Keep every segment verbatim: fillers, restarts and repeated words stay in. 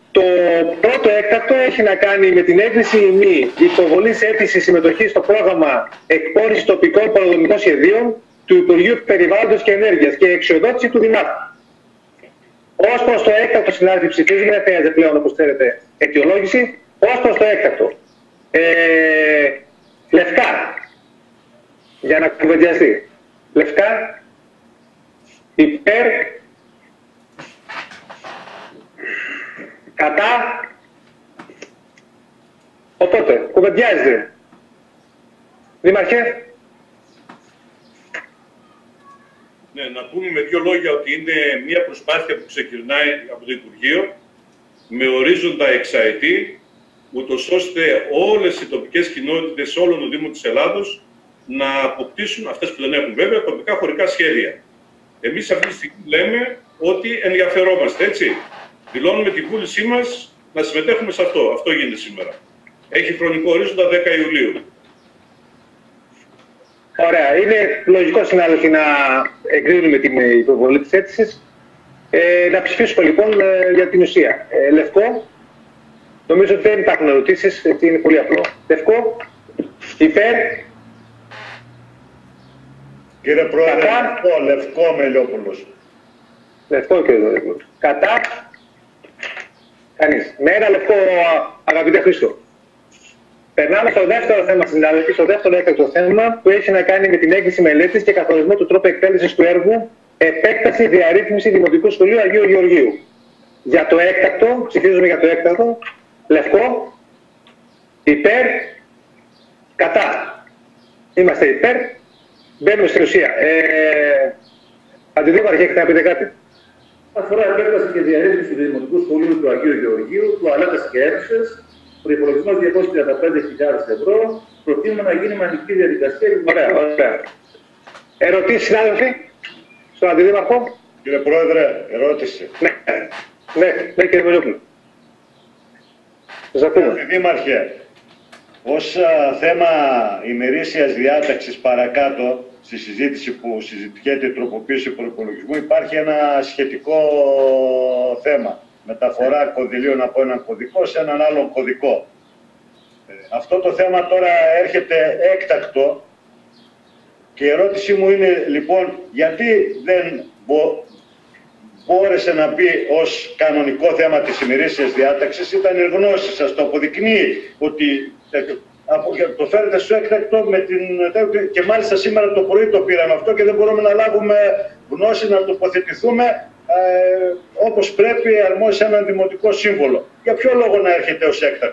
Το πρώτο έκτακτο έχει να κάνει με την έγκριση ή μη υποβολής αίτησης συμμετοχής στο πρόγραμμα εκπόνησης τοπικών πολεοδομικών σχεδίων του Υπουργείου Περιβάλλοντος και Ενέργειας και εξοδότηση του Δημάρχου. Ως προς το έκτακτο, συνάδελφοι, ψηφίζουμε, δεν χρειάζεται πλέον, όπως ξέρετε, αιτιολόγηση. Ως προς το έκτακτο, ε, Λευκά, για να κουβεντιαστεί. Λευκά, υπέρ, κατά, οπότε, κουβεντιάζεται. Δήμαρχε. Ναι, να πούμε με δύο λόγια ότι είναι μια προσπάθεια που ξεκινάει από το Υπουργείο με ορίζοντα εξαετή, ούτως ώστε όλες οι τοπικές κοινότητες όλων των Δήμων της Ελλάδος να αποκτήσουν, αυτές που δεν έχουν βέβαια, τοπικά χωρικά σχέδια. Εμείς αυτή τη στιγμή λέμε ότι ενδιαφερόμαστε, έτσι. Δηλώνουμε την βούλησή μας να συμμετέχουμε σε αυτό. Αυτό γίνεται σήμερα. Έχει χρονικό ορίζοντα δέκα Ιουλίου. Ωραία. Είναι λογικό, συνάδελφοι, να εγκρίνουμε την υποβολή της αίτησης. Ε, να ψηφίσουμε λοιπόν ε, για την ουσία. Ε, Λευκό. Νομίζω ότι δεν υπάρχουν ερωτήσεις, γιατί είναι πολύ απλό. Λευκό. Υπέρ. Κύριε Πρόεδρε, Λευκό, Λευκό Μελιόπουλος. Λευκό, κύριε Μελιόπουλος. Κατά. Κανείς. Με ένα λευκό, αγαπητέ Χρήστο. Περνάμε στο δεύτερο θέμα, συνάδελφοι, στο δεύτερο έκτακτο θέμα που έχει να κάνει με την έγκριση μελέτης και καθορισμό του τρόπου εκτέλεσης του έργου επέκταση διαρρύθμιση Δημοτικού Σχολείου Αγίου Γεωργίου. Για το έκτακτο, ψηφίζουμε για το έκτακτο. Λευκό. Υπέρ. Κατά. Είμαστε υπέρ. Μπαίνουμε στην ουσία. Ε, Αντιδήμαρχε, έχετε να πείτε κάτι? Αφορά επέκταση και διαρρύθμιση του Δημοτικού Σχολείου του Αγίου Γεωργίου, τουαλέτες και αίθουσες. Προϋπολογισμός διακόσιες τριάντα πέντε χιλιάδες ευρώ. Προτείνουμε να γίνει μανική διαδικασία. Ωραία, ωραία. Ερωτήσεις, συνάδελφοι, στον Αντιδήμαρχο? Κύριε Πρόεδρε, ερώτηση. Ναι, ναι, ναι, κύριε Μελιόπουλο. Σας ακούμε. Δήμαρχε, ως θέμα ημερήσιας διάταξης παρακάτω, στη συζήτηση που συζητιέται η τροποποίηση προϋπολογισμού, υπάρχει ένα σχετικό θέμα. Μεταφορά κωδηλίων από έναν κωδικό σε έναν άλλον κωδικό. Ε, αυτό το θέμα τώρα έρχεται έκτακτο και η ερώτησή μου είναι λοιπόν γιατί δεν μπο, μπόρεσε να μπει ως κανονικό θέμα της ημερήσιας διάταξης. Ήταν η γνώση σας, το αποδεικνύει ότι ε, από, το φέρετε στο έκτακτο με την, και μάλιστα σήμερα το πρωί το πήραμε αυτό και δεν μπορούμε να λάβουμε γνώση, να τοποθετηθούμε Ε, όπως πρέπει αρμόζει σε έναν δημοτικό σύμβολο. Για ποιο λόγο να έρχεται ως έκτακτο?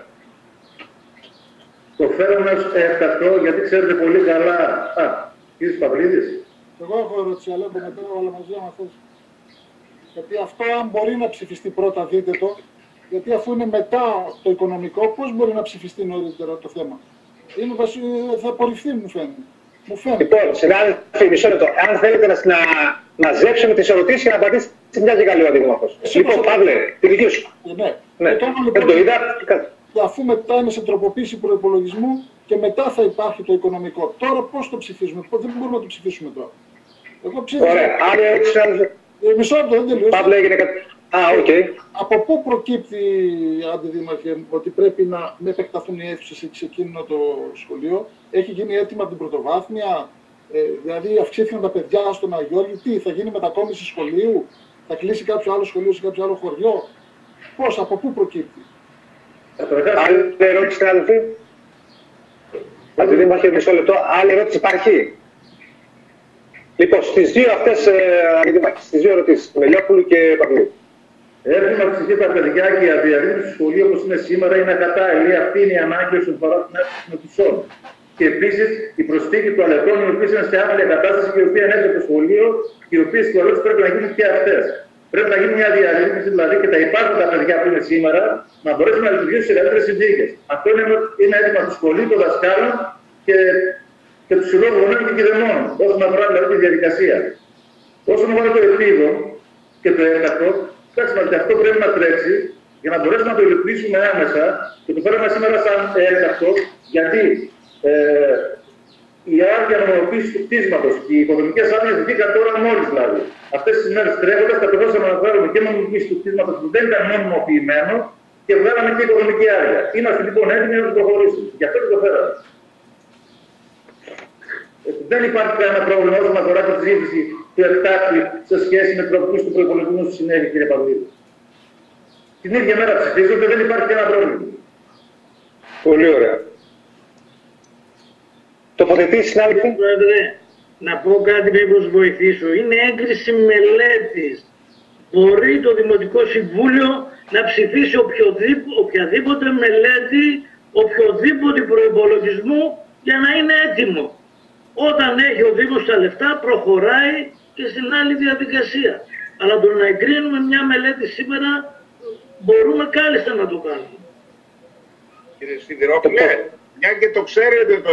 Το φέραμε ως έκτακτο γιατί ξέρετε πολύ καλά. Α, κύριε Παυλίδης. Εγώ έχω ερώτηση, αλλά το μετά όλα μαζί άμα θες. Γιατί αυτό αν μπορεί να ψηφιστεί πρώτα, δείτε το. Γιατί αφού είναι μετά το οικονομικό, πώς μπορεί να ψηφιστεί νωρίτερα το θέμα? Είναι βασι... θα απορριφθεί, μου φαίνεται. Μου φαίνεται. Λοιπόν, συνάδελφοι, μισό λεπτό. Αν θέλετε να, να μαζέψουμε τις ερωτήσεις και να απαντήσετε, μοιάζει καλή ο Αντιδήμαρχος. Λοιπόν, Παύλε, τη δική σου. Ναι, ναι. Το δεν λοιπόν, το είδα. Αφού μετά είναι σε τροποποίηση προϋπολογισμού και μετά θα υπάρχει το οικονομικό. Τώρα πώς το ψηφίζουμε? Δεν μπορούμε να το ψηφίσουμε τώρα. Εγώ ψήφισα. Ωραία. Άλλη ερώτηση, συνάδελφε. Ε, μισό λεπτό, δεν τελείωσε. Παύλε, έγινε κάτι. Α, οκ. Okay. Από πού προκύπτει, Αντιδήμαρχε, ότι πρέπει να με επεκταθούν οι αίθουσες σε εκείνο το σχολείο? Έχει γίνει έτοιμα από την πρωτοβάθμια, ε, δηλαδή αυξήθηκαν τα παιδιά στον Αγιώργη. Τι, θα γίνει μετακόμιση σχολείου, θα κλείσει κάποιο άλλο σχολείο σε κάποιο άλλο χωριό? Πώς, από πού προκύπτει? Άλλη ερώτηση, συνάδελφοι. Αντιδήμαρχε, μισό λεπτό. Άλλη ερώτηση υπάρχει? Λοιπόν, στις δύο αυτές, ε, στις δύο ερωτήσεις, Μελιόπουλου και Παυλίδη. Έρχομαι να ψηφίσει τα παιδιά και η αδιαρρύθμιση του σχολείου όπως είναι σήμερα είναι ακατάλληλη. Αυτή είναι η ανάγκη όσον αφορά την αύξηση των αιθουσών. Και επίσης η προσθήκη τουαλετών, οι οποίες είναι σε άθλια κατάσταση και η οποία είναι στο σχολείο, οι οποίες τουαλέτες πρέπει να γίνουν και αυτές. Πρέπει να γίνει μια διαρρύθμιση, δηλαδή και τα υπάρχοντα παιδιά που είναι σήμερα να μπορέσουν να λειτουργήσουν σε καλύτερες συνθήκες. Αυτό είναι, είναι έτοιμα του σχολείου, των δασκάλων και, και του συλλόγου γονέων και κυδεμόνων, όσον αφορά δηλαδή τη διαδικασία. Όσον αφορά το επίδο και το έκτακτο, κοιτάξτε, αυτό πρέπει να τρέξει για να μπορέσουμε να το υλοποιήσουμε άμεσα και το φέραμε σήμερα σαν έκτακτο, γιατί ε, η άδεια νομιμοποίηση του κτίσματος και οι οικονομικές άδειες βγήκαν τώρα μόλις δηλαδή. Αυτές τις μέρες τρέχοντας, κατεβάσαμε να βγάλουμε και νομιμοποίηση του κτίσματος που δεν ήταν νομιμοποιημένο και βγάλαμε και οικονομική άδεια. Είμαστε λοιπόν έτοιμοι να το προχωρήσουμε. Γι' αυτό και το φέραμε. Δεν υπάρχει κανένα πρόβλημα όσον αφορά τη συζήτηση του εκτάκτη σε σχέση με τροποποίηση του προϋπολογισμού που συνέβη, κύριε Παυλίδη. Την ίδια μέρα ψηφίζονται, δεν υπάρχει κανένα πρόβλημα. Πολύ ωραία. Τοποθετήσεις, συνάδελφοι. Πρόεδρε, να πω κάτι μήπως βοηθήσω. Είναι έγκριση μελέτης. Μπορεί το Δημοτικό Συμβούλιο να ψηφίσει οποιαδήποτε μελέτη, οποιοδήποτε προϋπολογισμού για να είναι έτοιμο. Όταν έχει ο Δήμος τα λεφτά, προχωράει και στην άλλη διαδικασία. Αλλά το να εγκρίνουμε μια μελέτη σήμερα, μπορούμε κάλλιστα να το κάνουμε. Κύριε Σιδηρόπουλε, μια και το ξέρετε το...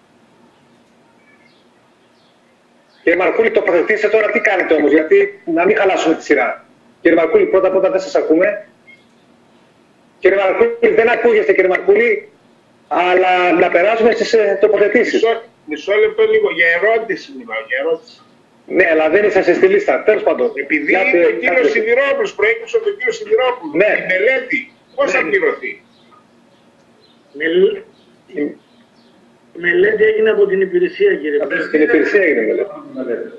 Κύριε Μαρκούλη, τοποθετήστε τώρα τι κάνετε όμως, γιατί να μην χαλάσουμε τη σειρά. Κύριε Μαρκούλη, πρώτα πρώτα δεν σας ακούμε. Κύριε Μαρκούλη, δεν ακούγεστε κύριε Μαρκούλη, αλλά να περάσουμε στις τοποθετήσεις. Μισό, μισό λεπτό λίγο, για ερώτηση μιλάω, για ερώτηση. Ναι, αλλά δεν είσαστε στη λίστα, τέλος πάντων. Επειδή είναι ο κύριος Σιδηρόπουλος, προέκυψε από τον κύριο Σιδηρόπουλο, ναι. Η μελέτη, πώς ναι. θα πληρωθεί. Μελ... Η... Μελέτη έγινε από την υπηρεσία, κύριε Πρόεδρε. Στην υπηρεσία έγινε μελέτη.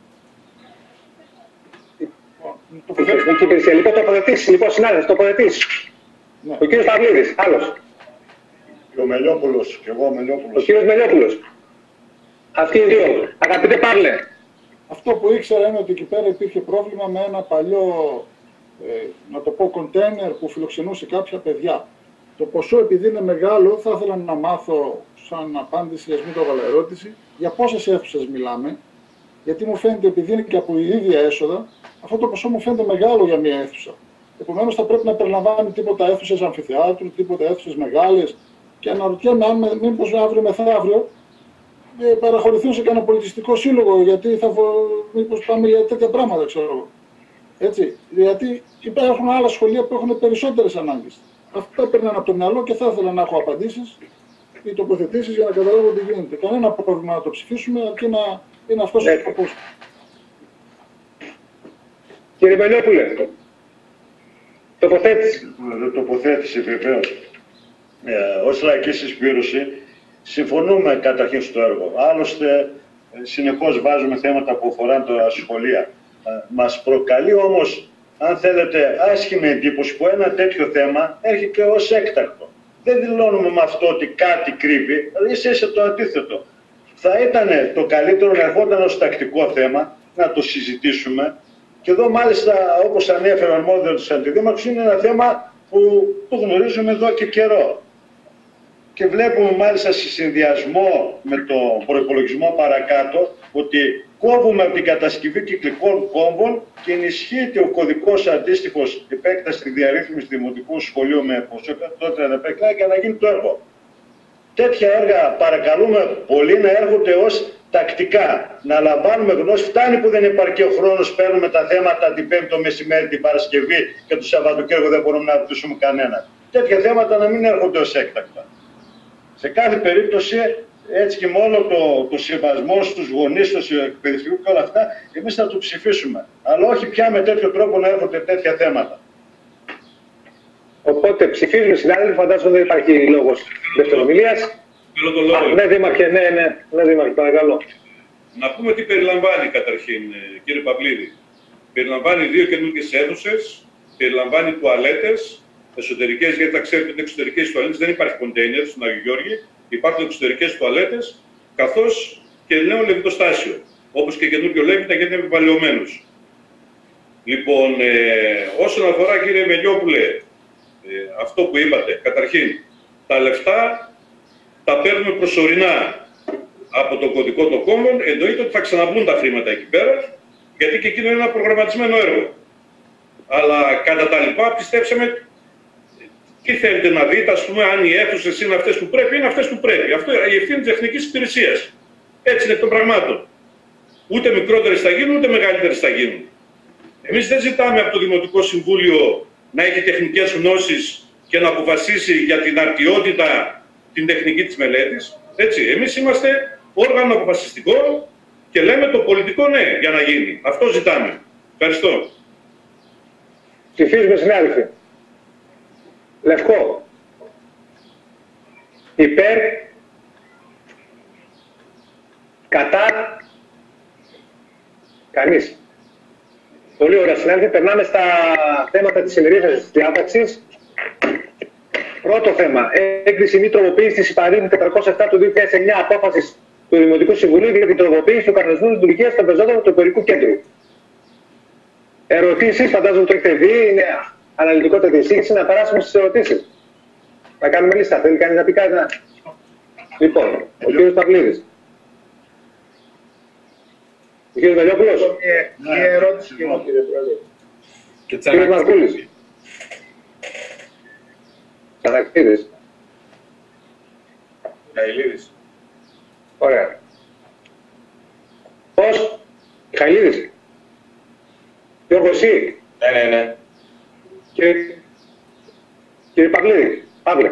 Τοποθετική υπηρεσία. Λοιπόν, τοποθετήσεις, λοιπόν, συνάδελφοι, τοποθετήσεις. Ναι. Ο κύριος Παυλίδης, άλλος. Και ο Μελιόπουλος, και εγώ ο Μελιόπουλος. Ο κύριος Μελιόπουλος. Αυτοί οι δύο. Αγαπητέ Παύλε. Αυτό που ήξερα είναι ότι εκεί πέρα υπήρχε πρόβλημα με ένα παλιό, ε, να το πω, κοντέινερ που φιλοξενούσε κάποια παιδιά. Το ποσό, επειδή είναι μεγάλο, θα ήθελα να μάθω σαν απάντηση, ας μην το έβαλα ερώτηση, για πόσες αίθουσες μιλάμε. Γιατί μου φαίνεται, επειδή είναι και από η ίδια έσοδα, αυτό το ποσό μου φαίνεται μεγάλο για μία αίθουσα. Επομένως, θα πρέπει να περιλαμβάνει τίποτα αίθουσες αμφιθεάτρου, τίποτα αίθουσες μεγάλες. Και αναρωτιέμαι αν μήπως αύριο μεθαύριο ε, παραχωρηθούν σε κανένα πολιτιστικό σύλλογο, γιατί θα μήπως πάμε για τέτοια πράγματα, ξέρω εγώ. Έτσι. Γιατί υπάρχουν άλλα σχολεία που έχουν περισσότερες ανάγκες. Αυτά παίρνουν από το μυαλό και θα ήθελα να έχω απαντήσεις ή τοποθετήσεις για να καταλάβω τι γίνεται. Κανένα πρόβλημα να το ψηφίσουμε, αρκεί να είναι αυτός ο σκοπός. Κύριε Μελιόπουλε, τοποθέτηση. Τοποθέτηση βεβαίως. Ε, ως λαϊκή συσπήρωση συμφωνούμε καταρχήν στο έργο. Άλλωστε, συνεχώς βάζουμε θέματα που αφορούν τα σχολεία. Ε, μας προκαλεί όμως, αν θέλετε, άσχημη εντύπωση που ένα τέτοιο θέμα έρχεται ως έκτακτο. Δεν δηλώνουμε με αυτό ότι κάτι κρύβει, ίσα ίσα το αντίθετο. Θα ήταν το καλύτερο να ερχόταν ως τακτικό θέμα, να το συζητήσουμε. Και εδώ μάλιστα, όπως ανέφερε ο αρμόδιος του Αντιδήμαρχους, είναι ένα θέμα που το γνωρίζουμε εδώ και καιρό. Και βλέπουμε μάλιστα σε συνδυασμό με το προϋπολογισμό παρακάτω ότι κόβουμε από την κατασκευή κυκλικών κόμβων και ενισχύεται ο κωδικός αντίστοιχος επέκταση διαρρύθμιση δημοτικού σχολείου με ποσό εκατόν τριάντα για να γίνει το έργο. Τέτοια έργα παρακαλούμε πολύ να έρχονται ως τακτικά. Να λαμβάνουμε γνώση. Φτάνει που δεν υπάρχει ο χρόνος, παίρνουμε τα θέματα την Πέμπτη το μεσημέρι, την Παρασκευή και το Σαββατοκύριακο δεν μπορούμε να ρωτήσουμε κανένα. Τέτοια θέματα να μην έρχονται ως έκτακτα. Σε κάθε περίπτωση, έτσι και με όλο το, το σεβασμό στους γονείς, στους εκπαιδευτικούς και όλα αυτά, εμείς θα το ψηφίσουμε. Αλλά όχι πια με τέτοιο τρόπο να έρχονται τέτοια θέματα. Οπότε ψηφίζουμε, συνάδελφοι, φαντάζομαι δεν υπάρχει λόγος δευτερομιλίας. Ναι, Δήμαρχε, ναι, ναι, ναι, Δήμαρχε, παρακαλώ. Να πούμε τι περιλαμβάνει καταρχήν, κύριε Παυλίδη. Περιλαμβάνει δύο καινούργιες αίθουσες, περιλαμβάνει τουαλέτες, εσωτερικές, γιατί θα ξέρετε ότι εξωτερικές τουαλέτες δεν υπάρχει κοντέινερ στον Άγιο Γιώργη, υπάρχουν εξωτερικές τουαλέτες, καθώς και νέο λεβιτοστάσιο, όπως και καινούργιο λέβητα γιατί είναι επιβαλλιωμένος. Λοιπόν, ε, όσον αφορά, κύριε Μελιόπουλε, ε, αυτό που είπατε, καταρχήν, τα λεφτά τα παίρνουμε προσωρινά από το κωδικό των κόμβων, εννοείται ότι θα ξαναμπούν τα χρήματα εκεί πέρα, γιατί και εκείνο είναι ένα προγραμματισμένο έργο. Αλλά κατά τα λοιπά πιστέψαμε, τι θέλετε να δείτε, ας πούμε, αν οι αίθουσες είναι αυτές που πρέπει, είναι αυτές που πρέπει. Αυτό η ευθύνη της τεχνικής υπηρεσίας. Έτσι είναι εκ των πραγμάτων. Ούτε μικρότερες θα γίνουν, ούτε μεγαλύτερες θα γίνουν. Εμείς δεν ζητάμε από το Δημοτικό Συμβούλιο να έχει τεχνικές γνώσεις και να αποφασίσει για την αρτιότητα την τεχνική της μελέτης. Έτσι, εμείς είμαστε όργανο αποφασιστικό και λέμε το πολιτικό ναι για να γίνει. Αυτό ζητάμε. Ευχαριστώ. Ψηφίζουμε, συνάδελφοι. Λευκό. Υπέρ. Κατά. Κανείς. Πολύ ωραία, συνάδελφοι. Περνάμε στα θέματα της ημερήσιας διάταξης. Πρώτο θέμα. Έγκριση μη τροποποίηση της υπαρίθμου τετρακόσια επτά του δύο χιλιάδες εννιά απόφασης του Δημοτικού Συμβουλίου για την τροποποίηση του κανονισμού λειτουργίας των πεζόντων του εμπορικού κέντρου. Ερωτήσεις, φαντάζομαι το έχετε δει, είναι αναλυτικότητα της εισήγησης. Να περάσουμε στις ερωτήσεις. Να κάνουμε λίστα. Θέλει κανείς να πει κάτι? Λοιπόν, ο κύριος Παυλίδης. Ο κύριος Βελιόπουλος. Μια ερώτηση και εγώ, κύριε Πρόεδρε. Κύριος Μαρκούλης. Τσανακτίδης. Χαηλίδης. Ωραία. Πώς? Χαηλίδης. Γιώργο, εσύ. Ναι, ναι, ναι. Κύριε, κύριε Παυλίδη. Παύλε.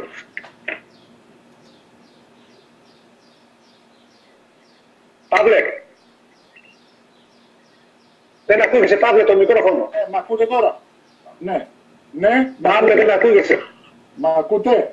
Παύλε. Δεν ακούγεσαι, Παύλε, το μικρόφωνο. Ε, μ' ακούτε τώρα? Ναι. Ναι. Παύλε, δεν ακούγεσαι. Μ' ακούτε?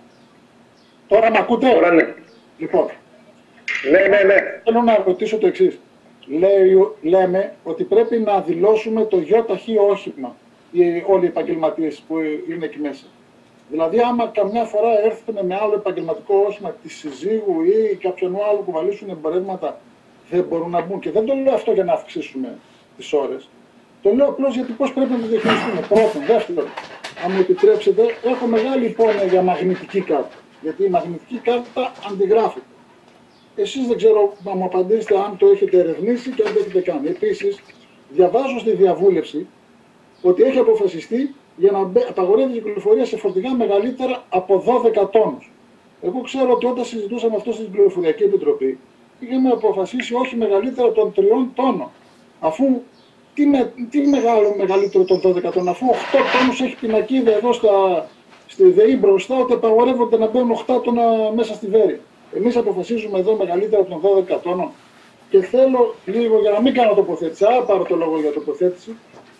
Τώρα μ' ακούτε? Τώρα ναι. Λοιπόν. Ναι, ναι, ναι. Θέλω να ρωτήσω το εξής. Λέει, λέμε ότι πρέπει να δηλώσουμε το ΙΧ όχημα οι, όλοι οι επαγγελματίες που είναι εκεί μέσα. Δηλαδή, άμα καμιά φορά έρθουν με άλλο επαγγελματικό όχημα τη συζύγου ή κάποιον άλλου που βαλήσουν εμπορεύματα, δεν μπορούν να μπουν. Και δεν το λέω αυτό για να αυξήσουμε τις ώρες. Το λέω απλώς γιατί πώς πρέπει να το διαχειριστούμε. Πρώτον. Δεύτερον, αν μου επιτρέψετε, έχω μεγάλη υπόνοια για μαγνητική κάρτα. Γιατί η μαγνητική κάρτα αντιγράφεται. Εσείς δεν ξέρω να μου απαντήσετε αν το έχετε ερευνήσει και αν το έχετε κάνει. Επίσης, διαβάζω στη διαβούλευση ότι έχει αποφασιστεί για να απαγορεύει η κυκλοφορία σε φορτηγά μεγαλύτερα από δώδεκα τόνους. Εγώ ξέρω ότι όταν συζητούσαμε αυτό στην Πληροφοριακή Επιτροπή, είχαμε αποφασίσει όχι μεγαλύτερα των τριών τόνων. Αφού τι, με, τι μεγάλο μεγαλύτερο των δώδεκα τόνων, αφού οκτώ τόνους έχει πινακίδα εδώ στα, στη ΔΕΗ μπροστά, ότι απαγορεύονται να μπαίνουν οκτώ τόνα μέσα στη Βέρεια. Εμείς αποφασίζουμε εδώ μεγαλύτερα των δώδεκα τόνων. Και θέλω λίγο, για να μην κάνω τοποθέτηση, άρα πάρω το λόγο για τοποθέτηση,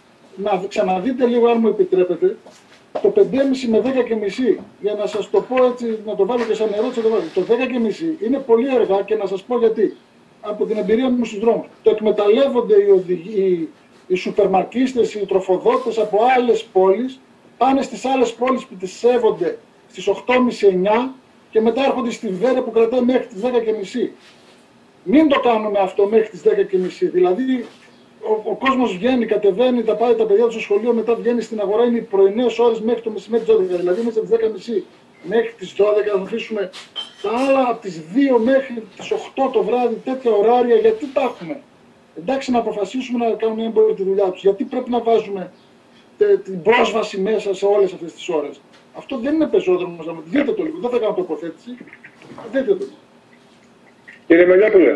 να ξαναδείτε λίγο, αν μου επιτρέπετε, το πέντε και μισή με δέκα και μισή, για να σας το πω έτσι, να το βάλω και σαν ερώτηση. Το, το δέκα και μισή είναι πολύ αργά και να σας πω γιατί. Από την εμπειρία μου στους δρόμους. Το εκμεταλλεύονται οι, οδηγοί, οι, οι σουπερμαρκίστες, οι τροφοδότες από άλλες πόλεις, πάνε στις άλλες πόλεις που τις σέβονται στις οκτώ και μισή εννιά και μετά έρχονται στη Βέρεια που κρατάει μέχρι τις δέκα και μισή. Μην το κάνουμε αυτό μέχρι τις δέκα και μισή. Δηλαδή, ο, ο κόσμος βγαίνει, κατεβαίνει, τα πάει τα παιδιά του στο σχολείο, μετά βγαίνει στην αγορά, είναι οι πρωινές ώρες μέχρι το μεσημέρι τις δώδεκα. Δηλαδή, μέσα από τις δέκα και μισή μέχρι τις δώδεκα θα αφήσουμε τα άλλα από τις δύο μέχρι τις οκτώ το βράδυ, τέτοια ωράρια. Γιατί τα έχουμε? Εντάξει, να αποφασίσουμε να κάνουν έμποροι τη δουλειά τους. Γιατί πρέπει να βάζουμε τε, την πρόσβαση μέσα σε όλες αυτές τις ώρες? Αυτό δεν είναι πεζόδρομος. Δείτε το λίγο. Δεν θα κάνω τοποθέτηση. Δείτε το. Κύριε Μελιόπουλε.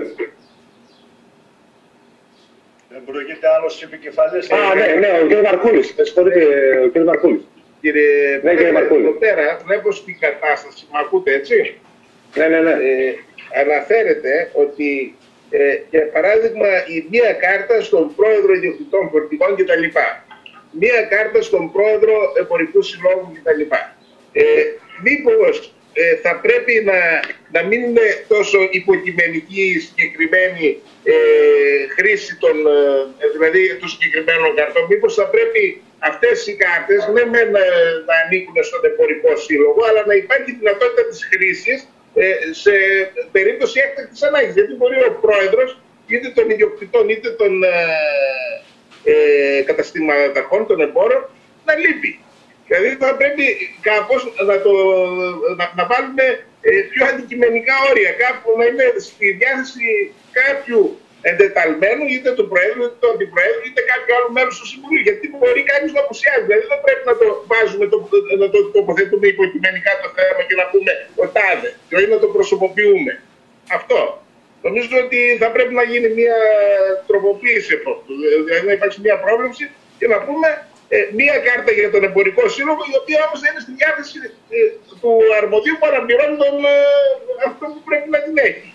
Δεν προηγείται άλλος επικεφαλής. Α, ναι, ναι, ο κύριος Μαρκούλης. Με συγχωρείτε, ο κύριος Μαρκούλης. Κύριε ναι, κύριε Μαρκούλη. Εδώ πέρα βλέπω στην κατάσταση, μ' ακούτε έτσι? Ναι, ναι, ναι. Ε, αναφέρεται ότι, ε, για παράδειγμα, η μία κάρτα στον πρόεδρο ιδιοκτητών φορτηγών κτλ. Μία κάρτα στον πρόεδρο εμπορικού συλλόγου κτλ. Ε, μήπως ε, θα πρέπει να, να μην είναι τόσο υποκειμενική η συγκεκριμένη ε, χρήση των, ε, δηλαδή των συγκεκριμένων καρτών? Μήπως θα πρέπει αυτές οι κάρτες ναι μεν να, να ανήκουν στον εμπορικό σύλλογο, αλλά να υπάρχει δυνατότητα της χρήσης ε, σε περίπτωση έκτακτης ανάγκης? Γιατί μπορεί ο πρόεδρος είτε των ιδιοκτητών είτε των ε, ε, καταστηματαρχών, των εμπόρων, να λείπει. Δηλαδή θα πρέπει κάπως να, το, να, να βάλουμε ε, πιο αντικειμενικά όρια, κάπου να είναι στη διάθεση κάποιου εντεταλμένου, είτε του Προέδρου, είτε του Αντιπροέδρου, είτε κάποιου άλλου μέρους του Συμβουλίου. Γιατί μπορεί κάποιος να απουσιάζει. Δηλαδή δεν πρέπει να το βάζουμε, το, να το τοποθετούμε υποκειμενικά το θέμα και να πούμε ο τάδε, και όχι να το προσωποποιούμε. Αυτό. Νομίζω ότι θα πρέπει να γίνει μια τροποποίηση από αυτό. Δηλαδή να υπάρξει μια πρόβλεψη και να πούμε ε, μια κάρτα για τον εμπορικό σύλλογο, η οποία όμως δεν είναι στη διάθεση ε, του αρμοδίου που αναπληρώνει τον, ε, αυτό που πρέπει να την έχει.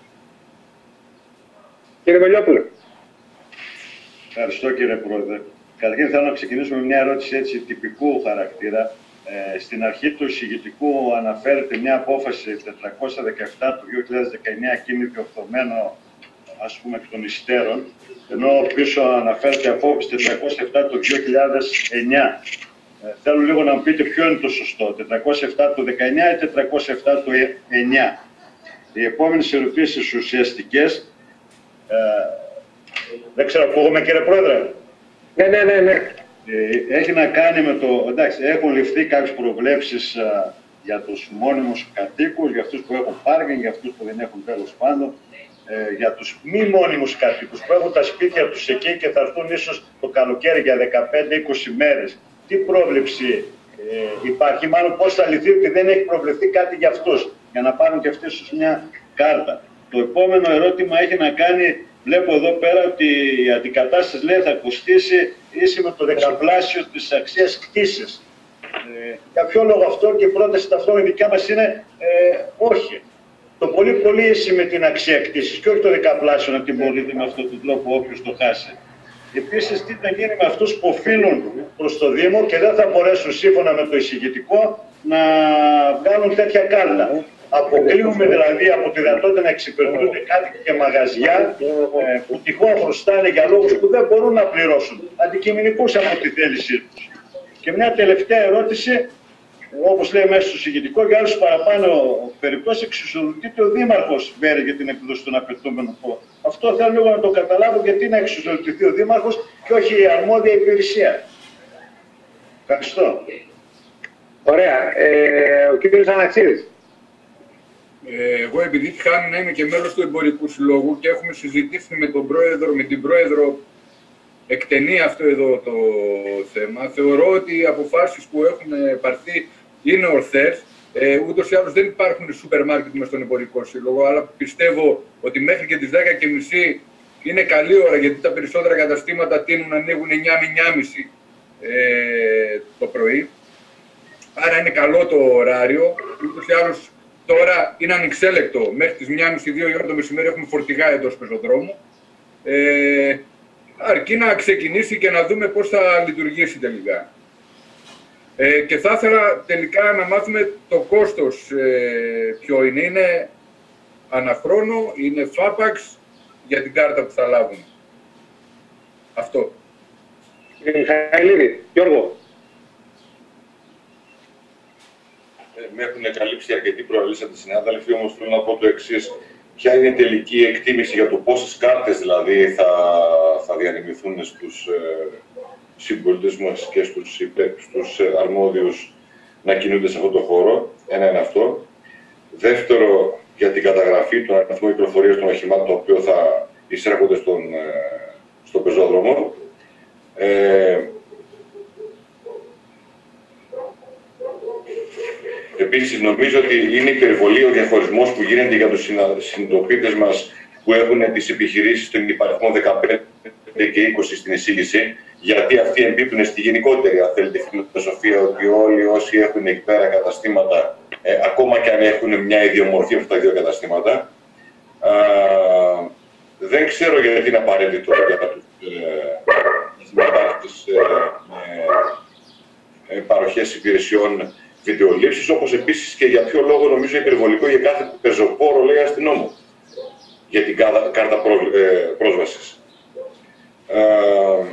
Κύριε Μελιόπουλε. Ευχαριστώ, κύριε Πρόεδρε. Καταρχήν θέλω να ξεκινήσουμε με μια ερώτηση έτσι τυπικού χαρακτήρα. Ε, στην αρχή του εισηγητικού αναφέρεται μια απόφαση τετρακόσια δεκαεπτά του δύο χιλιάδες δεκαεννιά, εκείνη διορθωμένο ας πούμε εκ των υστέρων, ενώ πίσω αναφέρεται απόφαση τετρακόσια επτά του δύο χιλιάδες εννιά. Ε, θέλω λίγο να μου πείτε ποιο είναι το σωστό, τετρακόσια επτά του δεκαεννιά ή τετρακόσια επτά του εννιά. Οι επόμενες ερωτήσεις ουσιαστικές, ε, δεν ξέρω, ακούγομαι κύριε Πρόεδρε. Ναι, ναι, ναι, ναι. Ε, έχει να κάνει με το, εντάξει, έχουν ληφθεί κάποιες προβλέψεις α, για τους μόνιμους κατοίκους, για αυτούς που έχουν πάρκινγκ, για αυτούς που δεν έχουν τέλος πάντων, ε, για τους μη μόνιμους κατοίκους που έχουν τα σπίτια τους εκεί και θα έρθουν ίσως το καλοκαίρι για δεκαπέντε είκοσι μέρες. Τι πρόβλεψη ε, υπάρχει, μάλλον πώς θα λυθεί, ότι δεν έχει προβλεφθεί κάτι για αυτούς, για να πάρουν και αυτοί ίσως μια κάρτα. Το επόμενο ερώτημα έχει να κάνει, βλέπω εδώ πέρα ότι η αντικατάσταση λέει θα κοστίσει ίση με το δεκαπλάσιο της αξίας κτήσης. Ε, για ποιο λόγο αυτό, και η πρόταση ταυτόχρονα δικιά μας είναι ε, όχι. Το πολύ πολύ ίση με την αξία κτήσης και όχι το δεκαπλάσιο, να την μπορείτε με αυτόν τον τρόπο όποιος το χάσει. Επίσης, τι θα γίνει με αυτούς που οφείλουν προς το Δήμο και δεν θα μπορέσουν σύμφωνα με το εισηγητικό να βγάλουν τέτοια κάρτα. Αποκλείουμε δηλαδή από τη δυνατότητα να εξυπηρετούνται κάτοικοι και μαγαζιά ε, που τυχόν χρωστάνε για λόγους που δεν μπορούν να πληρώσουν, αντικειμενικούς από τη θέλησή τους. Και μια τελευταία ερώτηση, όπως λέει μέσα στο εισηγητικό, για άλλους παραπάνω περιπτώσεις εξουσιοδοτείται ο Δήμαρχος Βέρη για την εκδόση των απαιτούμενων φόρων. Αυτό θέλω λίγο να το καταλάβω, γιατί να εξουσιοδοτηθεί ο Δήμαρχος και όχι η αρμόδια υπηρεσία. Ευχαριστώ. Ωραία. Ε, ο κύριος Αναξίδης. Εγώ, επειδή τυχάνει να είμαι και μέλος του Εμπορικού Συλλόγου και έχουμε συζητήσει με τον πρόεδρο, με την πρόεδρο εκτενή αυτό εδώ το θέμα, θεωρώ ότι οι αποφάσεις που έχουν πάρθει είναι ορθές. Ε, ούτως ή άλλως δεν υπάρχουν σούπερ μάρκετ μες στον Εμπορικό Σύλλογο, αλλά πιστεύω ότι μέχρι και τις δέκα και μισή είναι καλή ώρα, γιατί τα περισσότερα καταστήματα τείνουν να ανοίγουν εννιά με εννιά και μισή ε, το πρωί. Άρα είναι καλό το ωράριο. Ούτως ή άλλως τώρα είναι ανεξέλεκτο. Μέχρι τις μία και μισή με δύο η ώρα το μεσημέρι έχουμε φορτηγά εντός πεζοδρόμου. Ε, αρκεί να ξεκινήσει και να δούμε πώς θα λειτουργήσει τελικά. Ε, και θα ήθελα τελικά να μάθουμε το κόστος ε, ποιο είναι. Είναι αναχρόνο, είναι φάπαξ για την κάρτα που θα λάβουμε. Αυτό. Κύριε Μιχαηλίδη, Γιώργο. Με έχουν καλύψει αρκετοί προαλήσαντες συνάδελφοι, όμως θέλω να πω το εξής. Ποια είναι η τελική εκτίμηση για το πόσες κάρτες δηλαδή θα, θα διανεμηθούν στους ε, συμπολίτες μας και στους, στους ε, αρμόδιους να κινούνται σε αυτό το χώρο. Ένα είναι αυτό. Δεύτερο, για την καταγραφή των αριθμών κυκλοφορίας των οχημάτων, το οποίο θα εισέρχονται στον, ε, στον πεζόδρομο. Ε, Επίσης, νομίζω ότι είναι υπερβολή ο διαχωρισμός που γίνεται για τους συνειδητοποιητές μας που έχουν τις επιχειρήσεις των υπαριθμών δεκαπέντε και είκοσι στην εισήγηση, γιατί αυτοί εμπίπτουν στη γενικότερη, αν θέλετε, φιλοσοφία ότι όλοι όσοι έχουν εκεί πέρα καταστήματα, ε, ακόμα και αν έχουν μια ιδιομορφία αυτά τα δύο καταστήματα, α, δεν ξέρω γιατί είναι απαραίτητο για τους συμμετάχτες με παροχές υπηρεσιών βιντεολήψεις, όπως επίσης και για ποιο λόγο νομίζω υπερβολικό για κάθε πεζοπόρο, λέει αστυνόμο, για την κάρτα πρό, ε, πρόσβασης. Ε,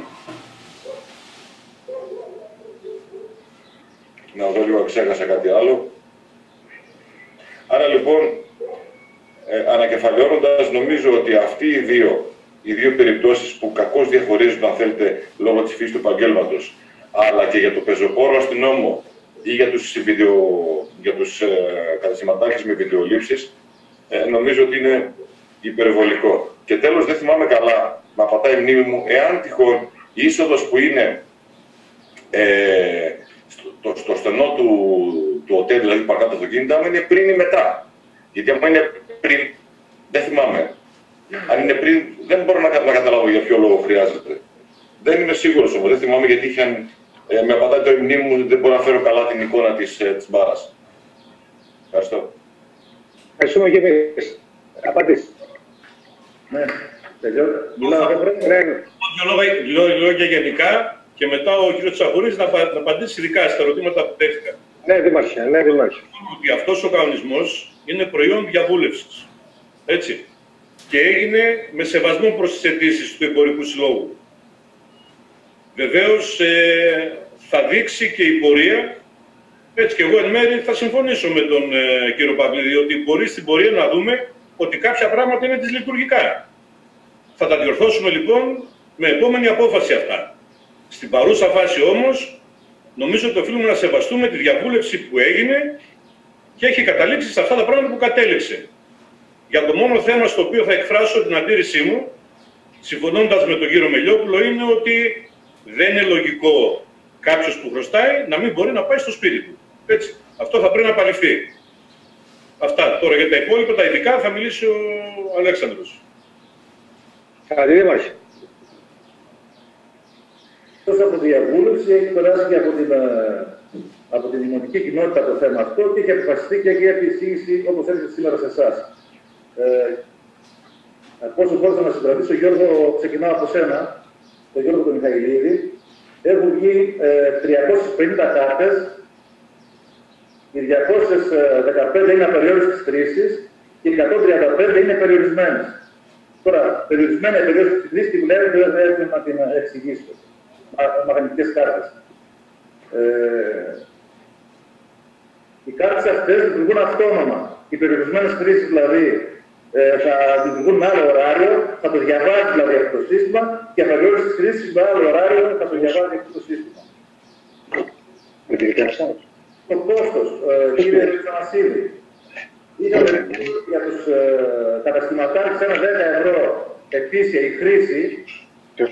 να δω λίγο, ξέχασα κάτι άλλο. Άρα λοιπόν, ε, ανακεφαλαιώνοντας, νομίζω ότι αυτοί οι δύο, οι δύο περιπτώσεις που κακώς διαχωρίζουν, αν θέλετε, λόγω της φύσης του επαγγέλματος, αλλά και για το πεζοπόρο αστυνόμο, ή για τους, βιδεο, για τους ε, κατασηματάρχες με βιντεολήψεις, ε, νομίζω ότι είναι υπερβολικό. Και τέλος, δεν θυμάμαι καλά, μα πατάει η μνήμη μου, εάν τυχόν η είσοδος που είναι ε, στο, στο στενό του, του ΟΤΕ, δηλαδή που παρκάρουν τα αυτοκίνητα, αν είναι πριν ή μετά. Γιατί αν είναι πριν, δεν θυμάμαι. Αν είναι πριν, δεν μπορώ να, να καταλάβω για ποιο λόγο χρειάζεται. Δεν είμαι σίγουρος όμως, δεν θυμάμαι γιατί είχαν. Ε, με απαντάει το μνήμη μου, δεν μπορώ να φέρω καλά την εικόνα της, ε, της μπάρας. Ευχαριστώ. Ευχαριστούμε και εμείς. Απαντήσεις. Ναι, τελειώ. Δύο λόγια γενικά και μετά ο κ. Τσαχουρής να, να απαντήσει ειδικά στα ερωτήματα που τέθηκαν. Ναι, Δήμαρχε, ναι, Δήμαρχε. Ότι αυτός ο κανονισμός είναι προϊόν διαβούλευσης. Έτσι. Και έγινε με σεβασμό προς τις αιτήσεις του Εμπορικού Συλλόγου. Βεβαίως ε, θα δείξει και η πορεία, έτσι και εγώ εν μέρει θα συμφωνήσω με τον ε, κύριο Παυλίδη, ότι μπορεί στην πορεία να δούμε ότι κάποια πράγματα είναι δυσλειτουργικά. Θα τα διορθώσουμε λοιπόν με επόμενη απόφαση αυτά. Στην παρούσα φάση όμως, νομίζω ότι οφείλουμε να σεβαστούμε τη διαβούλευση που έγινε και έχει καταλήξει σε αυτά τα πράγματα που κατέληξε. Για το μόνο θέμα στο οποίο θα εκφράσω την αντίρρησή μου, συμφωνώντας με τον κύριο Μελιόπουλο, είναι ότι δεν είναι λογικό κάποιος που χρωστάει να μην μπορεί να πάει στο σπίτι του. Έτσι. Αυτό θα πρέπει να απαλληφθεί. Αυτά. Τώρα για τα υπόλοιπα, τα ειδικά, θα μιλήσει ο Αλέξανδρος. Καλή Δήμαρχε. Εκτός από διαβούλευση, έχει περάσει και από την, από την δημοτική κοινότητα το θέμα αυτό και έχει αποφασιστεί και για τη εισήγηση, όπως έρχεται σήμερα σε εσάς. Ε, Πόσο μπορούσα να συγκρατήσω, Γιώργο, ξεκινάω από σένα, τον Γιώργο τον Μιχαηλίδη. Έχουν βγει ε, τριακόσιες πενήντα κάρτες, οι διακόσιες δεκαπέντε είναι απεριόριστες χρήσης και οι εκατόν τριάντα πέντε είναι περιορισμένες. Τώρα, περιορισμένα η περιόριστη χρήση τη βλέπετε, δεν θα έρθει να την εξηγήσω. Μαγνητικές κάρτες. Ε, οι κάρτες αυτές λειτουργούν αυτόνομα. Οι περιορισμένες χρήσεις δηλαδή ε, θα λειτουργούν με άλλο ωράριο, θα το διαβάζει δηλαδή αυτό το σύστημα και απεριόριστες χρήσεις με άλλο ωράριο θα το διαβάζει αυτό το σύστημα. Το κόστος, ε, κύριε Ξανασίδη, είχαμε για τους ε, καταστηματάρχες ένα δέκα ευρώ ετήσια η χρήση και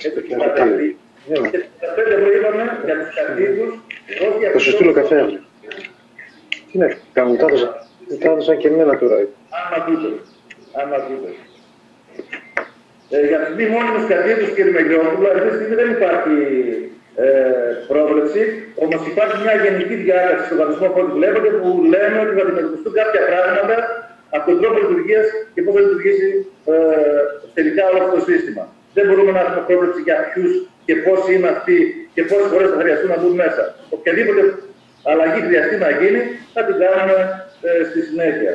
τα πέντε ευρώ είπαμε για τους κατοίκους, όχι για τους στείλω καφέ. Τι να κάνουν, τα έδωσαν και εμένα τώρα. Αν ακούτε, αν ακούτε. Για τους μη μόνιμους κατοίκους, κύριε Μεγιόπουλο, αυτή τη στιγμή δεν υπάρχει ε, πρόβλεψη, όμως υπάρχει μια γενική διάταξη στον κανονισμό που ό,τι βλέπετε που λέμε ότι θα αντιμετωπιστούν κάποια πράγματα από τον τρόπο λειτουργίας και πώς θα λειτουργήσει ε, τελικά όλο αυτό το σύστημα. Δεν μπορούμε να έχουμε πρόβλεψη για ποιους και πόσοι είναι αυτοί και πόσες φορές θα χρειαστούν να μπουν μέσα. Οποιαδήποτε αλλαγή χρειαστεί να γίνει, θα την κάνουμε ε, στη συνέχεια.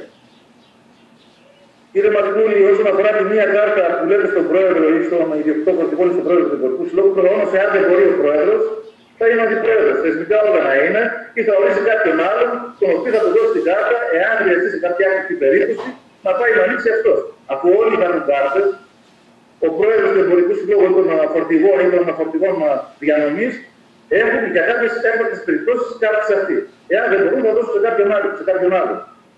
Κύριε Μαρκούλη, όσον αφορά τη μία κάρτα που λέτε στον πρόεδρο ή στον ιδιοκτήτη πρωτοβόλιο στον πρόεδρο του Εμπορικού Συλλόγου, προφανώς εάν δεν μπορεί ο πρόεδρος, θα είναι αντιπρόεδρος. Θεσμικά όργανα είναι ή θα ορίσει κάποιον άλλον, τον οποίο θα του δώσει την κάρτα, εάν χρειαστεί σε κάποια άλλη περίπτωση, να πάει να ανοίξει αυτός. Αφού όλοι θα έχουν κάρτες, ο πρόεδρος του Εμπορικού Συλλόγου ή των φορτηγών ή των φορτηγών διανομής έχουν για κάποιες έκτακτες περιπτώσεις κάρτες αυτή. Εάν δεν μπορούν, θα δώσουν σε κάποιον άλλο. Σε κάποιον άλλο.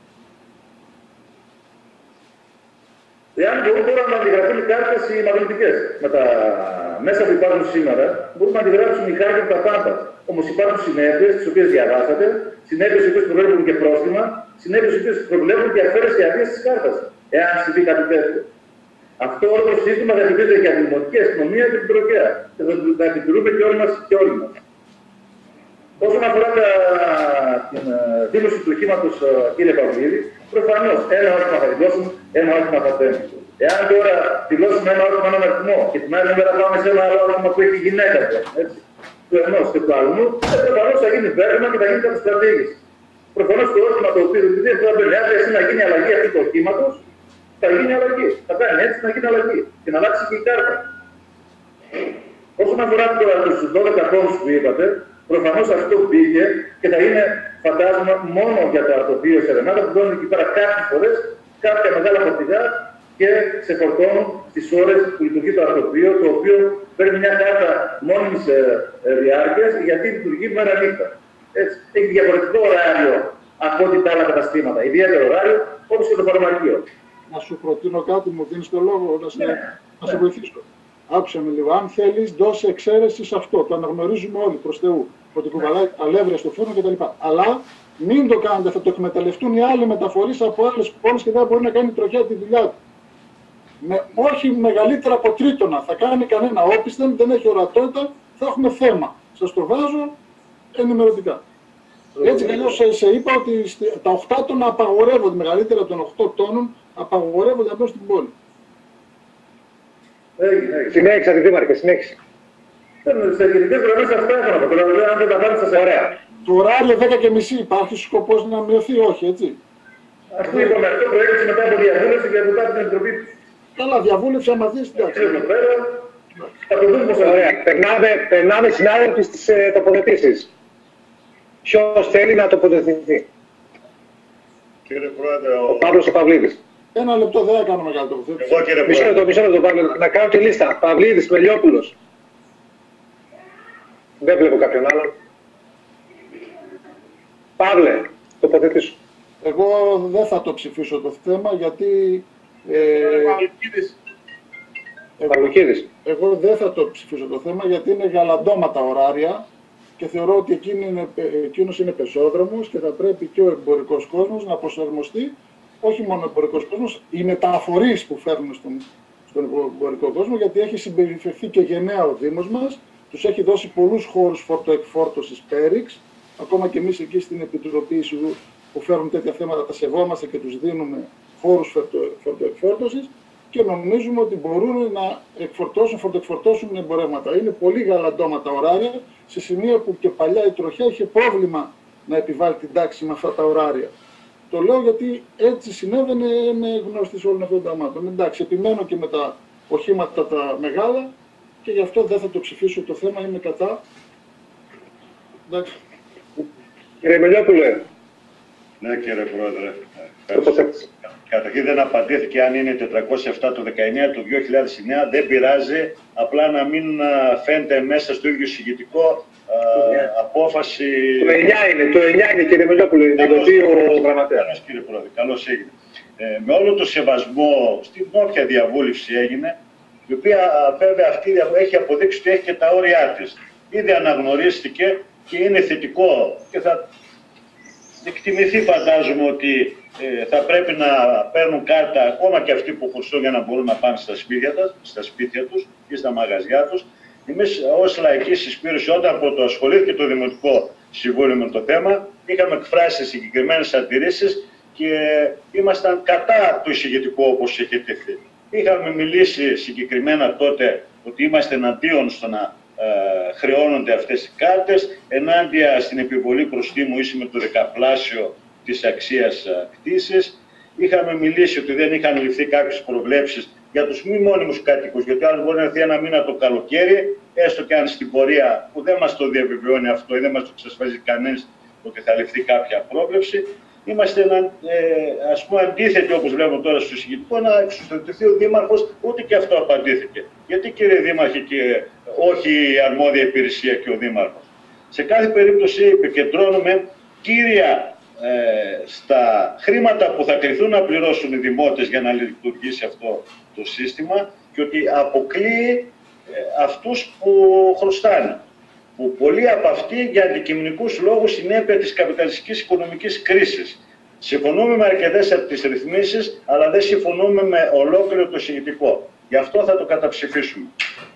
Εάν μπορούν τώρα να αντιγραφούν οι κάρτες οι μαγνητικές. Με τα μέσα που υπάρχουν σήμερα, μπορούμε να αντιγράψουν οι χάρτες τα πάντα. Όμως υπάρχουν συνέπειες, τις οποίες διαβάσατε, συνέπειες οι οποίες προβλέπουν και πρόστιμα, συνέπειες οι οποίες προβλέπουν και αφαίρεση αδείας της κάρτας. Εάν συμβεί κάτι τέτοιο. Αυτό όλο το σύστημα θα επιτρέπεται για τη δημοτική αστυνομία και την τροχέα. Και θα επιτηρούμε και όλοι μας και όλοι μας. Όσον αφορά τα, την δήλωση του οχήματος, κύριε Παυλίδη, προφανώς ένα όχημα θα δηλώσουν, ένα όχημα θα παίρνουν. Εάν τώρα δηλώσουμε ένα όχημα έναν αριθμό και την άλλη μέρα πάμε σε ένα άλλο όχημα που έχει γυναίκα έτσι, του ενός και του άλλου, προφανώς θα γίνει πέρασμα και θα γίνει καταστρατήγηση. Προφανώς το όχημα το οποίο δεν θα πρέπει να γίνει αλλαγή αυτού του οχήματος, θα γίνει αλλαγή. Θα κάνει έτσι να γίνει αλλαγή και να αλλάξει και η κάρτα. Όσον αφορά τους δώδεκα πόνους που είπατε, προφανώς αυτό πήγε και θα είναι, φαντάζομαι, μόνο για τα αρτοπείο Σερενάτα που δώνουν εκεί πέρα κάποιες φορές κάποια μεγάλα φορτηγά και σε φορτώνουν στις ώρες που λειτουργεί το αρτοπείο, το οποίο παίρνει μια κάρτα μόνιμης ε, ε, διάρκειας γιατί λειτουργεί μέρα νύχτα. Έτσι. Έχει διαφορετικό ωράριο από ό,τι τα άλλα καταστήματα. Ιδιαίτερο ωράριο, όπως και το φαρμακείο. Να σου προτείνω κάτι, μου δίνεις το λόγο, να σε, ναι, να σε βοηθήσω. Άκουσα με λίγο. Αν θέλεις, δώσε εξαίρεση σε αυτό. Το αναγνωρίζουμε όλοι προς Θεού. Ότι κουβαλάει αλεύρια στο φούρνο κτλ. Αλλά μην το κάνετε, θα το εκμεταλλευτούν οι άλλοι μεταφορείς από άλλες πόλεις και δεν μπορεί να κάνει τροχιά τη δουλειά του. Με, όχι μεγαλύτερα από τρίτονα. Θα κάνει κανένα όπισθεν, δεν έχει ορατότητα, θα έχουμε θέμα. Σας το βάζω ενημερωτικά. Έτσι κι αλλιώς σε, σε είπα ότι τα οκτώ τόνα απαγορεύονται, μεγαλύτερα των οκτώ τόνων απαγορεύονται απέναντι στην πόλη. Συνέχισα, Δήμαρχε, συνέχισα. Σε γενικές γραμμές αυτά έχω να πω. Δηλαδή, αν δεν τα βάλεις σε ωραία. Το ωράριο δέκα και μισή υπάρχει σκοπός να μειωθεί, όχι, έτσι. Αυτό είπαμε, αυτό προέκυψε μετά από διαβούλευση και μετά από την Επιτροπή. Καλά, διαβούλευση, άμα δεις, εντάξει. Εδώ πέρα, θα το δούμε πώς θα Ωραία. Περνάμε, περνάμε συνάδελφοι στις ε, τοποθετήσεις. Ποιος θέλει να τοποθετηθεί? Κύριε Πρόεδρε, ο, Ο Παύλος ο Παυλίδης. Ένα λεπτό δεν έκανα μεγάλη τοποθέτηση. εγώ κύριε Μισό Πρόεδρε, λεπτό, μισό λεπτό, Παύλο. Να κάνω τη λίστα. Παυλίδης, Μελιόπουλος. Δεν βλέπω κάποιον άλλον. Παύλε, τοποθετήσου. Εγώ δεν θα το ψηφίσω το θέμα γιατί ε, εγώ, Παυλοκίδης. εγώ δεν θα το ψηφίσω το θέμα γιατί είναι γαλαντώματα ωράρια και θεωρώ ότι εκείνη είναι, εκείνος είναι πεζόδρομος και θα πρέπει και ο εμπορικός κόσμος να προσαρμοστεί, όχι μόνο ο εμπορικός κόσμος, οι μεταφορείς που φέρνουν στον, στον εμπορικό κόσμο, γιατί έχει συμπεριφερθεί και γενναία ο Δήμος μας, τους έχει δώσει πολλούς χώρους φορτοεκφόρτωσης πέριξ, ακόμα και εμείς εκεί στην Επιτροπή που φέρουν τέτοια θέματα τα σεβόμαστε και τους δίνουμε χώρους φορτοεκφόρτωσης και νομίζουμε ότι μπορούν να εκφορτώσουν, φορτοεκφορτώσουν εμπορεύματα. Είναι πολύ γαλαντώματα ωράρια, σε σημεία που και παλιά η τροχιά είχε πρόβλημα να επιβάλλει την τάξη με αυτά τα ωράρια. Το λέω γιατί έτσι συνέβαινε, είναι γνωστή σε όλων αυτών των πραγμάτων. Εντάξει, επιμένω και με τα οχήματα τα μεγάλα και γι' αυτό δεν θα το ψηφίσω το θέμα, είμαι κατά. Εντάξει. Κύριε Μελιόπουλε. ναι κύριε Πρόεδρε, ευχαριστώ. Καταρχήν δεν απαντήθηκε αν είναι τετρακόσια επτά το δεκαεννιά του δύο χιλιάδες εννιά, δεν πειράζει, απλά να μην φαίνεται μέσα στο ίδιο συγκητικό uh, απόφαση. Το εννιά είναι, το εννιά είναι κύριε Μελιόπουλε, είναι το οποίο ο γραμματέας. Καλώς κύριε Πρόεδρε, καλώς έγινε. Ε, με όλο το σεβασμό στην όποια διαβούλευση έγινε, η οποία βέβαια αυτή έχει αποδείξει ότι έχει και τα όρια της. Ήδη αναγνωρίστηκε και είναι θετικό και θα εκτιμηθεί φαντάζομαι ότι ε, θα πρέπει να παίρνουν κάρτα ακόμα και αυτοί που χρωστούν για να μπορούν να πάνε στα σπίτια, στα σπίτια τους ή στα μαγαζιά τους. Εμείς ως λαϊκή συσπήρωση, όταν πρωτοασχολήθηκε το Δημοτικό Συμβούλιο με το θέμα, είχαμε εκφράσει συγκεκριμένες αντιρρήσεις και ήμασταν κατά το εισηγητικό όπως είχε τεθεί. Είχαμε μιλήσει συγκεκριμένα τότε ότι είμαστε εναντίον στο να ε, χρεώνονται αυτές οι κάρτες, ενάντια στην επιβολή προστίμου ίση με το δεκαπλάσιο της αξίας κτήσης. Είχαμε μιλήσει ότι δεν είχαν ληφθεί κάποιες προβλέψεις για τους μη μόνιμους κατοίκους, γιατί άλλο μπορεί να έρθει ένα μήνα το καλοκαίρι, έστω και αν στην πορεία που δεν μας το διαβεβαιώνει αυτό ή δεν μας το εξασφαλίζει κανείς ότι θα ληφθεί κάποια πρόβλεψη. Είμαστε ε, ας πούμε αντίθετοι, όπως βλέπουμε τώρα στο συγκεκριτικό, να εξουσιαστηθεί ο Δήμαρχος, ούτε και αυτό απαντήθηκε. Γιατί κύριε Δήμαρχε και όχι η αρμόδια υπηρεσία και ο Δήμαρχος. Σε κάθε περίπτωση επικεντρώνουμε κύρια ε, στα χρήματα που θα κληθούν να πληρώσουν οι δημότες για να λειτουργήσει αυτό το σύστημα και ότι αποκλείει ε, αυτούς που χρωστάνε. Που πολλοί από αυτοί για αντικειμενικούς λόγους συνέπεια της καπιταλιστικής οικονομικής κρίσης. Συμφωνούμε με αρκετές από τις ρυθμίσεις, αλλά δεν συμφωνούμε με ολόκληρο το εισηγητικό. Γι' αυτό θα το καταψηφίσουμε.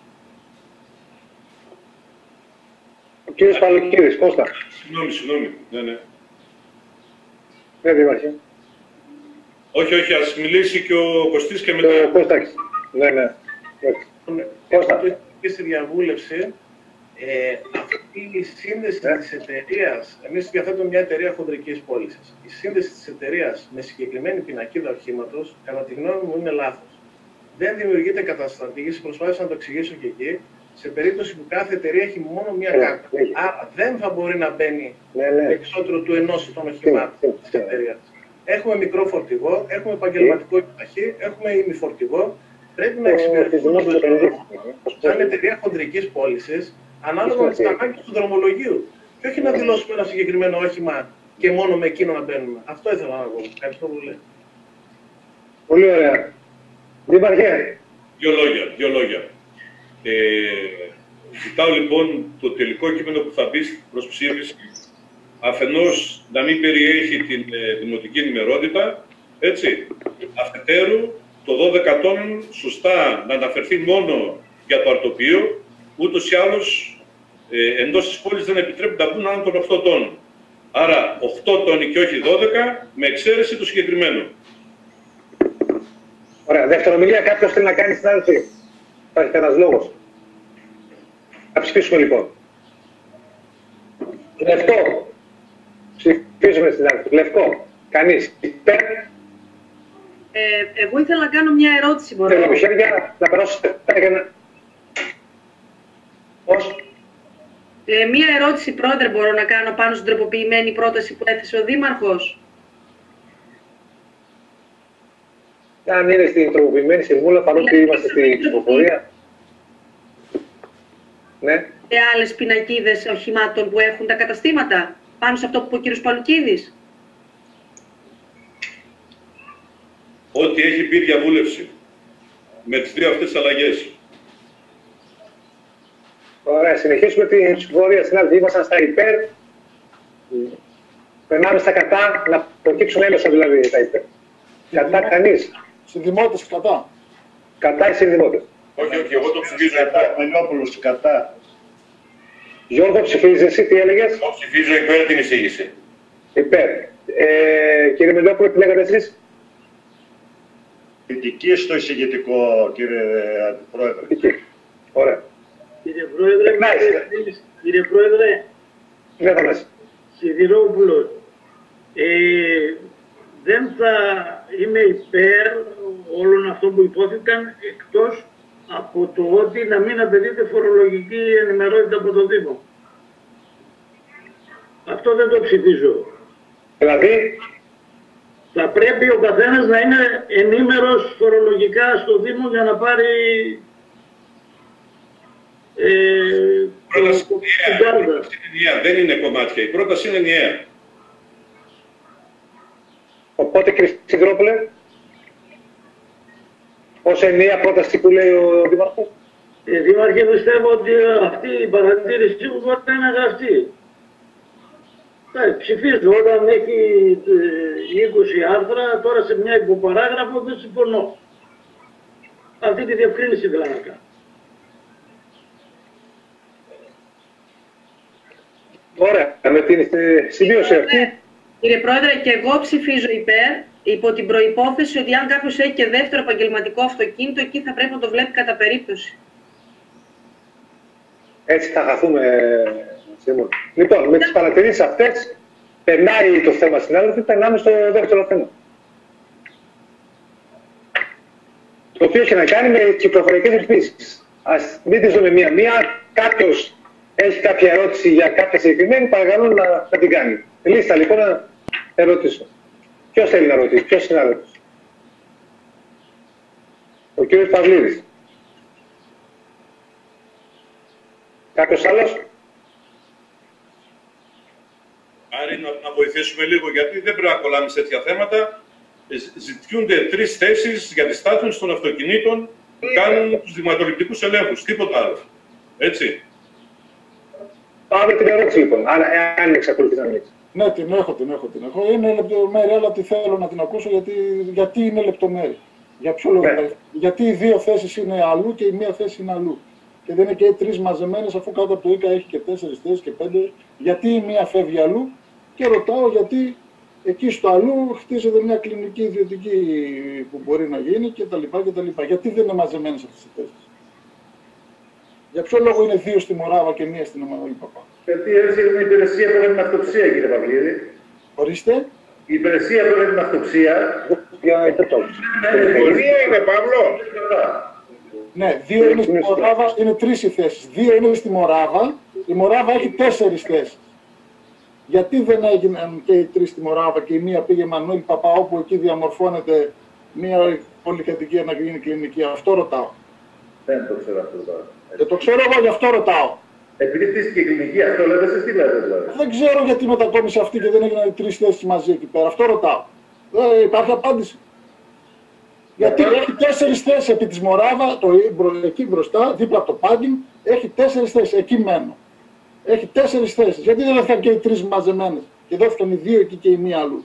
Ο κύριος Παλοκύρης, Κώστα. Συγγνώμη, συγγνώμη. Ναι, ναι. Ναι, Δήμαρχε. Όχι, όχι, ας μιλήσει και ο Κωστής και μετά. Ο Κώσταξ. Ναι, ναι. Κώστα. Και στη διαβούλευση, ε, αυτή η σύνδεση yeah. της εταιρείας, εμείς διαθέτουμε μια εταιρεία χοντρικής πώλησης. Η σύνδεση της εταιρείας με συγκεκριμένη πινακίδα οχήματος, κατά τη γνώμη μου, είναι λάθος. Δεν δημιουργείται καταστρατήγηση, προσπάθησα να το εξηγήσω και εκεί, σε περίπτωση που κάθε εταιρεία έχει μόνο μία κάρτα. Yeah. Άρα δεν θα μπορεί να μπαίνει yeah. περισσότερο του ενός των οχημάτων yeah. της εταιρείας. Έχουμε μικρό φορτηγό, έχουμε επαγγελματικό επιταχύ, έχουμε ημιφορτηγό. Πρέπει να εξυπηρετήσουμε σαν εταιρεία χοντρικής πώλησης ανάλογα με τις ανάγκες του δρομολογίου. Και όχι να δηλώσουμε ένα συγκεκριμένο όχημα και μόνο με εκείνο να μπαίνουμε. Αυτό ήθελα να πω. Ευχαριστώ πολύ. Πολύ ωραία. Δήμαρχε. Δύο λόγια. Δύο λόγια. Ε, ζητάω λοιπόν το τελικό κείμενο που θα μπει προς ψήφιση αφενός να μην περιέχει την ε, δημοτική ενημερότητα, έτσι, αφετέρου το δώδεκα τόνων σωστά να αναφερθεί μόνο για το αρτοπείο, ούτως ή άλλως ε, εντός της πόλης δεν επιτρέπεται να μπουν άνω των οκτώ τόνων. Άρα οκτώ τόνοι και όχι δώδεκα, με εξαίρεση το συγκεκριμένο. Ωραία. Δεύτερη ομιλία, κάποιος θέλει να κάνει συνάδελφοι. Υπάρχει κανένας λόγος. Να ψηφίσουμε λοιπόν. Λευκό. Ψηφίζουμε στην άλλη. Λευκό. Κανείς. Υπέρ. Ε, εγώ ήθελα να κάνω μια ερώτηση, μπορώ. Θέλω χέρια να περάσω για να... Πώς? Ε, μια ερώτηση, πρόεδρε, μπορώ να κάνω πάνω στην τροποποιημένη πρόταση που έθεσε ο Δήμαρχος. Αν είναι στην τροποποιημένη σειρμούλα, παρότι είμαστε στην ψηφοφορία. Ναι. Και άλλες πινακίδες οχημάτων που έχουν τα καταστήματα, πάνω σε αυτό που είπε ο κύριος Παλουκίδης. Ό,τι έχει πει διαβούλευση με τις δύο αυτές αλλαγές. Ωραία, συνεχίσουμε την ψηφοφορία. Συνάδελφοι, ήμασταν στα υπέρ. Περνάμε στα κατά, να προκύψουν έμεσα δηλαδή τα υπέρ. Κατά κανείς. Συνδημότες κατά. Κατά οι συνδημότες. Όχι, όχι, εγώ το ψηφίζω Κατά, Μελιόπουλος, κατά. Γιώργο, ψηφίζεις εσύ, τι έλεγες? Το ψηφίζω υπέρ την εισήγηση. Υπέρ. Ε, κύριε Μελιόπουλο, τι λέγατε εσείς? Κριτική στο εισηγητικό, κύριε Αντιπρόεδρε. Εκεί. Ωραία. Κύριε Πρόεδρε, κύριε Πρόεδρε, Ναι, θα μέσα. Σιδηρόπουλος, ε, δεν θα είμαι υπέρ όλων αυτών που υπόθηκαν, εκτός από το ότι να μην απαιτείται φορολογική ενημερότητα από το Δήμο. Αυτό δεν το ψηφίζω. Δηλαδή, Θα πρέπει ο καθένας να είναι ενήμερος φορολογικά στο Δήμο για να πάρει ε, Πρόταση το, ενιαία. την κάρτα. Είναι ενιαία. Δεν είναι κομμάτια. Η πρόταση είναι ενιαία. οπότε κύριε Σιδηρόπουλε, ως ενιαία πρόταση που λέει ο Δήμαρχος. Ε, Δήμαρχε, πιστεύω ότι αυτή η παρατήρησή μου μπορεί να είναι γραφτή. Ε, ψηφίζω όταν έχει ε, είκοσι άρθρα, τώρα σε μια υποπαράγραφο δεν συμφωνώ. Αυτή τη διευκρίνηση θέλω να κάνω. Ωραία, με την σημείωση αυτή. Κύριε Πρόεδρε, και εγώ ψηφίζω υπέρ, υπό την προϋπόθεση ότι αν κάποιος έχει και δεύτερο επαγγελματικό αυτοκίνητο, εκεί θα πρέπει να το βλέπει κατά περίπτωση. Έτσι θα χαθούμε, Σίμων. Λοιπόν, με τις παρατηρήσεις αυτές, περνάει το θέμα συνάδελφοι, περνάμε στο δεύτερο θέμα. Το οποίο έχει να κάνει με κυκλοφοριακές ρυθμίσεις. Ας μην τις δούμε μία-μία. Κάποιος έχει κάποια ερώτηση για κάποια συγκεκριμένη, παρακαλώ να, να την κάνει. Λίστα λοιπόν να ερωτήσω. Ποιος θέλει να ρωτήσει, ποιος συνάδελφος? Ο κύριος Παυλίδης. Κάποιος άλλος? Άρα να, να βοηθήσουμε λίγο, γιατί δεν πρέπει να κολλάμε σε τέτοια θέματα. Ε, Ζητιούνται τρεις θέσεις για τη στάθμιση των αυτοκινήτων που κάνουν τους δειγματοληπτικούς ελέγχους. Τίποτα άλλο. Έτσι. Πάμε την ερώτηση λοιπόν, αν, αν εξακολουθεί να μιλήσει. Ναι, την έχω, την έχω, την έχω. Είναι λεπτομέρεια, αλλά τη θέλω να την ακούσω γιατί, γιατί είναι λεπτομέρεια. Για ποιο λόγο? Ναι. Γιατί οι δύο θέσεις είναι αλλού και η μία θέση είναι αλλού. Και δεν είναι και οι τρεις μαζεμένες, αφού κάτω από το ΙΚΑ έχει και τέσσερις θέσεις και πέντε. Γιατί η μία φεύγει αλλού? Και ρωτάω γιατί εκεί στο αλλού χτίζεται μια κλινική ιδιωτική που μπορεί να γίνει κτλ. κτλ. Γιατί δεν είναι μαζεμένες αυτές οι θέσεις? Για ποιο λόγο είναι δύο στη Μοράβα και μία στην Εμμανουήλ Παπά? Γιατί έτσι είναι η υπηρεσία που έκανε την αυτοψία, κύριε Παυλίδη. Ορίστε. Η υπηρεσία που έκανε την αυτοψία. Για το το. Δύο είναι, Παύλο. Ναι, δύο είναι στη Μοράβα, είναι τρεις οι θέσεις. Δύο είναι στη Μοράβα, η Μοράβα έχει τέσσερις θέσεις. Γιατί δεν έγιναν και οι τρεις στη Μοράβα και η μία πήγε Εμμανουήλ Παπά, όπου εκεί διαμορφώνεται μια πολυκατοικία να γίνει κλινική? Αυτό ρωτάω. Δεν το ξέρω αυτό τώρα. Και το ξέρω εγώ, γι' αυτό ρωτάω. Επειδή χτίστηκε η κλινική, αυτό λέτε, εσείς τι λέτε δηλαδή? Δεν ξέρω γιατί μετακόμισε αυτή και δεν έγιναν οι τρεις θέσεις μαζί εκεί πέρα. Αυτό ρωτάω. Ε, υπάρχει απάντηση. Γιατί έχει τέσσερις θέσεις επί της Μοράβα, το, εκεί μπροστά, δίπλα από το πάγκινγκ, έχει τέσσερις θέσεις. Εκεί μένω. Έχει τέσσερις θέσεις. Γιατί δεν δόθηκαν και οι τρεις μαζεμένες και δόθηκαν οι δύο εκεί και η μία αλλού?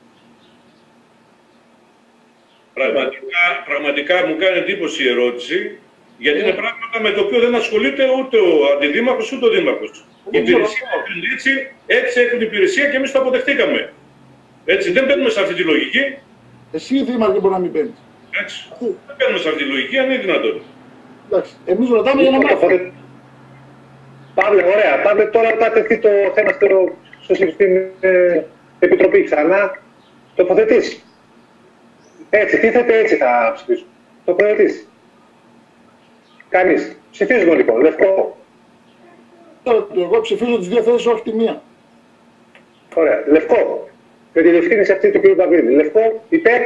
Πραγματικά, πραγματικά μου κάνει εντύπωση η ερώτηση, γιατί είναι πράγματα με το οποίο δεν ασχολείται ούτε ο αντιδήμαρχος ούτε ο δήμαρχος. Η υπηρεσία είναι έτσι, έτσι έχει την υπηρεσία και εμείς το αποδεχτήκαμε. Έτσι, δεν μπαίνουμε σε αυτή τη λογική. Εσύ, δήμαρχε, μπορεί να μην μπαίνεις. Έτσι, δεν μπαίνουμε σε αυτή τη λογική, αν είναι δυνατόν. Εντάξει, εμείς ρωτάμε για να μάθουμε. Παύλε, ωραία. Παύλε, τώρα θα τεθεί το θέμα στο, στο, στην ε, Επιτροπή ξανά. Τοποθετήσει. Έτσι, τίθεται, έτσι θα ψηφίσουν. Τοποθετήσει. Κανείς. Ψηφίζουμε λοιπόν. Λευκό. Εγώ ψηφίζω τις δύο θέσεις, όχι τη μία. Ωραία. Λευκό. Με τη διευκρίνηση αυτή του κ. Παυλίδη. Λευκό, υπέρ.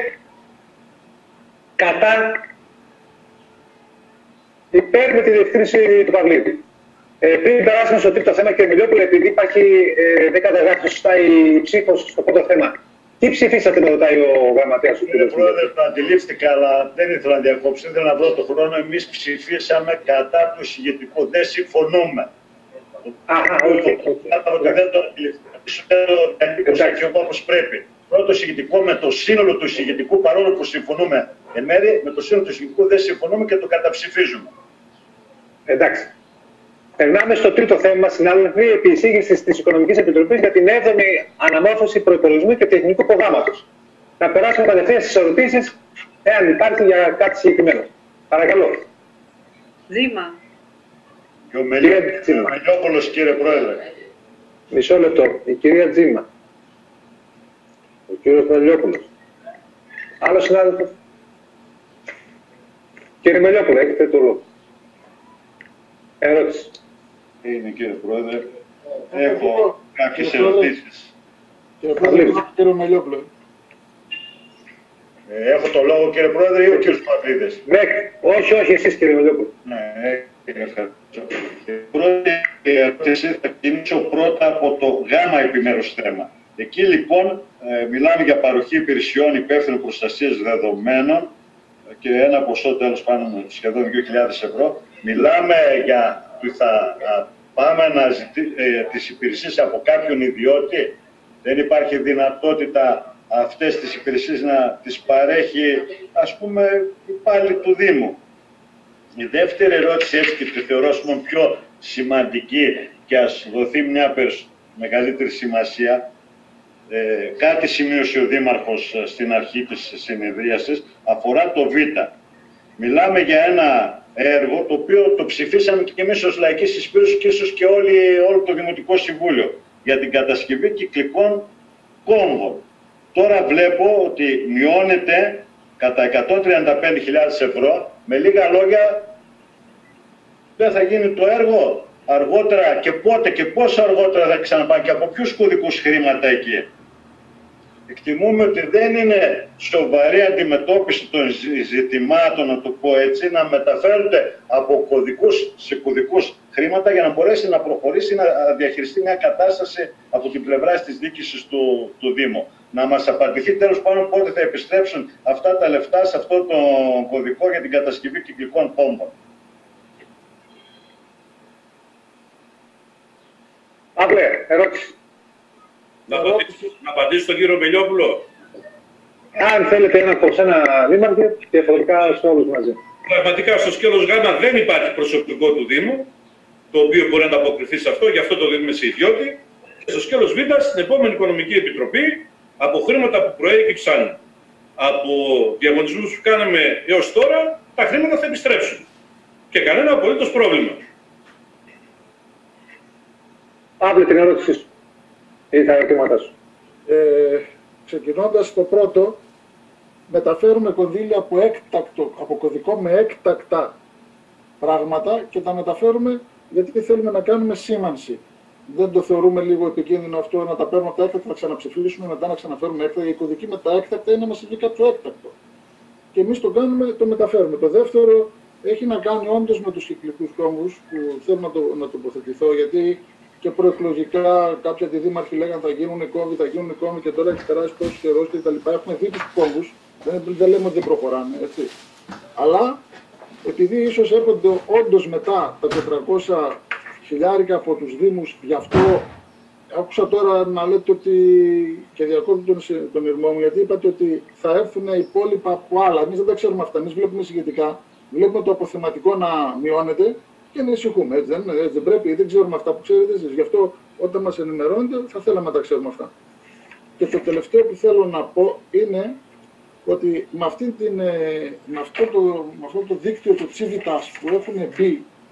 Κατά. Υπέρ με τη διευκρίνηση του Παυλίδη. Ε, πριν περάσουμε στο τρίτο θέμα, κ. Μιλιόπουλε, επειδή υπάρχει, ε, δεν καταγράφει σωστά η ψήφος στο πρώτο θέμα. Τι ψηφίσατε, με ρωτάει ο γραμματέας του. Κύριε Πρόεδρε, το αντιλήφθηκα, αλλά δεν ήθελα να διακόψω. Ήθελα να βρω το χρόνο. Εμείς ψηφίσαμε κατά του εισηγητικού. Δεν συμφωνούμε. Αχα, όχι. Δεν το αντιλήφθηκα όπως πρέπει. Πρώτο εισηγητικό με το σύνολο του εισηγητικού, παρόλο που συμφωνούμε εν μέρει, με το σύνολο του εισηγητικού δεν συμφωνούμε και το καταψηφίζουμε. Εντάξει. Περνάμε στο τρίτο θέμα, συνάδελφοι, επί εισήγησης της Οικονομικής Επιτροπής για την έβδομη αναμόρφωση προϋπολογισμού και τεχνικού προγράμματος. Να περάσουμε κατευθείαν στις ερωτήσεις, εάν υπάρχει για κάτι συγκεκριμένο. Παρακαλώ. Ζήμα. Και ο Μελιόπουλος, κύριε Πρόεδρε. Μισό λεπτό. Η κυρία Τζίμα. Ο κύριος Μελιόπουλος. Άλλο συνάδελφος. Κύριε Μελιόπουλο, έχετε το λόγο. Ερώτηση. Είναι, κύριε Πρόεδρε. Έχω κάποιες ερωτήσεις. Κύριε Πρόεδρε, κύριε Μελιόπουλο. Έχω το λόγο, κύριε Πρόεδρε, ή ο κύριος Παυλίδης? Ναι, όχι, όχι, εσείς, κύριε Μελιόπουλο. Ναι, ευχαριστώ. Πρώτη ερώτηση, θα ξεκινήσω πρώτα από το γάμα επιμέρους θέμα. Εκεί λοιπόν ε, μιλάμε για παροχή υπηρεσιών υπεύθυνων προστασίας δεδομένων και ένα ποσό τέλος πάντων σχεδόν δύο χιλιάδες ευρώ. Μιλάμε για ότι θα α, πάμε να ζητήσουμε ε, τις υπηρεσίες από κάποιον ιδιώτη. Δεν υπάρχει δυνατότητα αυτές τις υπηρεσίες να τις παρέχει, ας πούμε, υπάλληλοι του Δήμου. Η δεύτερη ερώτηση, έτσι και τη θεωρώ πιο σημαντική και ας δοθεί μια μεγαλύτερη σημασία, ε, κάτι σημείωσε ο Δήμαρχος στην αρχή της συνεδρίασης, αφορά το Β. Μιλάμε για ένα έργο το οποίο το ψηφίσαμε και εμείς ως Λαϊκή Συσπήρωση και ίσως και όλοι, όλο το Δημοτικό Συμβούλιο για την κατασκευή κυκλικών κόμβων. Τώρα βλέπω ότι μειώνεται κατά εκατόν τριάντα πέντε χιλιάδες ευρώ. Με λίγα λόγια, δεν θα γίνει το έργο αργότερα και πότε και πόσο αργότερα θα ξαναπάνε και από ποιους κωδικούς χρήματα εκεί. Εκτιμούμε ότι δεν είναι σοβαρή αντιμετώπιση των ζητημάτων, να το πω έτσι, να μεταφέρονται από κωδικούς σε κωδικούς χρήματα για να μπορέσει να προχωρήσει, να διαχειριστεί μια κατάσταση από την πλευρά της διοίκησης του, του Δήμου. Να μας απαντηθεί τέλος πάντων πότε θα επιστρέψουν αυτά τα λεφτά σε αυτό το κωδικό για την κατασκευή κυκλικών πόμπων. Αύλε, ερώτηση. Να, να απαντήσω στον κύριο Μελιόπουλο. Αν θέλετε ένα προς ένα δήμαρχε, διαφορετικά σε όλους μαζί. Πραγματικά στο σκέλος Γ δεν υπάρχει προσωπικό του Δήμου, το οποίο μπορεί να ανταποκριθεί σε αυτό, γι' αυτό το δίνουμε σε ιδιώτη. Και στο σκέλος Β, στην επόμενη Οικονομική Επιτροπή, από χρήματα που προέκυψαν από διαγωνισμούς που κάναμε έως τώρα, τα χρήματα θα επιστρέψουν. Και κανένα απολύτως πρόβλημα. Αύλε την ερώτησή σου. Ή τα ερωτήματά σου. Ε, ξεκινώντας το πρώτο, μεταφέρουμε κονδύλια από, έκτακτο, από κωδικό με έκτακτα πράγματα και τα μεταφέρουμε γιατί θέλουμε να κάνουμε σήμανση. Δεν το θεωρούμε λίγο επικίνδυνο αυτό να τα παίρνουμε από τα έκτακτα, να ξαναψηφίσουμε, μετά να ξαναφέρουμε έκτακτα. Η κωδική με τα έκτακτα είναι να μας βγει κάποιο έκτακτο. Και εμείς το κάνουμε, το μεταφέρουμε. Το δεύτερο έχει να κάνει όντως με τους κυκλικούς κόμβους που θέλω να, το, να τοποθετηθώ, γιατί και προεκλογικά κάποια αντιδήμαρχοι λέγανε θα γίνουν κόμβοι, θα γίνουν κόμβοι και τώρα έχει περάσει τόσο καιρό και τα λοιπά. Έχουμε δει τους κόμβους, δεν, δεν λέμε ότι δεν προχωράνε, έτσι. Αλλά επειδή ίσως έρχονται όντως μετά τα τετρακόσια χιλιάρικα από τους Δήμους, γι' αυτό άκουσα τώρα να λέτε ότι, και διακόπτω τον, τον ηρμό μου, γιατί είπατε ότι θα έρθουν υπόλοιπα από άλλα. Εμείς δεν τα ξέρουμε αυτά, εμείς βλέπουμε συγκεκριτικά, βλέπουμε το αποθεματικό να μειώνεται και ανησυχούμε, έτσι δεν, έτσι δεν πρέπει, δεν ξέρουμε αυτά που ξέρετε εσείς. Γι' αυτό όταν μας ενημερώνετε θα θέλαμε να τα ξέρουμε αυτά. Και το τελευταίο που θέλω να πω είναι ότι με, αυτή την, με, αυτό, το, με αυτό το δίκτυο του Civitas που έχουν μπει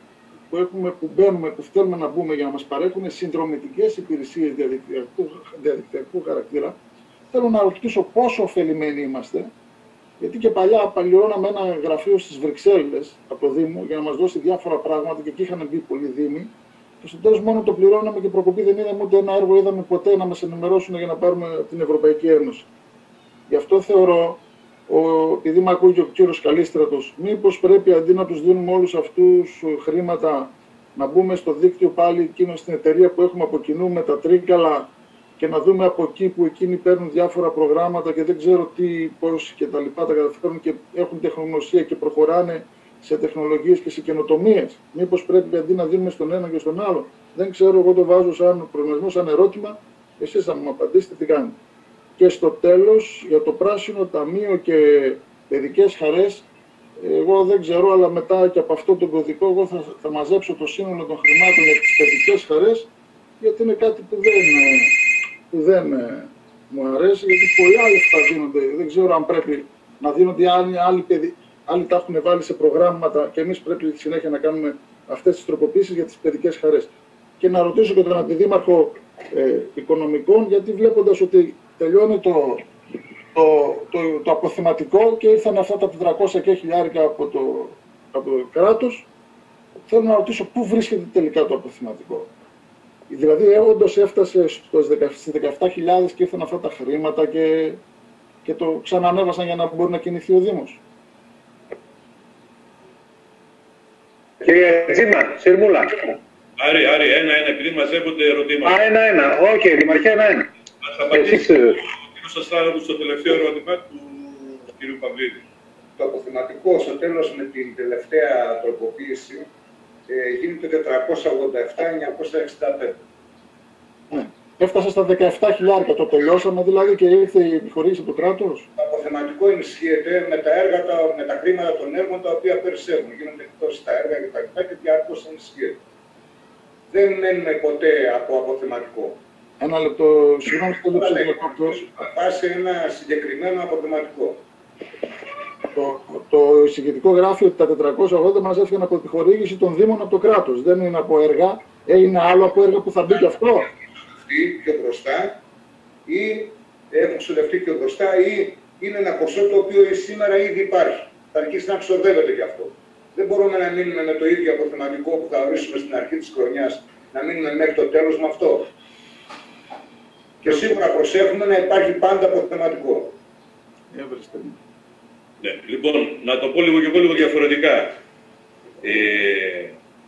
που, έχουμε, που μπαίνουμε, που θέλουμε να μπούμε για να μας παρέχουν συνδρομητικές υπηρεσίες διαδικτυακού, διαδικτυακού χαρακτήρα, θέλω να ρωτήσω πόσο ωφελημένοι είμαστε, γιατί και παλιά παλιώναμε ένα γραφείο στις Βρυξέλλες από το Δήμο για να μας δώσει διάφορα πράγματα και εκεί είχαν μπει πολλοί Δήμοι. Και στο τέλος μόνο το πληρώναμε και προκοπή δεν είδαμε ούτε ένα έργο, είδαμε ποτέ να μας ενημερώσουν για να πάρουμε την Ευρωπαϊκή Ένωση. Γι' αυτό θεωρώ, ο, επειδή με ακούει και ο κύριος Καλίστρατος, μήπως πρέπει αντί να τους δίνουμε όλους αυτούς χρήματα να μπούμε στο δίκτυο πάλι εκείνο στην εταιρεία που έχουμε από κοινού με τα Τρίκαλα και να δούμε από εκεί που εκείνοι παίρνουν διάφορα προγράμματα και δεν ξέρω τι, πώς και τα λοιπά τα καταφέρουν και έχουν τεχνογνωσία και προχωράνε σε τεχνολογίες και σε καινοτομίες. Μήπως πρέπει αντί να δίνουμε στον ένα και στον άλλο. Δεν ξέρω, εγώ το βάζω σαν προβληματισμό, σαν ερώτημα. Εσείς θα μου απαντήσετε τι κάνετε. Και στο τέλος, για το πράσινο ταμείο και παιδικές χαρές, εγώ δεν ξέρω, αλλά μετά και από αυτό τον κωδικό, εγώ θα, θα μαζέψω το σύνολο των χρημάτων για τις παιδικές χαρές, γιατί είναι κάτι που δεν, που δεν μου αρέσει, γιατί πολλά λεφτά δίνονται. Δεν ξέρω αν πρέπει να δίνονται άλλοι, άλλοι παιδι... Άλλοι τα έχουν βάλει σε προγράμματα και εμείς πρέπει συνέχεια να κάνουμε αυτές τις τροποποίησεις για τις παιδικές χαρές. Και να ρωτήσω και τον Αντιδήμαρχο ε, Οικονομικών, γιατί βλέποντας ότι τελειώνει το, το, το, το αποθεματικό και ήρθαν αυτά τα τετρακόσια και χιλιάρικα από το, από το κράτος, θέλω να ρωτήσω πού βρίσκεται τελικά το αποθεματικό. Δηλαδή, όντως έφτασε στις δεκαεπτά χιλιάδες και ήρθαν αυτά τα χρήματα και, και το ξανανέβασαν για να μπορεί να κινηθεί ο Δήμος. Κύριε Τζίμα, Σιρμούλα. Άρη, Άρη, ένα-ένα, επειδή μαζεύονται ερωτήματα. Α, ένα-ένα. Οκ, okay, Δημαρχέ, ένα-ένα. Ας απαντήσει ο κ. Αστράδος στο τελευταίο ερώτημα του κ. Παυλίδη. Το αποθεματικό στο τέλος με την τελευταία τροποποίηση ε, γίνεται τετρακόσια ογδόντα επτά χιλιάδες εννιακόσια εξήντα πέντε. Ναι. Έφτασε στα δεκαεπτά χιλιάδες, το τελειώσαμε δηλαδή και ήρθε η επιχορήγηση του κράτους. Το αποθεματικό ενισχύεται με τα, έργα, με τα χρήματα των έργων τα οποία περισσεύουν. Γίνονται εκτός τα έργα και τα λοιπά και διαρκώς ενισχύεται. Δεν μένουμε ποτέ από αποθεματικό. Ένα λεπτό, συγγνώμη, στο λεπτό διακόπτω. Βάσει ένα συγκεκριμένο αποθεματικό. Το, το εισηγητικό γράφει ότι τα τετρακόσια ογδόντα μαζεύτηκαν από επιχορήγηση των Δήμων από το κράτος. Δεν είναι από έργα, ε, είναι άλλο από έργα που θα μπει και αυτό. Πιο μπροστά ή έχουν ξοδευτεί πιο μπροστά ή είναι ένα ποσό το οποίο σήμερα ήδη υπάρχει. Θα αρχίσει να ξοδεύεται γι' αυτό. Δεν μπορούμε να μείνουμε με το ίδιο αποθεματικό που θα ορίσουμε στην αρχή της χρονιάς, να μείνουμε μέχρι το τέλος με αυτό. Και σίγουρα προσέχουμε να υπάρχει πάντα αποθεματικό. Ναι, λοιπόν, να το πω λίγο και εγώ λίγο διαφορετικά. Ε,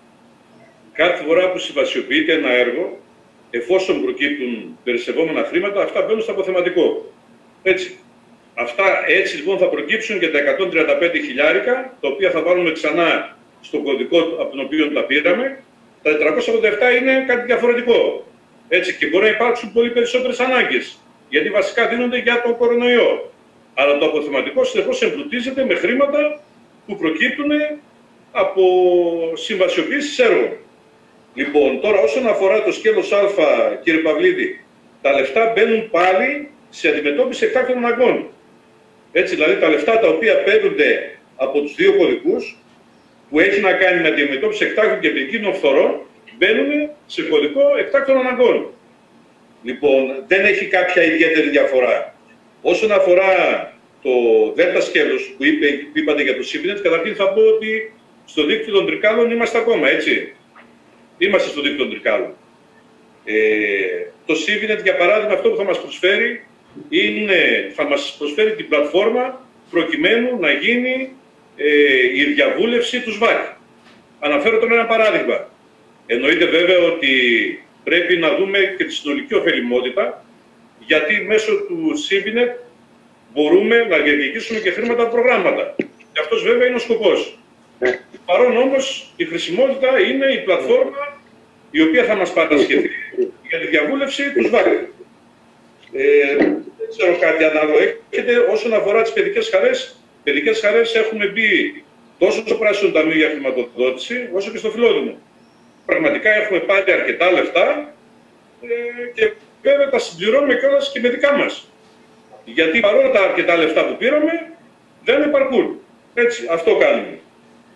κάθε φορά που συμβασιοποιείται ένα έργο, εφόσον προκύπτουν περισσευόμενα χρήματα, αυτά μπαίνουν στο αποθεματικό. Έτσι. Αυτά έτσι λοιπόν θα προκύψουν και τα εκατόν τριάντα πέντε χιλιάρικα, τα οποία θα βάλουμε ξανά στον κωδικό από τον οποίο τα πήραμε. Τα τετρακόσια ογδόντα επτά είναι κάτι διαφορετικό. Έτσι, και μπορεί να υπάρξουν πολύ περισσότερες ανάγκες, γιατί βασικά δίνονται για τον κορονοϊό. Αλλά το αποθεματικό συνεχώς εμπλουτίζεται με χρήματα που προκύπτουν από συμβασιοποιήσεις έργων. Λοιπόν, τώρα όσον αφορά το σκέλος Α, κύριε Παυλίδη, τα λεφτά μπαίνουν πάλι σε αντιμετώπιση εκτάκτων αναγκών. Έτσι, δηλαδή τα λεφτά τα οποία παίρνονται από τους δύο κωδικούς, που έχει να κάνει με αντιμετώπιση εκτάκτων και επικίνδυνων φθορών, μπαίνουν σε κωδικό εκτάκτων αναγκών. Λοιπόν, δεν έχει κάποια ιδιαίτερη διαφορά. Όσον αφορά το δέλτα σκέλος που, είπε, που είπατε για το Σίβινετ, καταρχήν θα πω ότι στο δίκτυο των Τρικάλων είμαστε ακόμα, έτσι. Είμαστε στο δίκτυο των Τρικάλων. Ε, το Σίβινετ, για παράδειγμα, αυτό που θα μας προσφέρει είναι, θα μας προσφέρει την πλατφόρμα προκειμένου να γίνει ε, η διαβούλευση του ΣΒΑΚ. Αναφέρω τώρα ένα παράδειγμα. Εννοείται βέβαια ότι πρέπει να δούμε και τη συνολική ωφελημότητα, γιατί μέσω του Σίβινετ μπορούμε να διεκδικήσουμε και χρήματα από προγράμματα. Και αυτός βέβαια είναι ο σκοπός. Παρόν όμως η χρησιμότητα είναι η πλατφόρμα η οποία θα μας παρασχεθεί για τη διαβούλευση του ΣΒΑΚ. Ε, δεν ξέρω κάτι ανάλογο έχετε όσον αφορά τις παιδικές χαρές. Παιδικές χαρές έχουμε μπει τόσο στο Πράσινο Ταμείο για χρηματοδότηση, όσο και στο Φιλόδημο. Πραγματικά έχουμε πάρει αρκετά λεφτά ε, και βέβαια τα συμπληρώνουμε κιόλας και με δικά μας. Γιατί παρόλα τα αρκετά λεφτά που πήραμε, δεν επαρκούν. Έτσι, αυτό κάνουμε.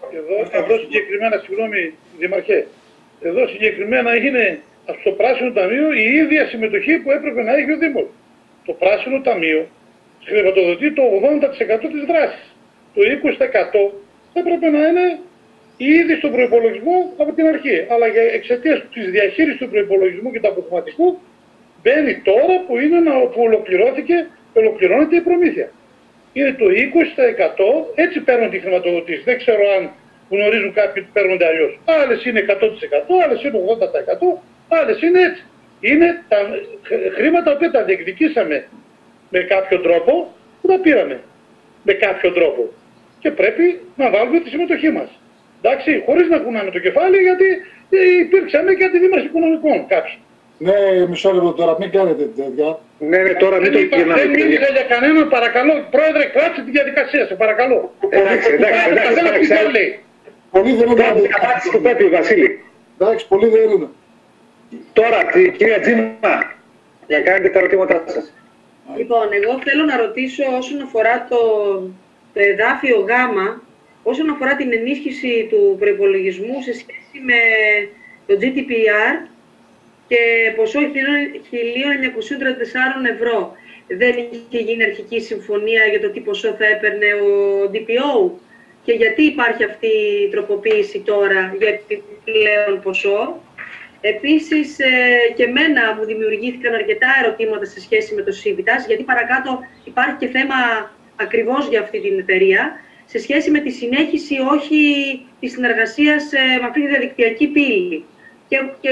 Εδώ, εδώ συγκεκριμένα, συγγνώμη Δημαρχέ, εδώ συγκεκριμένα είναι στο Πράσινο Ταμείο η ίδια συμμετοχή που έπρεπε να έχει ο Δήμος. Το Πράσινο Ταμείο χρηματοδοτεί το ογδόντα τοις εκατό της δράσης. Το είκοσι τοις εκατό έπρεπε να είναι ήδη στον προϋπολογισμό από την αρχή. Αλλά για εξαιτίας της διαχείρισης του προϋπολογισμού και του αποθεματικού μπαίνει τώρα που, είναι να, που ολοκληρώθηκε, ολοκληρώνεται η προμήθεια. Είναι το είκοσι τοις εκατό, έτσι παίρνουν τη χρηματοδοτήση. Δεν ξέρω αν γνωρίζουν κάποιοι ότι παίρνονται αλλιώς. Άλλες είναι εκατό τοις εκατό, άλλες είναι ογδόντα τοις εκατό, άλλες είναι έτσι. Είναι τα χρήματα που τα διεκδικήσαμε με κάποιο τρόπο, που τα πήραμε με κάποιο τρόπο. Και πρέπει να βάλουμε τη συμμετοχή μας. Εντάξει, χωρίς να κουνάμε το κεφάλι, γιατί υπήρξαμε και αντιδήμαρχοι οικονομικών κάποιοι. Ναι, μισό λεπτό τώρα, μην κάνετε τέτοια. Ναι, ναι, τώρα μην το γυρνάμε. Δεν μίλησα για κανέναν, παρακαλώ. Πρόεδρε, κράτησε τη διαδικασία, σε παρακαλώ. Εντάξει, εντάξει, εντάξει. Πολύ δεν είναι. Κατάξυση του πρέπει, Βασίλη. Εντάξει, πολύ δεν είναι. Τώρα, κυρία Τζίμα, να κάνετε τα ερωτήματά σας. Λοιπόν, εγώ θέλω να ρωτήσω όσον αφορά το, το εδάφιο Γ, όσον αφορά την ενίσχυση του προϋπολογισμού σε σχέση με το τζι τι πι αρ και ποσό χίλια εννιακόσια τριάντα τέσσερα ευρώ. Δεν είχε γίνει αρχική συμφωνία για το τι ποσό θα έπαιρνε ο ντι πι ο και γιατί υπάρχει αυτή η τροποποίηση τώρα για επιπλέον ποσό. Επίσης, ε, και εμένα μου δημιουργήθηκαν αρκετά ερωτήματα σε σχέση με το Civitas, γιατί παρακάτω υπάρχει και θέμα ακριβώς για αυτή την εταιρεία, σε σχέση με τη συνέχιση όχι της συνεργασίας ε, με αυτή τη διαδικτυακή πύλη. Και, και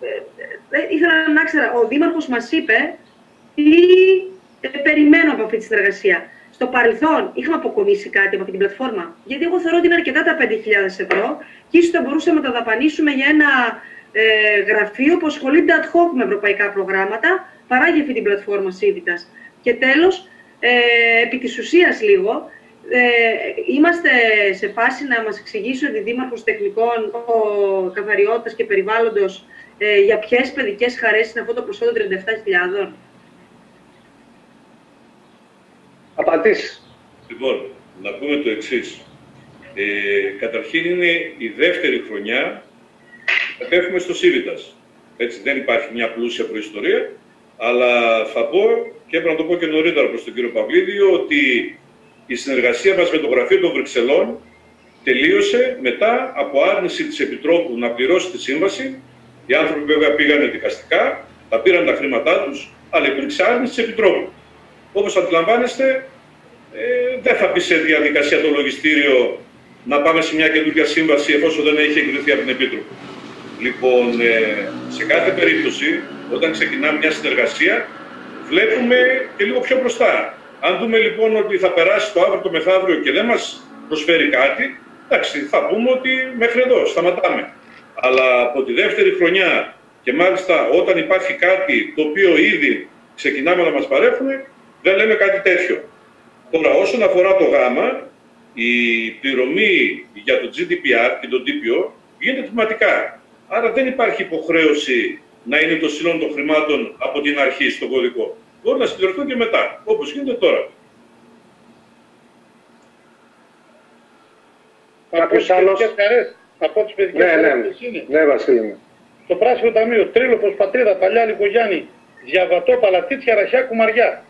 ε, ε, ήθελα να ξέρω, ο Δήμαρχος μας είπε τι ε, περιμένω από αυτή τη συνεργασία. Στο παρελθόν είχαμε αποκομίσει κάτι από αυτή την πλατφόρμα, γιατί εγώ θεωρώ ότι είναι αρκετά τα πέντε χιλιάδες ευρώ και ίσως θα μπορούσαμε να τα δαπανίσουμε για ένα ε, γραφείο που ασχολείται ad hoc με ευρωπαϊκά προγράμματα, παράγει αυτή την πλατφόρμα Civitas. Και τέλος, ε, επί της ουσίας λίγο, ε, είμαστε σε φάση να μας εξηγήσει ο Δήμαρχος Τεχνικών, ο Καθαριότητας και Περιβάλλοντος, ε, για ποιες παιδικές χαρές είναι αυτό το ποσό των τριάντα επτά χιλιάδων. Απαντήσεις. Λοιπόν, να πούμε το εξής. Ε, καταρχήν είναι η δεύτερη χρονιά που κατέχουμε στο Civitas. Έτσι, δεν υπάρχει μια πλούσια προϊστορία, αλλά θα πω και έπρεπε να το πω και νωρίτερα προς τον κύριο Παυλίδη, ότι η συνεργασία μας με το Γραφείο των Βρυξελών τελείωσε μετά από άρνηση της Επιτρόπου να πληρώσει τη σύμβαση. Οι άνθρωποι βέβαια πήγανε δικαστικά, τα πήραν τα χρήματά τους, αλλά υπήρξε άρνηση της Επιτρόπου. Όπως αντιλαμβάνεστε, ε, δεν θα μπει σε διαδικασία το λογιστήριο να πάμε σε μια καινούργια σύμβαση εφόσον δεν έχει εγκριθεί από την Επίτροπο. Λοιπόν, ε, σε κάθε περίπτωση, όταν ξεκινάμε μια συνεργασία, βλέπουμε και λίγο πιο μπροστά. Αν δούμε λοιπόν ότι θα περάσει το αύριο το μεθαύριο και δεν μας προσφέρει κάτι, εντάξει, θα πούμε ότι μέχρι εδώ, σταματάμε. Αλλά από τη δεύτερη χρονιά και μάλιστα όταν υπάρχει κάτι το οποίο ήδη ξεκινάμε να μας παρέχουν, δεν λέμε κάτι τέτοιο. Τώρα, όσον αφορά το γάμα, η πληρωμή για το τζι ντι πι αρ και το ντι πι ο γίνεται τμηματικά. Άρα δεν υπάρχει υποχρέωση να είναι το σύνολο των χρημάτων από την αρχή στον κωδικό. Μπορεί να συμπληρωθούν και μετά, όπως γίνεται τώρα. Κάποιος άλλος? Από τις παιδικές ναι, χαρές ναι, είναι. Ναι, Βασίλη. Στο Πράσινο Ταμείο, Τρίλοφος, Πατρίδα, Παλιά, Λικογιάννη, Διαβατό, Παλατίτσια, Ραχιά, Κουμαριά.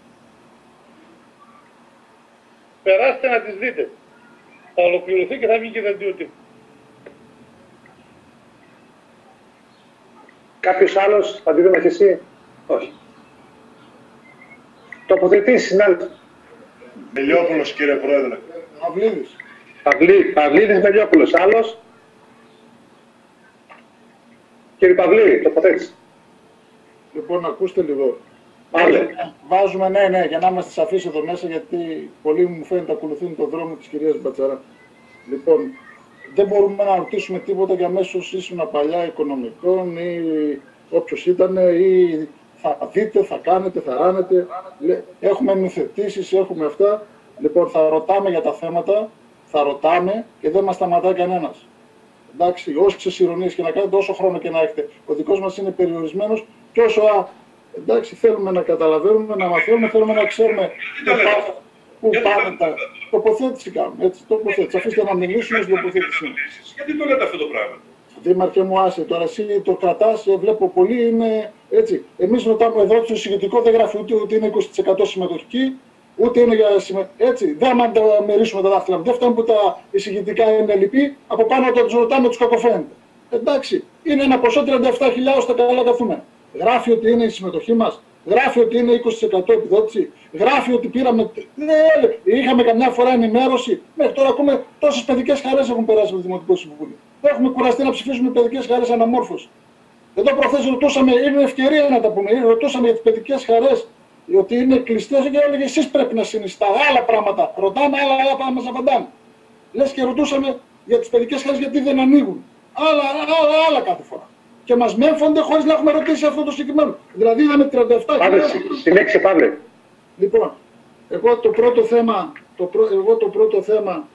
Περάστε να τις δείτε. Θα ολοκληρωθεί και θα βγει και δελτίο τύπου. Κάποιος άλλος, αντίδεμα και εσύ? Όχι. Τοποθετήσεις, συνάδελφοι. Μελιόπουλος, κύριε Πρόεδρε. Παυλίδης. Παυλίδης, Παυλίδης Μελιόπουλος. Άλλος? Κύριε Παυλίδη, τοποθέτηση. Λοιπόν, ακούστε λίγο. Άλλε. Βάζουμε, ναι, ναι, για να είμαστε σαφείς εδώ μέσα, γιατί πολλοί μου φαίνεται ακολουθούν τον δρόμο της κυρίας Μπατσαρά. Λοιπόν, δεν μπορούμε να ρωτήσουμε τίποτα για μέσος ίσονα παλιά οικονομικών ή όποιος ήταν ή θα δείτε, θα κάνετε, θα ράνετε. Έχουμε νουθετήσεις, έχουμε αυτά. Λοιπόν, θα ρωτάμε για τα θέματα, θα ρωτάμε και δεν μας σταματά κανένας. Εντάξει, όσες ηρωνίες και να κάνετε, όσο χρόνο και να έχετε. Ο δικός μας είναι περιορισμένος και όσο α, εντάξει, θέλουμε να καταλαβαίνουμε, να μαθαίνουμε, θέλουμε να ξέρουμε. Πού πάνε τα. Τοποθέτηση κάνουμε. Έτσι, τοποθέτηση. Αφήστε να μιλήσουμε στην τοποθέτηση. Γιατί το λέτε αυτό το πράγμα? Δήμαρχε μου, άσε τώρα, εσύ το κρατάς, βλέπω πολύ είναι έτσι. Εμείς ρωτάμε εδώ στο εισηγητικό, δεν γράφει ούτε ότι είναι είκοσι τοις εκατό συμμετοχική, ούτε είναι για συμμετοχική. Έτσι, δεν άμα τα μερίσουμε τα δάχτυλα. Δεν φτάνει που τα εισηγητικά είναι λυπή, από πάνω όταν τους ρωτάμε τους κακοφαίνεται. Εντάξει, είναι ένα ποσό τριάντα επτά χιλιάδες τα καλά καθούμενα. Γράφει ότι είναι η συμμετοχή μας, γράφει ότι είναι είκοσι τοις εκατό επιδότηση, γράφει ότι πήραμε. Ναι, είχαμε καμιά φορά ενημέρωση. Μέχρι τώρα ακούμε τόσες παιδικές χαρές έχουν περάσει από το Δημοτικό Συμβούλιο. Έχουμε κουραστεί να ψηφίσουμε παιδικές χαρές αναμόρφωση. Εδώ προχθές ρωτούσαμε, είναι ευκαιρία να τα πούμε, ρωτούσαμε για τις παιδικές χαρές, ότι είναι κλειστές και έλεγε εσείς πρέπει να συνιστά άλλα πράγματα. Ρωτάμε, άλλα, άλλα πράγματα μας απαντάνε. Λες και ρωτούσαμε για τις παιδικές χαρές γιατί δεν ανοίγουν. Άλλα, άλλα, άλλα κάθε φορά. Και μας μέμφονται χωρίς να έχουμε ρωτήσει αυτό το συγκεκριμένο. Δηλαδή είδαμε τριάντα επτά χιλιάδες. Συνέχισε, Παύλε. Λοιπόν, εγώ το πρώτο θέμα, το πρω... εγώ το πρώτο θέμα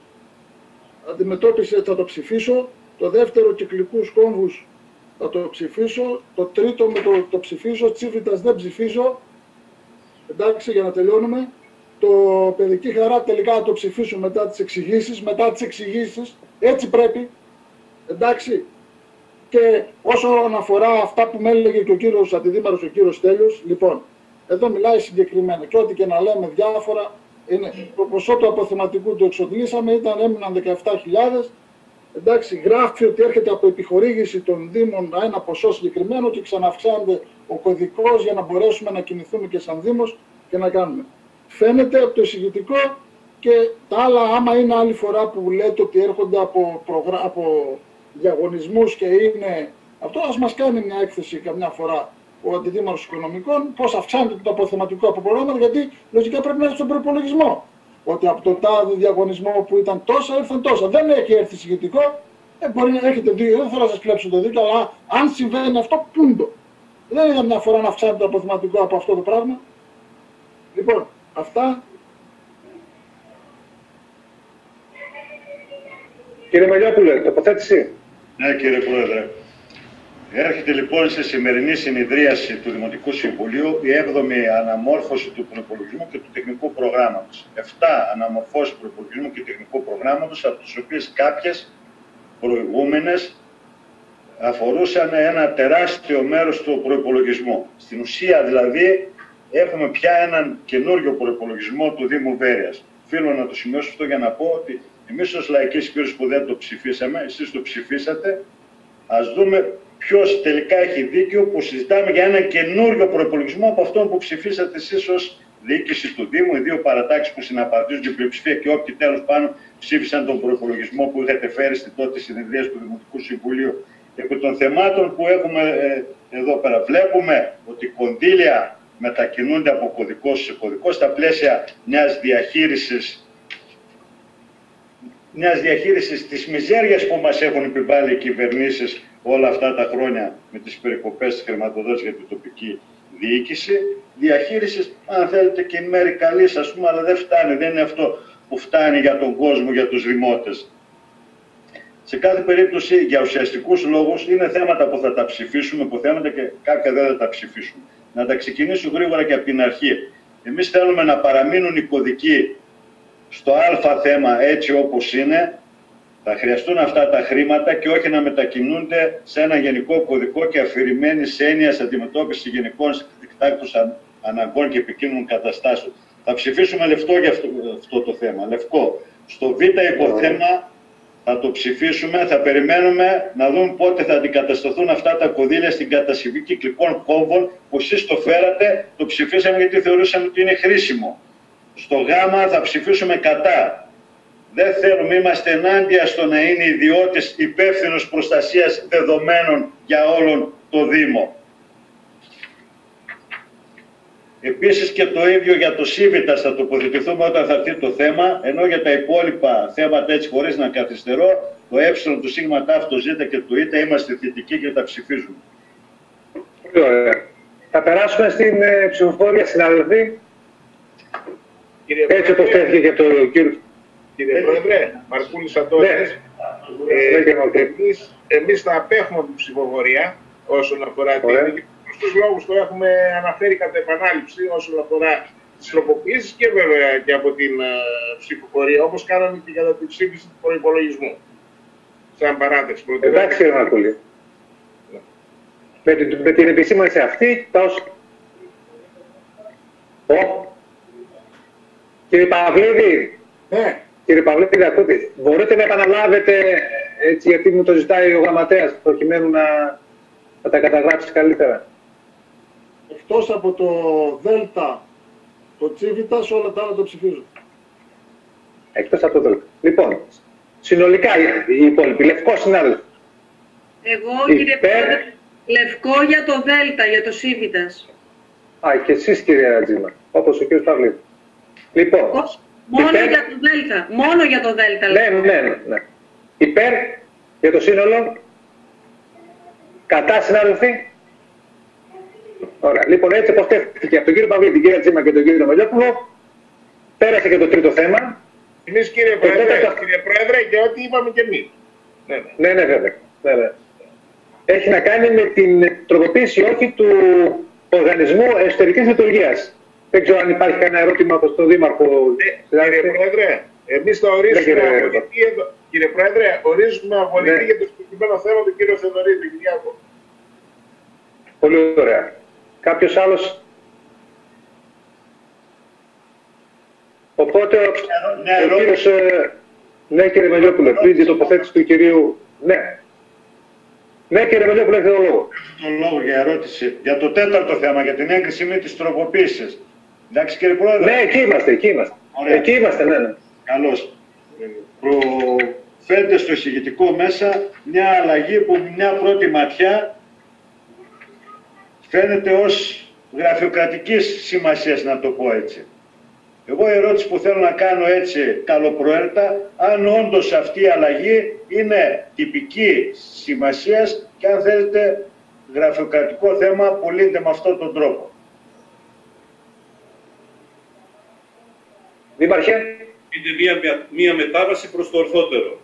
αντιμετώπισε, θα το ψηφίσω. Το δεύτερο, κυκλικούς κόμβους, θα το ψηφίσω. Το τρίτο με το, το ψηφίσω. Τσίβιτας δεν ψηφίζω. Εντάξει, για να τελειώνουμε. Το παιδική χαρά τελικά θα το ψηφίσω μετά τις εξηγήσεις. Μετά τις εξηγήσεις. Έτσι πρέπει. Εντάξει. Και όσον αφορά αυτά που με έλεγε και ο κύριος Αντιδήμαρχος, ο κύριος Τέλειος, λοιπόν, εδώ μιλάει συγκεκριμένα. Και ό,τι και να λέμε διάφορα, είναι, το ποσό του αποθεματικού το εξοδλήσαμε, ήταν, έμειναν δεκαεπτά χιλιάδες. Εντάξει, γράφει ότι έρχεται από επιχορήγηση των Δήμων ένα ποσό συγκεκριμένο και ξαναυξάνεται ο κωδικός για να μπορέσουμε να κινηθούμε και σαν Δήμος και να κάνουμε. Φαίνεται από το εισηγητικό και τα άλλα, άμα είναι άλλη φορά που λέτε ότι έρχονται από, προγρα... από διαγωνισμούς και είναι αυτό, ας μας κάνει μια έκθεση καμιά φορά ο Αντιδήμαρχος Οικονομικών, πώς αυξάνεται το αποθεματικό από προγράμματα, γιατί λογικά πρέπει να έρθει στον προϋπολογισμό. Ότι από το τάδε διαγωνισμό που ήταν τόσα, ήρθαν τόσα. Δεν έχει έρθει συγκεκριτικό, ε, μπορεί να έχετε δίκιο, δεν θέλω να σας κλέψω το δίκιο, αλλά αν συμβαίνει αυτό, πούντο. Δεν είδα μια φορά να αυξάνεται το αποθεματικό από αυτό το πράγμα. Λοιπόν, αυτά. Κύριε Μελιόπουλε, τοποθέτηση. Ναι, κύριε Πρόεδρε. Έρχεται λοιπόν σε σημερινή συνεδρίαση του Δημοτικού Συμβουλίου η έβδομη αναμόρφωση του προϋπολογισμού και του τεχνικού προγράμματος. Εφτά αναμορφώσεις προϋπολογισμού και τεχνικού προγράμματος, από τις οποίες κάποιες προηγούμενες αφορούσαν ένα τεράστιο μέρος του προϋπολογισμού. Στην ουσία δηλαδή έχουμε πια έναν καινούριο προϋπολογισμό του Δήμου Βέρειας. Θέλω να το σημειώσω αυτό για να πω ότι εμείς ως Λαϊκή Συγκύρωση που δεν το ψηφίσαμε, εσείς το ψηφίσατε, ας δούμε ποιος τελικά έχει δίκιο που συζητάμε για έναν καινούριο προϋπολογισμό από αυτόν που ψηφίσατε εσείς ως διοίκηση του Δήμου, οι δύο παρατάξεις που συναπαρτίζουν την πλειοψηφία και όποιοι τέλος πάνω ψήφισαν τον προϋπολογισμό που είχατε φέρει στην τότε συνεδρία του Δημοτικού Συμβουλίου. Επί των θεμάτων που έχουμε ε, εδώ πέρα, βλέπουμε ότι κονδύλια μετακινούνται από κωδικό σε κωδικό στα πλαίσια μιας διαχείρισης μιας διαχείρισης της μιζέριας που μας έχουν επιβάλει οι κυβερνήσεις όλα αυτά τα χρόνια με τις περικοπές της χρηματοδότησης για την τοπική διοίκηση. Διαχείρισης, αν θέλετε, και εν μέρει καλής, ας πούμε, αλλά δεν φτάνει, δεν είναι αυτό που φτάνει για τον κόσμο, για τους δημότες. Σε κάθε περίπτωση, για ουσιαστικούς λόγους, είναι θέματα που θα τα ψηφίσουμε, που θέματα και κάποια δεν θα τα ψηφίσουμε. Να τα ξεκινήσω γρήγορα και από την αρχή. Εμείς θέλουμε να παραμείνουν οι κωδικοί στο α θέμα έτσι όπως είναι. Θα χρειαστούν αυτά τα χρήματα και όχι να μετακινούνται σε ένα γενικό κωδικό και αφηρημένη σε έννοια αντιμετώπιση γενικών εκτάκτους αναγκών και επικίνδυνων καταστάσεων. Θα ψηφίσουμε λευκό για αυτό, αυτό το θέμα. Λευκό. Στο β υποθέμα θα το ψηφίσουμε, θα περιμένουμε να δούμε πότε θα αντικατασταθούν αυτά τα κονδύλια στην κατασκευή κυκλικών κόμβων που εσείς το φέρατε, το ψηφίσαμε γιατί θεωρούσαμε ότι είναι χρήσιμο. Στο Γ θα ψηφίσουμε κατά. Δεν θέλουμε, είμαστε ενάντια στο να είναι ιδιώτης υπεύθυνος προστασίας δεδομένων για όλον το Δήμο. Επίσης και το ίδιο για το Civitas θα τοποθετηθούμε όταν θα έρθει το θέμα, ενώ για τα υπόλοιπα θέματα έτσι χωρίς να καθυστερώ, το ε, το σ, το ζ και το η είμαστε θετικοί και τα ψηφίζουμε. Πολύ ωραία. Θα περάσουμε στην ε, ψηφοφορία, συνάδελφοι. Κύριε έτσι όπως τέθηκε για το κύριο. Κύριε Πρόεδρε, Μαρκούλης Αντώνης, ναι. ε, εμείς, εμείς θα απέχουμε από την ψηφοφορία όσον αφορά την... Στους λόγους το έχουμε αναφέρει κατά επανάληψη όσον αφορά τις τροποποιήσεις και βέβαια και από την uh, ψηφοφορία, όπως κάναμε και κατά την ψήφιση του προϋπολογισμού. Σαν παράταξη. Εντάξει, κύριε Μαρκούλη. Με την, με την επισήμανση αυτή, τα ως... Ο. Κύριε Παυλίδη, ναι. Κύριε Παυλίδη, ακούτε, μπορείτε να επαναλάβετε, έτσι, γιατί μου το ζητάει ο γραμματέας, προκειμένου να, να τα καταγράψει καλύτερα. Εκτός από το Δέλτα, το Τσίβιτας, όλα τα άλλα το ψηφίζω. Εκτός από το Δέλτα. Λοιπόν, συνολικά οι υπόλοιποι, λευκό συνάδελφο. Εγώ, Υπέρ... κύριε Πρόεδρε, λευκό για το Δέλτα, για το Τσίβιτας. Α, και εσείς, κύριε Ρατζήμα, όπως ο κύριος Παυλίδη. Λοιπόν, μόνο υπέρ... για το Δέλτα, μόνο για το Δέλτα. Ναι, ναι, ναι, ναι. Υπέρ για το σύνολο. Κατά, συνάδελφοι. Ωραία. Λοιπόν, έτσι αποστέφθηκε από τον κύριο Παυλίδη, την κυρία Τζίμα και τον κύριο Μελιόπουλο. Πέρασε και το τρίτο θέμα. Εμείς, κύριε Πρόεδρε, τέταρτο... κύριε Πρόεδρε, και ό,τι είπαμε και εμείς. Ναι, ναι, ναι, βέβαια. Ναι, ναι. Έχει να κάνει με την τροποποίηση όχι του Οργανισμού Εσωτερικής Λειτουργίας. Δεν ξέρω αν υπάρχει κανένα ερώτημα από τον Δήμαρχο. Ναι, κύριε Πρόεδρε, εμείς θα ορίσουμε κύριε... απολυτή εδώ. Κύριε Πρόεδρε, ορίζουμε απολυτή ναι. για το συγκεκριμένο θέμα του κύριου Θεοδωρίδη. Πολύ ωραία. Κάποιος άλλος? Οπότε, ναι, ο κύριος... Ε... Ναι, κύριε Μελιόπουλε, πριν την τοποθέτηση του κυρίου... Ναι. Ναι, κύριε Μελιόπουλε, έχετε τον λόγο. Έχω τον λόγο για ερώτηση. Για το τέταρτο θέμα, για την έγκριση με τις τροποποίησεις. Εντάξει, κύριε Πρόεδρε. Ναι, εκεί είμαστε, εκεί είμαστε. Ωραία. Εκεί είμαστε, ναι, ναι. Καλώς. Προφέρεται στο εισηγητικό μέσα μια αλλαγή που μια πρώτη ματιά φαίνεται ως γραφειοκρατικής σημασίας, να το πω έτσι. Εγώ η ερώτηση που θέλω να κάνω έτσι καλοπροαίρετα, αν όντως αυτή η αλλαγή είναι τυπική σημασίας και αν θέλετε γραφειοκρατικό θέμα απολύεται με αυτόν τον τρόπο. Δήμαρχε. Είναι μια, μια μετάβαση προς το ορθότερο.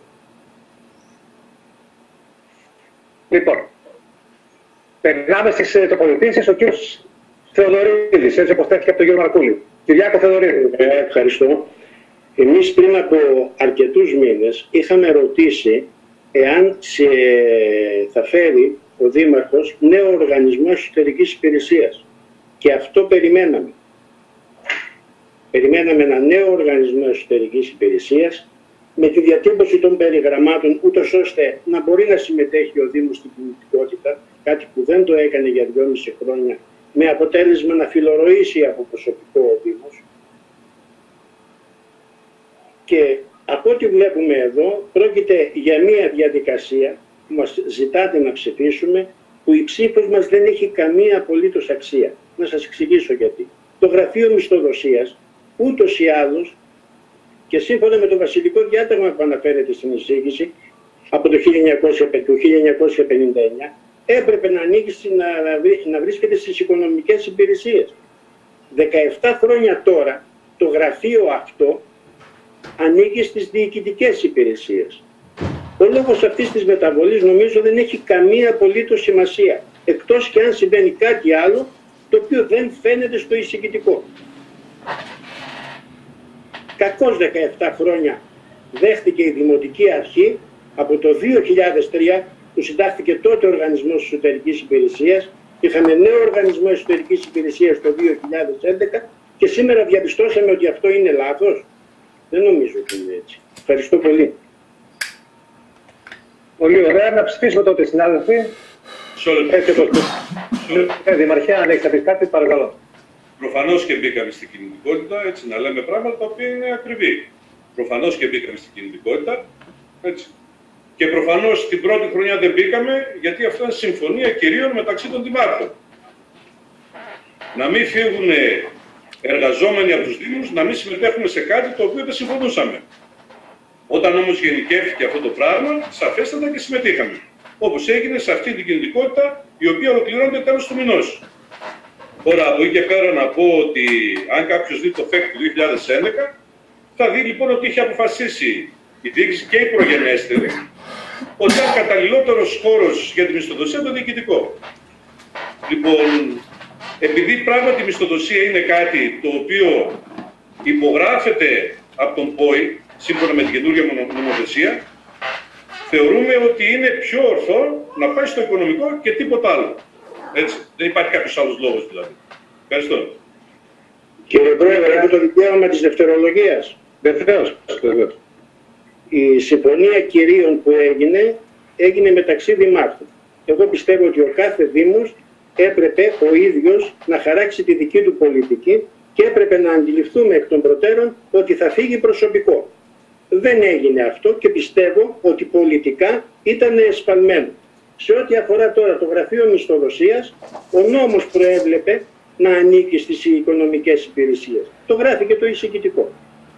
Λοιπόν, περνάμε στις τοποθετήσεις. Ο κύριος Θεοδωρίδης, έτσι όπως τέθηκε από τον κύριο Μαρκούλη. Κυριάκο Θεοδωρίδη. Ε, ευχαριστώ. Εμείς πριν από αρκετούς μήνες είχαμε ρωτήσει εάν σε, θα φέρει ο Δήμαρχος νέο οργανισμό εσωτερικής υπηρεσίας. Και αυτό περιμέναμε. Περιμέναμε ένα νέο οργανισμό εσωτερικής υπηρεσίας με τη διατύπωση των περιγραμμάτων, ούτως ώστε να μπορεί να συμμετέχει ο Δήμος στην κινητικότητα, κάτι που δεν το έκανε για δυόμιση χρόνια, με αποτέλεσμα να φιλορροήσει από προσωπικό ο Δήμος. Και από ό,τι βλέπουμε εδώ, πρόκειται για μια διαδικασία που μας ζητάτε να ψηφίσουμε, που η ψήφος μας δεν έχει καμία απολύτως αξία. Να σας εξηγήσω γιατί. Το Γραφείο Μισθοδοσίας, ούτως ή άλλως, και σύμφωνα με το βασιλικό διάταγμα που αναφέρεται στην εισήγηση, από το χίλια εννιακόσια πενήντα εννιά, έπρεπε να ανοίξει να, να βρίσκεται στις οικονομικές υπηρεσίες. δεκαεπτά χρόνια τώρα το γραφείο αυτό ανήκει στις διοικητικές υπηρεσίες. Ο λόγος αυτής της μεταβολής νομίζω δεν έχει καμία απολύτως σημασία, εκτός και αν συμβαίνει κάτι άλλο το οποίο δεν φαίνεται στο εισηγητικό. Κακώς δεκαεπτά χρόνια δέχτηκε η Δημοτική Αρχή από το δύο χιλιάδες τρία που συντάχθηκε τότε ο Οργανισμός Εσωτερικής Υπηρεσίας. Είχαμε νέο Οργανισμό Εσωτερικής Υπηρεσίας το δύο χιλιάδες έντεκα και σήμερα διαπιστώσαμε ότι αυτό είναι λάθος. Δεν νομίζω ότι είναι έτσι. Ευχαριστώ πολύ. Πολύ ωραία. Να ψηφίσουμε τότε, συνάδελφοι. Έτσι όπως ε, Δημαρχέ, αν έχεις να πεις κάτι, παρακαλώ. Προφανώς και μπήκαμε στην κινητικότητα, έτσι, να λέμε πράγματα τα οποία είναι ακριβή. Προφανώς και μπήκαμε στην κινητικότητα, έτσι. Και προφανώς την πρώτη χρονιά δεν μπήκαμε, γιατί αυτό είναι συμφωνία κυρίων μεταξύ των δημάρχων. Να μην φύγουν εργαζόμενοι από τους Δήμους, να μην συμμετέχουμε σε κάτι το οποίο δεν συμφωνούσαμε. Όταν όμως γενικεύτηκε αυτό το πράγμα, σαφέστατα και συμμετείχαμε. Όπως έγινε σε αυτή την κινητικότητα, η οποία ολοκληρώνεται τέλος του μηνός. Τώρα, από εκεί και πέρα να πω ότι αν κάποιος δει το ΦΕΚ του δύο χιλιάδες έντεκα, θα δει λοιπόν ότι είχε αποφασίσει η διοίκηση και η προγενέστερη ότι ήταν καταλληλότερος χώρος για τη μισθοδοσία το διοικητικό. Λοιπόν, επειδή πράγματι η μισθοδοσία είναι κάτι το οποίο υπογράφεται από τον ΠΟΗ, σύμφωνα με την καινούργια νομοθεσία, θεωρούμε ότι είναι πιο ορθό να πάει στο οικονομικό και τίποτα άλλο. Έτσι. Δεν υπάρχει κάποιος άλλος λόγος δηλαδή. Ευχαριστώ. Κύριε Πρόεδρε, έχω το δικαίωμα της δευτερολογίας. Βεβαίως. Η συμφωνία κυρίων που έγινε, έγινε μεταξύ δημάρχων. Εγώ πιστεύω ότι ο κάθε δήμος έπρεπε ο ίδιος να χαράξει τη δική του πολιτική και έπρεπε να αντιληφθούμε εκ των προτέρων ότι θα φύγει προσωπικό. Δεν έγινε αυτό και πιστεύω ότι πολιτικά ήταν εσφαλμένο. Σε ό,τι αφορά τώρα το Γραφείο Μισθοδοσίας, ο νόμος προέβλεπε να ανήκει στις οικονομικές υπηρεσίες. Το γράφει και το εισηγητικό.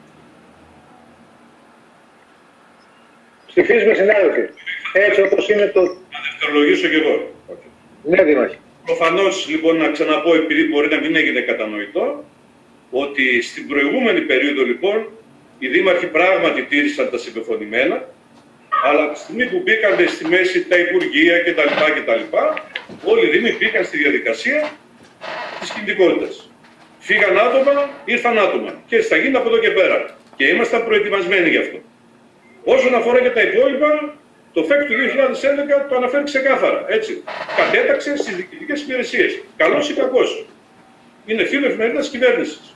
Ψηφίζουμε, συνάδελφοι. Έτσι όπως είναι το... Να δευτερολογήσω κι εγώ. Ναι, Δήμαρχε. Προφανώς, λοιπόν, να ξαναπώ, επειδή μπορεί να μην έγινε κατανοητό, ότι στην προηγούμενη περίοδο, λοιπόν, οι δήμαρχοι πράγματι τήρησαν τα συμπεφωνημένα, αλλά από τη στιγμή που μπήκαν στη μέση τα υπουργεία κτλ. κτλ. Όλοι οι δήμοι μπήκαν στη διαδικασία της κινητικότητας. Φύγαν άτομα, ήρθαν άτομα. Και θα γίνει από εδώ και πέρα. Και ήμασταν προετοιμασμένοι γι' αυτό. Όσον αφορά και τα υπόλοιπα, το ΦΕΚ του δύο χιλιάδες έντεκα το αναφέρει ξεκάθαρα. Έτσι. Κατέταξε στις διοικητικές υπηρεσίες. Καλός ή κακός. Είναι φίλο εφημερίδα της κυβέρνησης.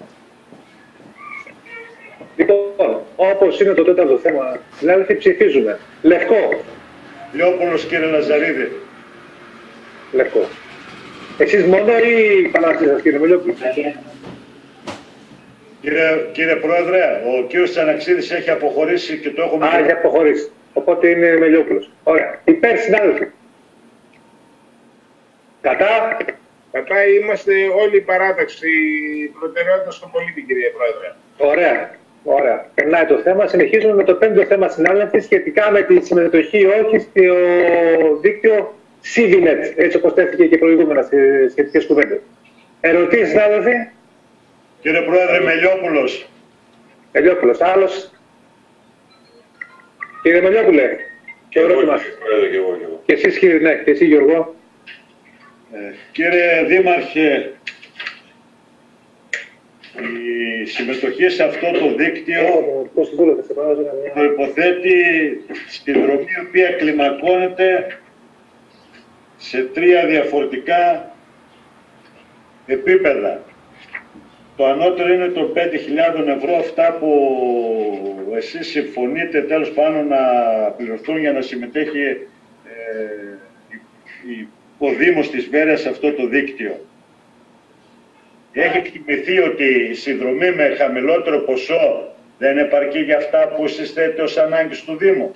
Λοιπόν, όπως είναι το τέταρτο θέμα, συνάδελφοι, ψηφίζουμε. Λευκό. Λιόπουλος, κύριε Λαζαρίδη. Λευκό. Εσείς μόνο ή Παναγιώτη σας, κύριε Μελιόπουλο? Κύριε, κύριε Πρόεδρε, ο κύριος Τσαναξίδης έχει αποχωρήσει και το έχουμε... Α, έχει αποχωρήσει. Οπότε είναι Μελιόπουλος. Ωραία. Υπέρ, συνάδελφοι. Κατά. Κατά είμαστε όλοι η παράταξη προτεραιότητα στον πολίτη, κύριε Πρόεδρε. Ωραία. Ωραία. Περνάει το θέμα. Συνεχίζουμε με το πέμπτο θέμα, συνάδελφοι, σχετικά με τη συμμετοχή όχι στο δίκτυο Civinet, έτσι όπως τέθηκε και προηγούμενα σε σχετικές κουβέντες. Ερωτήσεις, συνάδελφοι? Κύριε Πρόεδρε, Μελιόπουλος. Μελιόπουλος. Άλλος? Κύριε Μελιόπουλε. Και εγώ, κύριε Πρόεδρε, και εγώ, και εγώ. Και εσείς, κύριε, ναι, και εσύ, Γιώργο. Ε, κύριε Δήμαρχε, η συμμετοχή σε αυτό το δίκτυο προϋποθέτει συνδρομή η οποία κλιμακώνεται σε τρία διαφορετικά επίπεδα. Το ανώτερο είναι το πέντε χιλιάδες ευρώ, αυτά που εσείς συμφωνείτε τέλος πάντων να πληρωθούν για να συμμετέχει ε, ο Δήμος της Βέρειας σε αυτό το δίκτυο. Έχει εκτιμηθεί ότι η συνδρομή με χαμηλότερο ποσό δεν επαρκεί για αυτά που συστέται ως ανάγκης του Δήμου.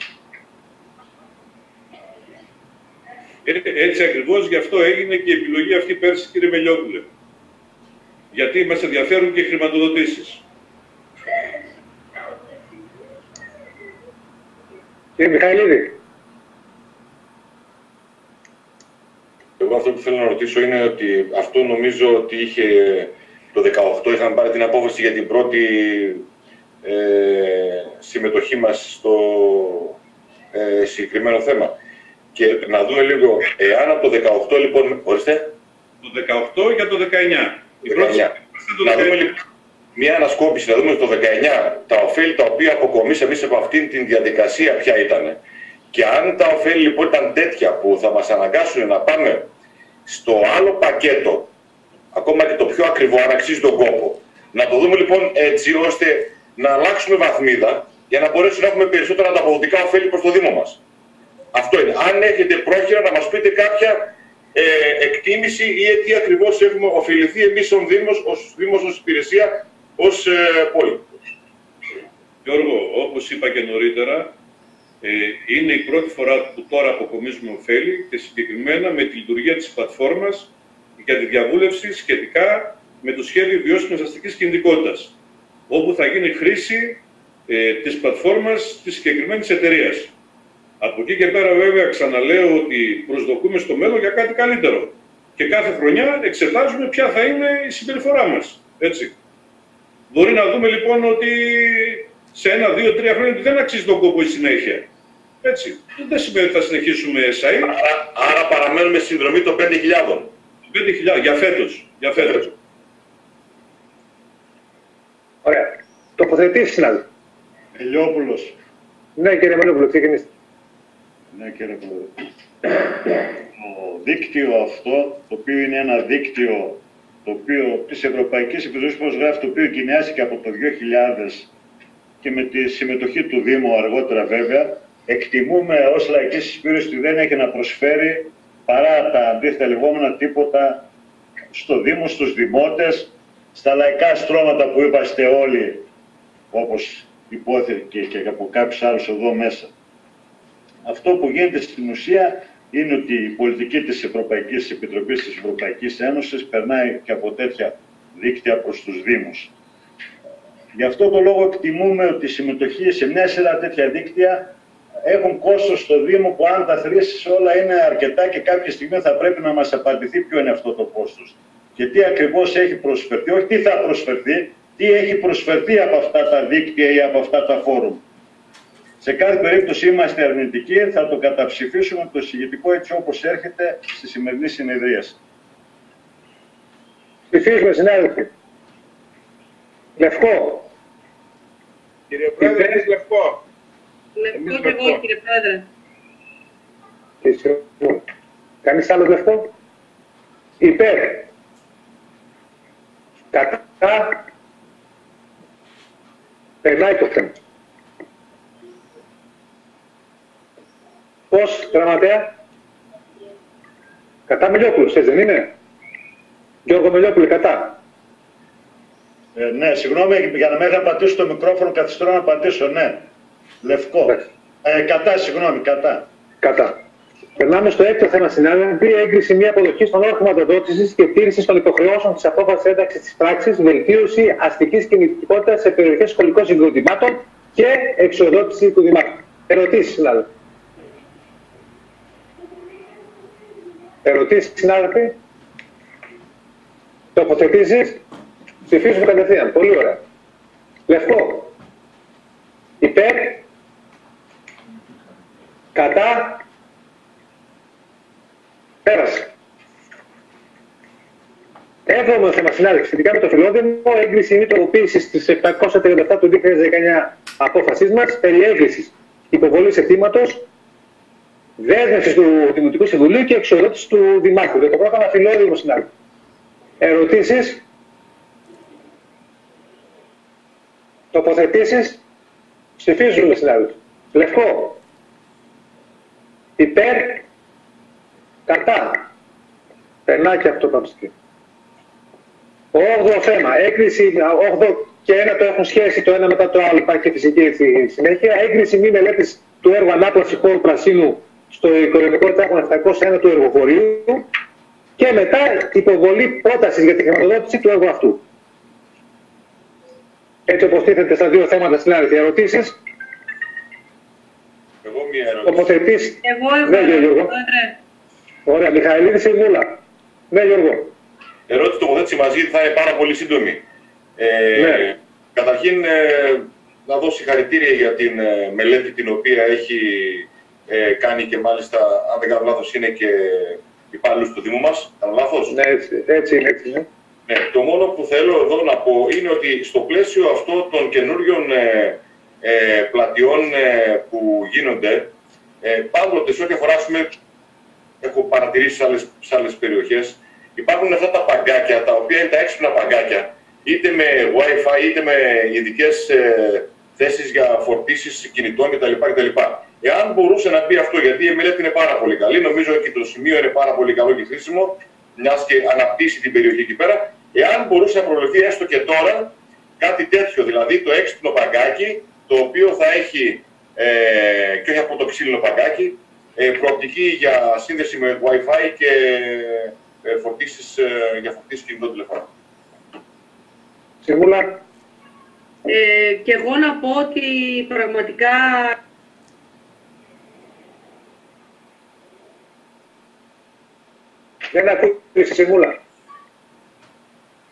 Έτσι ακριβώς, γι' αυτό έγινε και η επιλογή αυτή πέρσι, κύριε Μελιόπουλε. Γιατί μας ενδιαφέρουν και οι χρηματοδοτήσεις. Κύριε Μιχαηλίδη. Εγώ αυτό που θέλω να ρωτήσω είναι ότι αυτό νομίζω ότι είχε το δεκαοκτώ είχαν πάρει την απόφαση για την πρώτη ε, συμμετοχή μας στο ε, συγκεκριμένο θέμα. Και να δούμε λίγο, εάν από το δεκαοκτώ λοιπόν, ορίστε. Το δεκαοκτώ για το δεκαεννιά. δεκαεννιά. Να δούμε λοιπόν μια ανασκόπηση, να δούμε το δεκαεννιά τα ωφέλη τα οποία αποκομίσαμε εμείς από αυτήν την διαδικασία ποια ήταν. Και αν τα ωφέλη λοιπόν ήταν τέτοια που θα μας αναγκάσουν να πάμε στο άλλο πακέτο, ακόμα και το πιο ακριβό, αν αξίζει τον κόπο, να το δούμε λοιπόν έτσι ώστε να αλλάξουμε βαθμίδα για να μπορέσουμε να έχουμε περισσότερα ανταποδοτικά ωφέλη προς το Δήμο μας. Αυτό είναι. Αν έχετε πρόχειρα να μας πείτε κάποια ε, εκτίμηση ή τι ακριβώς έχουμε ωφεληθεί εμείς ως Δήμος, ως, Δήμος, ως υπηρεσία, ως ε, πόλη. Γιώργο, όπως είπα και νωρίτερα, ε, είναι η πρώτη φορά που τώρα αποκομίζουμε ωφέλη και συγκεκριμένα με τη λειτουργία της πλατφόρμας για τη διαβούλευση σχετικά με το σχέδιο βιώσιμης αστικής κινητικότητας, όπου θα γίνει χρήση ε, της πλατφόρμας της συγκεκριμένης εταιρείας. Από εκεί και πέρα βέβαια ξαναλέω ότι προσδοκούμε στο μέλλον για κάτι καλύτερο. Και κάθε χρονιά εξετάζουμε ποια θα είναι η συμπεριφορά μας. Έτσι. Μπορεί να δούμε λοιπόν ότι σε ένα, δύο, τρία χρόνια δεν αξίζει τον κόπο η συνέχεια. Έτσι. Δεν σημαίνει ότι θα συνεχίσουμε ΕΣΑΗ. Άρα, άρα παραμένουμε συνδρομή των πέντε χιλιάδων. πέντε χιλιάδες για φέτος. Για φέτος. Ωραία. Τοποθετήσεις, συνάδελφε. Ελιόπουλος. Ναι, κύριε Μελόπουλο, ξεκινήστε. Ναι, κύριε Πρόεδρε. Το δίκτυο αυτό, το οποίο είναι ένα δίκτυο το οποίο της Ευρωπαϊκής Επιτροπής, όπως γράφει, το οποίο εγκαινιάστηκε από το δύο χιλιάδες και με τη συμμετοχή του Δήμου αργότερα βέβαια, εκτιμούμε ως Λαϊκή Συσπήρωση ότι δεν έχει να προσφέρει παρά τα αντίθετα λεγόμενα τίποτα στο Δήμο, στους δημότες, στα λαϊκά στρώματα που είμαστε όλοι, όπως υπόθηκε και από κάποιους άλλους εδώ μέσα. Αυτό που γίνεται στην ουσία είναι ότι η πολιτική της Ευρωπαϊκής Επιτροπής της Ευρωπαϊκής Ένωσης περνάει και από τέτοια δίκτυα προς τους Δήμους. Γι' αυτό το λόγο εκτιμούμε ότι η συμμετοχή σε μια σειρά τέτοια δίκτυα έχουν κόστος στο Δήμο που αν τα θρήσεις όλα είναι αρκετά και κάποια στιγμή θα πρέπει να μας απαντηθεί ποιο είναι αυτό το κόστος. Και τι ακριβώς έχει προσφερθεί, όχι τι θα προσφερθεί, τι έχει προσφερθεί από αυτά τα δίκτυα ή από αυτά τα φόρουμ. Σε κάθε περίπτωση είμαστε αρνητικοί, θα το καταψηφίσουμε το εισηγητικό έτσι όπως έρχεται στη σημερινή συνεδρίαση. Ψηφίζουμε, συνάδελφοι. Λευκό. Κύριε Πρόεδρε, εμείς Λευκό. Λευκό και εγώ, κύριε Πρόεδρε. Κανείς άλλος Λευκό. Υπέρ. Κατά. Περνάει το θέμα. Πώς, γραμματέα. Κατά Μιλιόπουλος, έτσι δεν είναι. Γιώργο Μιλιόπουλε, κατά. Ε, ναι, συγγνώμη, για να μην πατήσω το μικρόφωνο, καθιστώ να πατήσω, ναι. Λευκό. Ε, κατά, συγγνώμη, κατά. Κατά. Περνάμε στο έκτο θέμα, συνάδελφοι. Έγκριση μια αποδοχή στον όρο χρηματοδότηση και τήρηση των υποχρεώσεων τη απόφαση ένταξη τη πράξη, βελτίωση αστική κινητικότητα σε περιοχές σχολικών συγκροτημάτων και εξοδότηση του Δημάρχου. Ερωτήσεις, συνάδελφοι. Ερωτήσεις, συνάδελφοι. Τοποθετήσεις. Ψηφίζουμε κατευθείαν. Πολύ ωραία. Λευκό. Υπέρ. Κατά. Πέρασε. Έβδομο θέμα, συνάδελφοι, σχετικά με το φιλόδημο, έγκριση ή τροποποίηση τη επτακόσια τριάντα επτά του δύο χιλιάδες δεκαεννιά απόφασή μα περί έγκρισης υποβολής αιτήματος, δέσμευση του Δημοτικού Συμβουλίου και εξοδότηση του Δημάρχου. Για το πρόγραμμα φιλόδημο, συνάδελφοι. Ερωτήσεις. Τοποθετήσεις. Ψηφίζουμε, συνάδελφοι. Λευκό. Υπέρ. Κατά. Περνάει και αυτό το στοιχείο. Όγδοο θέμα. Έγκριση, όγδοο και ένα το έχουν σχέση το ένα μετά το άλλο. Υπάρχει και φυσική συνέχεια. Έγκριση μη μελέτης του έργου ανάπλαση χώρου πρασίνου στο οικονομικό τάχημα επτακόσια ένα του εργοφορείου. Και μετά υποβολή πρότασης για τη χρηματοδότηση του έργου αυτού. Έτσι όπως τίθεται στα δύο θέματα, συνάδελφοι. Ερωτήσεις. Εγώ μία ερώτηση. Τοποθετήσεις. Εγώ, εγώ, ναι, Γιώργο. Πρόεδρε. Ωραία, Μιχαηλίδη Σιμούλα. Ναι, Γιώργο. Ερώτηση τοποθέτηση μαζί θα είναι πάρα πολύ σύντομη. Ε, ναι. Καταρχήν, ε, να δώσω συγχαρητήρια για την ε, μελέτη την οποία έχει ε, κάνει και μάλιστα, αν δεν κάνω λάθος, είναι και υπάλληλος του Δήμου μας. Κάνω λάθος. Ναι, έτσι, έτσι είναι. Έτσι, ναι. Ναι, το μόνο που θέλω εδώ να πω είναι ότι στο πλαίσιο αυτό των καινούριων ε, ε, πλατιών ε, που γίνονται, ε, πάντοτε σε ό,τι αφορά, έχω παρατηρήσει σε άλλες, σε άλλες περιοχές, υπάρχουν αυτά τα παγκάκια, τα οποία είναι τα έξυπνα παγκάκια, είτε με Wi-Fi, είτε με ειδικές ε, θέσεις για φορτίσεις κινητών κτλ. κτλ. Εάν μπορούσε να πει αυτό, γιατί η μελέτη είναι πάρα πολύ καλή, νομίζω ότι το σημείο είναι πάρα πολύ καλό και χρήσιμο, μιας και αναπτύσσει την περιοχή εκεί πέρα, εάν μπορούσε να προβλεφθεί έστω και τώρα κάτι τέτοιο, δηλαδή το έξυπνο παγκάκι, το οποίο θα έχει, ε, και όχι από το ξύλινο παγκάκι, ε, προοπτική για σύνδεση με Wi-Fi και ε, φορτίσεις, ε, για φορτίσεις κινητών τηλεφώνων. Σίγουρα. Ε, και εγώ να πω ότι πραγματικά δεν ακούγεσαι, Σιμούλα.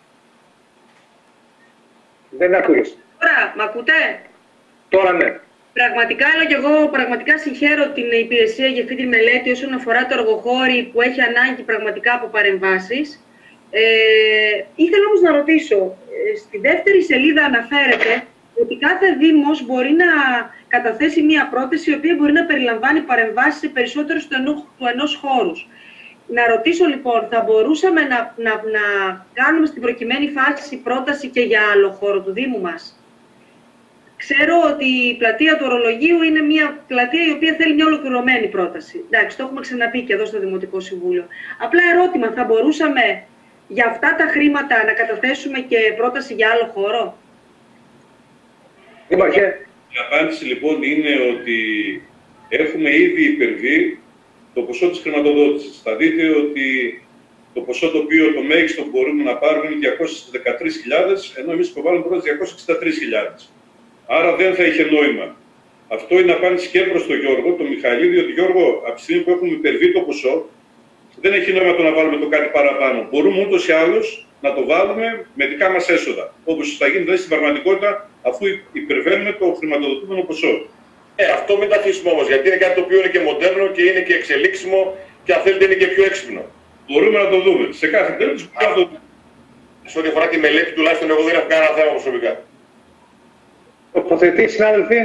Δεν ακούγεσαι. Τώρα, μ' ακούτε? Τώρα ναι. Πραγματικά, αλλά και εγώ πραγματικά συγχαίρω την υπηρεσία για αυτή τη μελέτη όσον αφορά το εργοχώρι που έχει ανάγκη πραγματικά από παρεμβάσεις. Ε, ήθελα όμως να ρωτήσω, στη δεύτερη σελίδα αναφέρεται ότι κάθε δήμος μπορεί να καταθέσει μία πρόταση η οποία μπορεί να περιλαμβάνει παρεμβάσεις σε περισσότερους του, ενό, του ενός χώρους. Να ρωτήσω λοιπόν, θα μπορούσαμε να, να, να κάνουμε στην προκειμένη φάση πρόταση και για άλλο χώρο του Δήμου μας? Ξέρω ότι η πλατεία του Ορολογίου είναι μια πλατεία η οποία θέλει μια ολοκληρωμένη πρόταση. Εντάξει, το έχουμε ξαναπεί και εδώ στο Δημοτικό Συμβούλιο. Απλά ερώτημα, θα μπορούσαμε για αυτά τα χρήματα να καταθέσουμε και πρόταση για άλλο χώρο? Υπάρχει. Η απάντηση λοιπόν είναι ότι έχουμε ήδη υπερβεί το ποσό της χρηματοδότησης. Θα δείτε ότι το ποσό το οποίο το μέγιστο που μπορούμε να πάρουμε είναι διακόσιες δεκατρείς χιλιάδες, ενώ εμείς υποβάλλουμε πρώτα διακόσιες εξήντα τρεις χιλιάδες. Άρα δεν θα είχε νόημα. Αυτό είναι απάντηση και προς τον Γιώργο, τον Μιχαήλ, διότι Γιώργο, από τη στιγμή που έχουμε υπερβεί το ποσό, δεν έχει νόημα το να βάλουμε το κάτι παραπάνω. Μπορούμε ούτως ή άλλως να το βάλουμε με δικά μας έσοδα. Όπως θα γίνει δηλαδή στην πραγματικότητα, αφού υπερβαίνουμε το χρηματοδοτούμενο ποσό. Ε, αυτό μην τα αφήσουμε όμως, γιατί είναι κάτι το οποίο είναι και μοντέρνο και είναι και εξελίξιμο και αν θέλετε είναι και πιο έξυπνο. Μπορούμε να το δούμε. Σε κάθε περίπτωση μπορούμε να το δούμε. Σε ό,τι αφορά τη μελέτη, τουλάχιστον εγώ δεν έχω κανένα θέμα προσωπικά. Τοποθετεί, συνάδελφοι.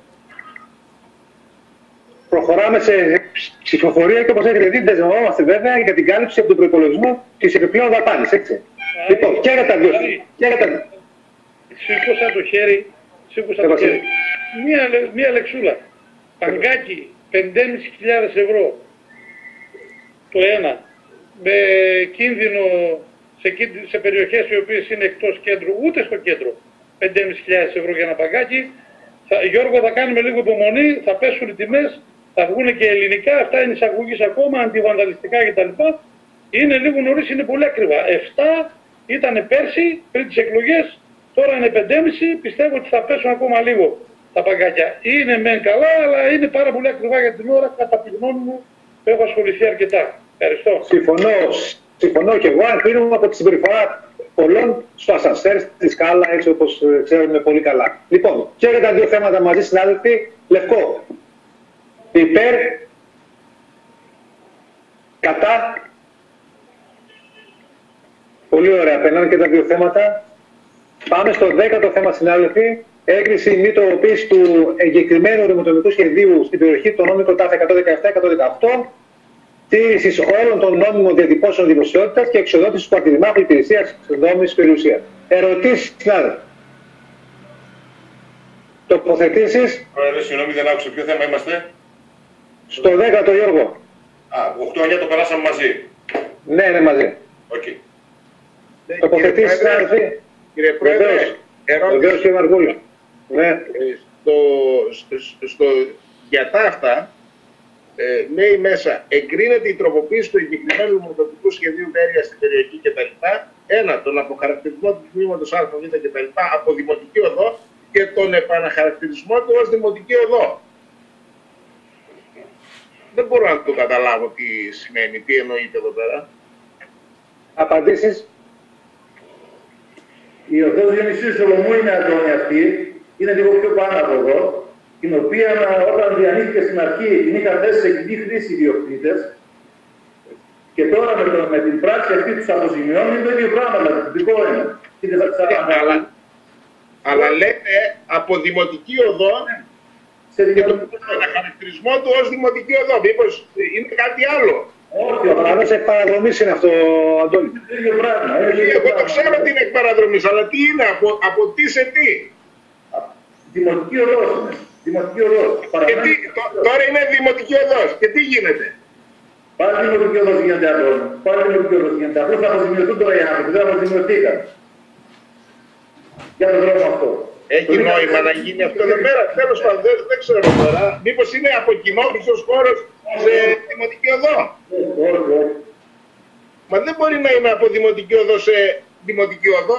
Προχωράμε σε ψηφοφορία και όπως έχετε δει, δεσμευόμαστε βέβαια για την κάλυψη από τον προϋπολογισμό της επιπλέον δαπάνης, έτσι. Λοιπόν, και για τα δύο. Σήκωσα το χέρι, σήκωσα το χέρι. Μία, μία λεξούλα. Παγκάκι, πεντέμισι χιλιάδες ευρώ. Το ένα. Με κίνδυνο σε, σε περιοχές οι οποίες είναι εκτός κέντρου, ούτε στο κέντρο. πεντέμισι χιλιάδες ευρώ για ένα παγκάκι. Θα, Γιώργο, θα κάνουμε λίγο υπομονή, θα πέσουν οι τιμές, θα βγουν και ελληνικά, αυτά είναι εισαγωγής ακόμα, αντιβανδαλιστικά κτλ. Είναι λίγο νωρίς, είναι πολύ ακριβά. επτά ήταν πέρσι, πριν τις εκλογές, τώρα είναι πεντέμισι, πιστεύω ότι θα πέσουν ακόμα λίγο τα παγκάκια. Είναι μεν καλά, αλλά είναι πάρα πολύ ακριβά για την ώρα, κατά τη γνώμη μου, που έχω ασχοληθεί αρκετά. Ευχαριστώ. Συμφωνώ, συμφωνώ και εγώ, αν κρίνουμε από τη συμπεριφορά πολλών στο ασανσέρ, στη σκάλα, έτσι όπως ξέρουμε πολύ καλά. Λοιπόν, και για τα δύο θέματα μαζί, συνάδελφοι, Λευκό. Υπέρ, κατά. Πολύ ωραία, περνάμε και τα δύο θέματα. Πάμε στο δέκατο θέμα, συνάδελφοι. Έγκριση μη τροποποίηση του εγκεκριμένου οριμοτομικού σχεδίου στην περιοχή των νόμικων ΤΑΦ εκατόν δεκαεπτά εκατόν δεκαοκτώ. Τήρησης όλων των νόμιμων διατυπώσεων δημοσιότητας και εξοδότησης του Αρχιδημάρχου Υπηρεσίας Νόμιμης Περιουσίας. Ερωτήσεις, συνάδελφοι. Τοποθετήσεις. Πρόεδρε, συγγνώμη, δεν άκουσα ποιο θέμα είμαστε. Στο δέκατο, Γιώργο. Α, οκτώ εννιά το περάσαμε μαζί. Ναι, ναι, μαζί. Okay. Τοποθετήσεις, συνάδελφοι. Κύριε Πρόεδρε, ερώτηση. Κύριε Μαρκούλη. Ναι. Στο, στο, στο, για τα αυτά, ε, λέει μέσα, εγκρίνεται η τροποποίηση του εγκεκριμένου νομοτοπικού σχεδίου Βέρεια στην περιοχή κτλ. Ένα, τον αποχαρακτηρισμό του τμήματος ΑΒ κτλ. Από δημοτική οδό και τον επαναχαρακτηρισμό του ως δημοτική οδό. Δεν μπορώ να το καταλάβω τι σημαίνει, τι εννοείται εδώ πέρα. Απαντήσεις. Η οδός Διονυσίου Σολομού είναι Αντώνη αυτή, είναι λίγο πιο πάνω από εδώ, την οποία όταν διανύχθηκε στην αρχή την είχαν θέσει σε κοινή χρήση οι ιδιοκτήτες και τώρα με, το, με την πράξη αυτή τους αποζημιώνει είναι το ίδιο πράγμα, δηλαδή δικό είναι. Ε, αλλά, αλλά λέτε από δημοτική οδό σε και τον χαρακτηρισμό του ως δημοτική οδό. Μήπως είναι κάτι άλλο. Όχι, ο παραδρομής εκ παραδρομής είναι αυτό, Αντώνη. Εγώ το ξέρω ότι είναι εκ παραδρομής, αλλά τι είναι, από, από τι σε τι. Δημοτική οδός είναι. Δημοτική οδός. Και τι, τώρα είναι δημοτική οδός. Και τι γίνεται. Πάλι δημοτική οδός γίνεται αυτό. Πάλι δημοτική οδός γίνεται. Απλώς θα αποζημιωθούν τώρα οι άνθρωποι. Δεν αποζημιωθήκαν. Για τον δρόμο αυτό. Έχει νόημα να γίνει αυτό εδώ πέρα. Τέλος πάντων, δεν, δεν ξέρω τώρα. Μήπως είναι από κοινόχρηστος χώρος σε δημοτική οδό. Όχι, όχι. Μα δεν μπορεί να είναι από δημοτική οδό σε δημοτική οδό.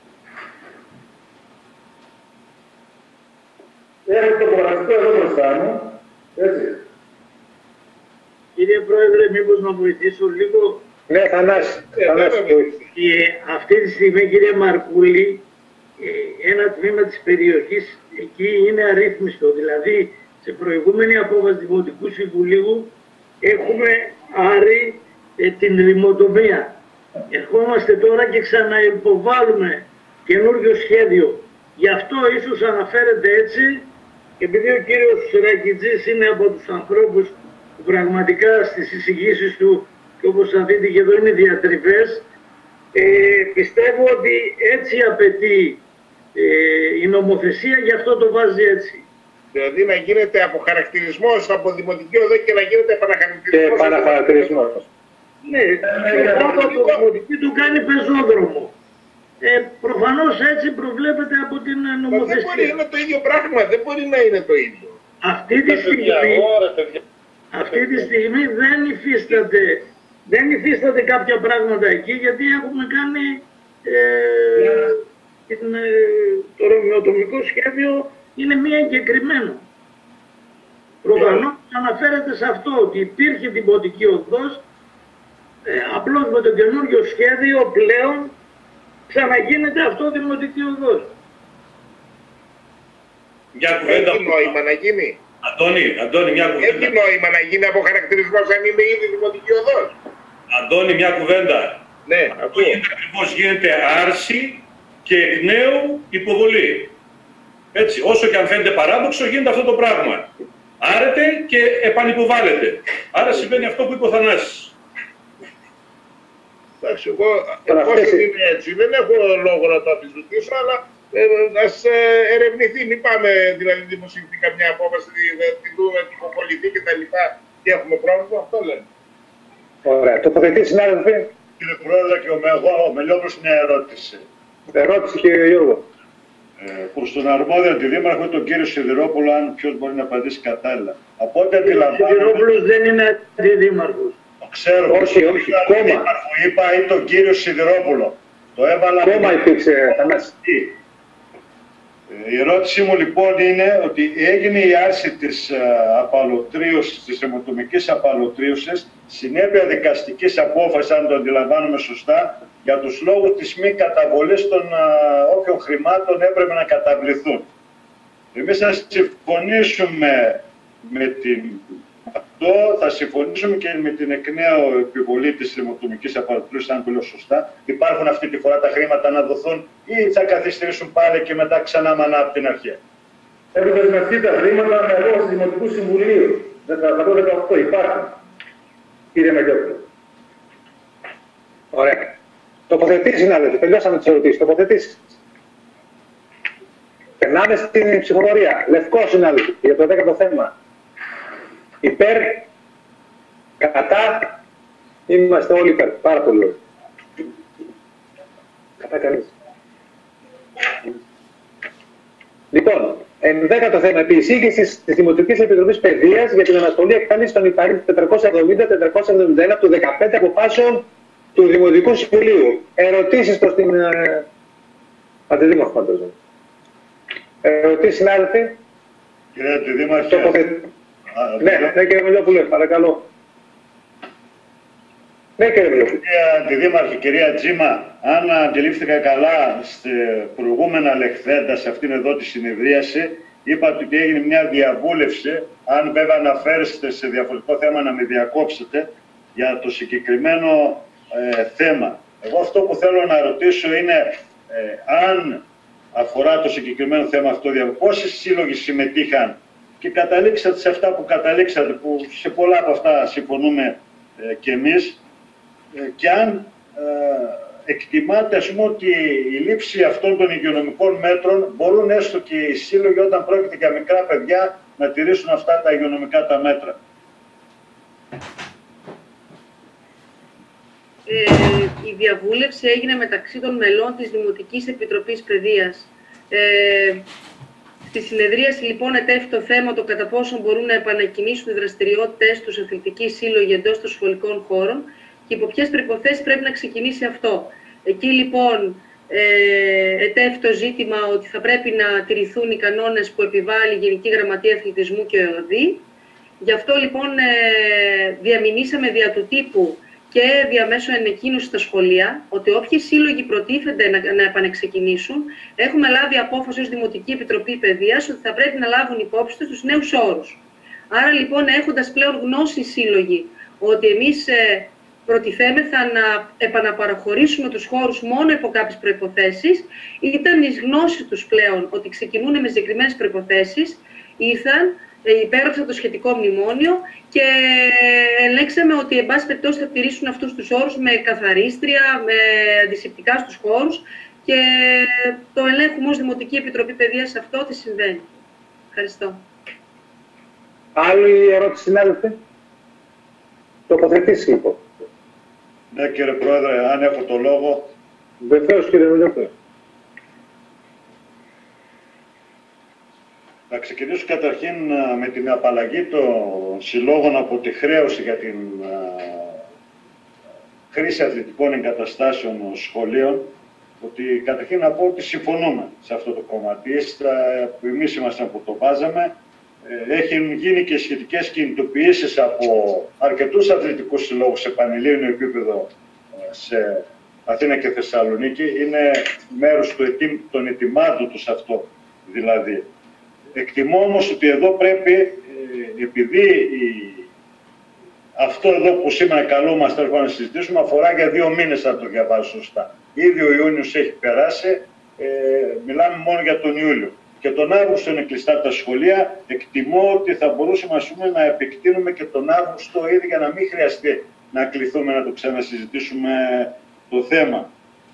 Έχω το προγραμματικό εδώ μπροστά μου. Έτσι. Κύριε Πρόεδρε, μήπως να βοηθήσω λίγο. Ναι, Θανάση. Και αυτή τη στιγμή, κύριε Μαρκούλη, ε, ένα τμήμα της περιοχής εκεί είναι αρρύθμιστο. Δηλαδή, σε προηγούμενη απόφαση Δημοτικού Συμβουλίου έχουμε άρει ε, την ρημοτομία. Ερχόμαστε τώρα και ξαναυποβάλλουμε καινούριο σχέδιο. Γι' αυτό ίσως αναφέρεται έτσι, και επειδή ο κύριος Ρακιτζής είναι από τους ανθρώπους που πραγματικά στις εισηγήσεις του, και όπως θα δείτε και εδώ είναι διατριβές, ε, πιστεύω ότι έτσι απαιτεί ε, η νομοθεσία, γι' αυτό το βάζει έτσι. Δηλαδή να γίνεται αποχαρακτηρισμός από δημοτική οδό και να γίνεται επαναχαρακτηρισμός. Και επαναχαρακτηρισμός. Ναι, και από το δημοτική του κάνει πεζόδρομο. Ε, προφανώς έτσι προβλέπεται από την νομοθεσία. Δεν μπορεί, είναι το ίδιο πράγμα, δεν μπορεί να είναι το ίδιο. Αυτή τη στιγμή, αυτή τη στιγμή δεν υφίσταται, δεν υφίσταται κάποια πράγματα εκεί, γιατί έχουμε κάνει ε, την, ε, το ρωμιοτομικό σχέδιο είναι μία εγκεκριμένο. Προφανώς αναφέρεται σε αυτό ότι υπήρχε δημοτική οδός, ε, απλώς με το καινούργιο σχέδιο πλέον ξαναγίνεται αυτό δημοτική οδός. Μια κουβέντα. Έχει νόημα να γίνει. Αντώνη, Αντώνη, μια κουβέντα. Έχει νόημα να γίνει αποχαρακτηρισμός αν είναι ήδη δημοτική οδός. Αντώνη, μια κουβέντα. Ναι, αυτό γίνεται ακριβώς, γίνεται άρση και εκ νέου υποβολή. Έτσι, όσο και αν φαίνεται παράδοξο, γίνεται αυτό το πράγμα. Άρεται και επανυποβάλλεται. Άρα συμβαίνει αυτό που είπε ο Θανάσης. Εντάξει, εγώ εφόσον είναι έτσι, δεν έχω λόγο να το αμφισβητήσω, αλλά ε, ας ε, ερευνηθεί. Μην πάμε δηλαδή δημοσιευτεί καμιά απόφαση, τη δούμε, την υποπολιτή και τα λοιπά και έχουμε πρόβλημα. Αυτό λέμε. Ωραία. Τοποθετεί, συνάδελφε. Κύριε Πρόεδρε, και ο, εγώ, ο Μελιόπουλος, μια ερώτηση. Ερώτηση, κύριε Γιώργο. Ε, προς τον αρμόδιο αντιδήμαρχο, τον κύριο Σιδηρόπουλο, αν ποιος μπορεί να απαντήσει κατάλληλα. Από ό,τι αντιλαμβάνομαι. Ο Σιδηρόπουλος δεν είναι αντιδήμαρχος. Το ξέρω. Όχι, όχι, κόμμα. Είπα ή τον κύριο Σιδηρόπουλο. Το έβαλα. Κόμμα υπήρξε, Θανάση. Η ερώτησή μου λοιπόν είναι ότι έγινε η άρση της απαλωτρίωσης, της αιμοτομικής απαλωτρίωσης, συνέπεια δικαστικής απόφασης, αν το αντιλαμβάνομαι σωστά, για τους λόγους της μη καταβολής των όποιων χρημάτων έπρεπε να καταβληθούν. Εμείς θα συμφωνήσουμε με την... αυτό, θα συμφωνήσουμε και με την εκ νέου επιβολή της αιμοτομικής απαλωτρίωσης, αν το λέω σωστά. Υπάρχουν αυτή τη φορά τα χρήματα να δοθούν ή θα καθυστερήσουν πάλι και μετά ξανά μανά από την αρχή. Έχουν δεσμευτεί τα χρήματα με απόφαση Δημοτικού Συμβουλίου. δεκαοκτώ δεκαοκτώ υπάρχουν. Κύριε Μελιόπουλο. Ωραία. Τοποθετήσεις, συνάδελφοι. Τελειώσαμε τις ερωτήσεις. Τοποθετήσεις. Περνάμε στην ψηφοφορία. Λευκό, συνάδελφοι, για το δέκατο θέμα. Υπέρ, κατά, είμαστε όλοι υπέρ. Πάρα πολύ λόγο. Κατά κανείς. Λοιπόν, ενδέκατο θέμα. Επί εισήγησης της Δημοτικής Επιτροπής Παιδείας για την αναστολή εκτέλεσης των υπαρίθμων τετρακόσια εβδομήντα τετρακόσια εβδομήντα ένα του δεκαπέντε αποφάσεων του Δημοτικού Συμβουλίου. Ερωτήσεις προς την ε, Αντιδήμαρχο, φαντάζομαι. Ερωτήσεις, συνάδελφοι. Κύριε Αντιδήμαρχε. Τοποθε... Ναι, ναι, κύριε Μελιόπουλε, παρακαλώ. Ναι, κύριε Μελιόπουλε. Κύριε Αντιδήμαρχε, κυρία Τζίμα, αν αντιλήφθηκα καλά σε προηγούμενα λεχθέντα σε αυτήν εδώ τη συνεδρίαση, είπατε ότι έγινε μια διαβούλευση, αν βέβαια αναφέρεστε σε διαφορετικό θέμα να με διακόψετε, για το συγκεκριμένο ε, θέμα. Εγώ αυτό που θέλω να ρωτήσω είναι ε, αν αφορά το συγκεκριμένο θέμα αυτό, πόσοι σύλλογοι συμμετείχαν και καταλήξατε σε αυτά που καταλήξατε, που σε πολλά από αυτά συμφωνούμε ε, και εμείς, ε, και αν ε, εκτιμάτε, ας πούμε, ότι η λήψη αυτών των υγειονομικών μέτρων μπορούν έστω και οι σύλλογοι όταν πρόκειται για μικρά παιδιά να τηρήσουν αυτά τα υγειονομικά τα μέτρα. Ε, η διαβούλευση έγινε μεταξύ των μελών της Δημοτικής Επιτροπής Παιδείας. Ε, στη συνεδρίαση λοιπόν ετέθη το θέμα το κατά πόσο μπορούν να επανακινήσουν τις δραστηριότητες τους αθλητικοί σύλλογοι εντός των σχολικών χώρων και υπό ποιες προϋποθέσεις πρέπει να ξεκινήσει αυτό. Εκεί λοιπόν ε, ετέθη το ζήτημα ότι θα πρέπει να τηρηθούν οι κανόνες που επιβάλλει η Γενική Γραμματεία Αθλητισμού και ΟΔΗ. Γι' αυτό λοιπόν ε, διαμηνήσαμε δια του τύπου και διαμέσου ενεκκίνηση στα σχολεία ότι όποιοι σύλλογοι προτίθενται να, να επανεξεκινήσουν, έχουμε λάβει απόφαση ως Δημοτική Επιτροπή Παιδείας ότι θα πρέπει να λάβουν υπόψη τους τους νέους όρους. Άρα λοιπόν, έχοντας πλέον γνώση οι σύλλογοι ότι εμείς ε, προτιθέμεθα να επαναπαραχωρήσουμε τους χώρους μόνο υπό κάποιες προϋποθέσεις, ήταν εις γνώση τους πλέον ότι ξεκινούν με συγκεκριμένες προϋποθέσεις, ήρθαν, υπέγραψαν το σχετικό μνημόνιο και ελέγξαμε ότι εν πάση περιπτώσει θα τηρήσουν αυτούς τους όρους με καθαρίστρια, με αντισηπτικά στους χώρους και το ελέγχουμε ως Δημοτική Επιτροπή Παιδείας αυτό τι συμβαίνει. Ευχαριστώ. Άλλη ερώτηση, συνάδελφε? Τοποθετήσει λοιπόν. Ναι, κύριε Πρόεδρε, αν έχω το λόγο. Βεβαίως, κύριε Βουλευτέ. Να ξεκινήσω καταρχήν με την απαλλαγή των συλλόγων από τη χρέωση για την χρήση αθλητικών εγκαταστάσεων σχολείων, ότι καταρχήν να πω ότι συμφωνούμε σε αυτό το κομμάτι. Που εμείς ήμασταν που το βάζαμε, έχουν γίνει και σχετικές κινητοποιήσεις από αρκετούς αθλητικούς συλλόγους σε πανελλήνιο επίπεδο σε Αθήνα και Θεσσαλονίκη. Είναι μέρος των ετοιμάτων τους αυτό δηλαδή. Εκτιμώ όμως ότι εδώ πρέπει, επειδή αυτό εδώ που σήμερα καλούμαστε να συζητήσουμε αφορά για δύο μήνες, αν το διαβάζω σωστά. Ήδη ο Ιούνιος έχει περάσει, ε, μιλάμε μόνο για τον Ιούλιο. Και τον Αύγουστο είναι κλειστά τα σχολεία. Εκτιμώ ότι θα μπορούσαμε ας πούμε, να επεκτείνουμε και τον Αύγουστο ήδη για να μην χρειαστεί να κληθούμε να το ξανασυζητήσουμε το θέμα.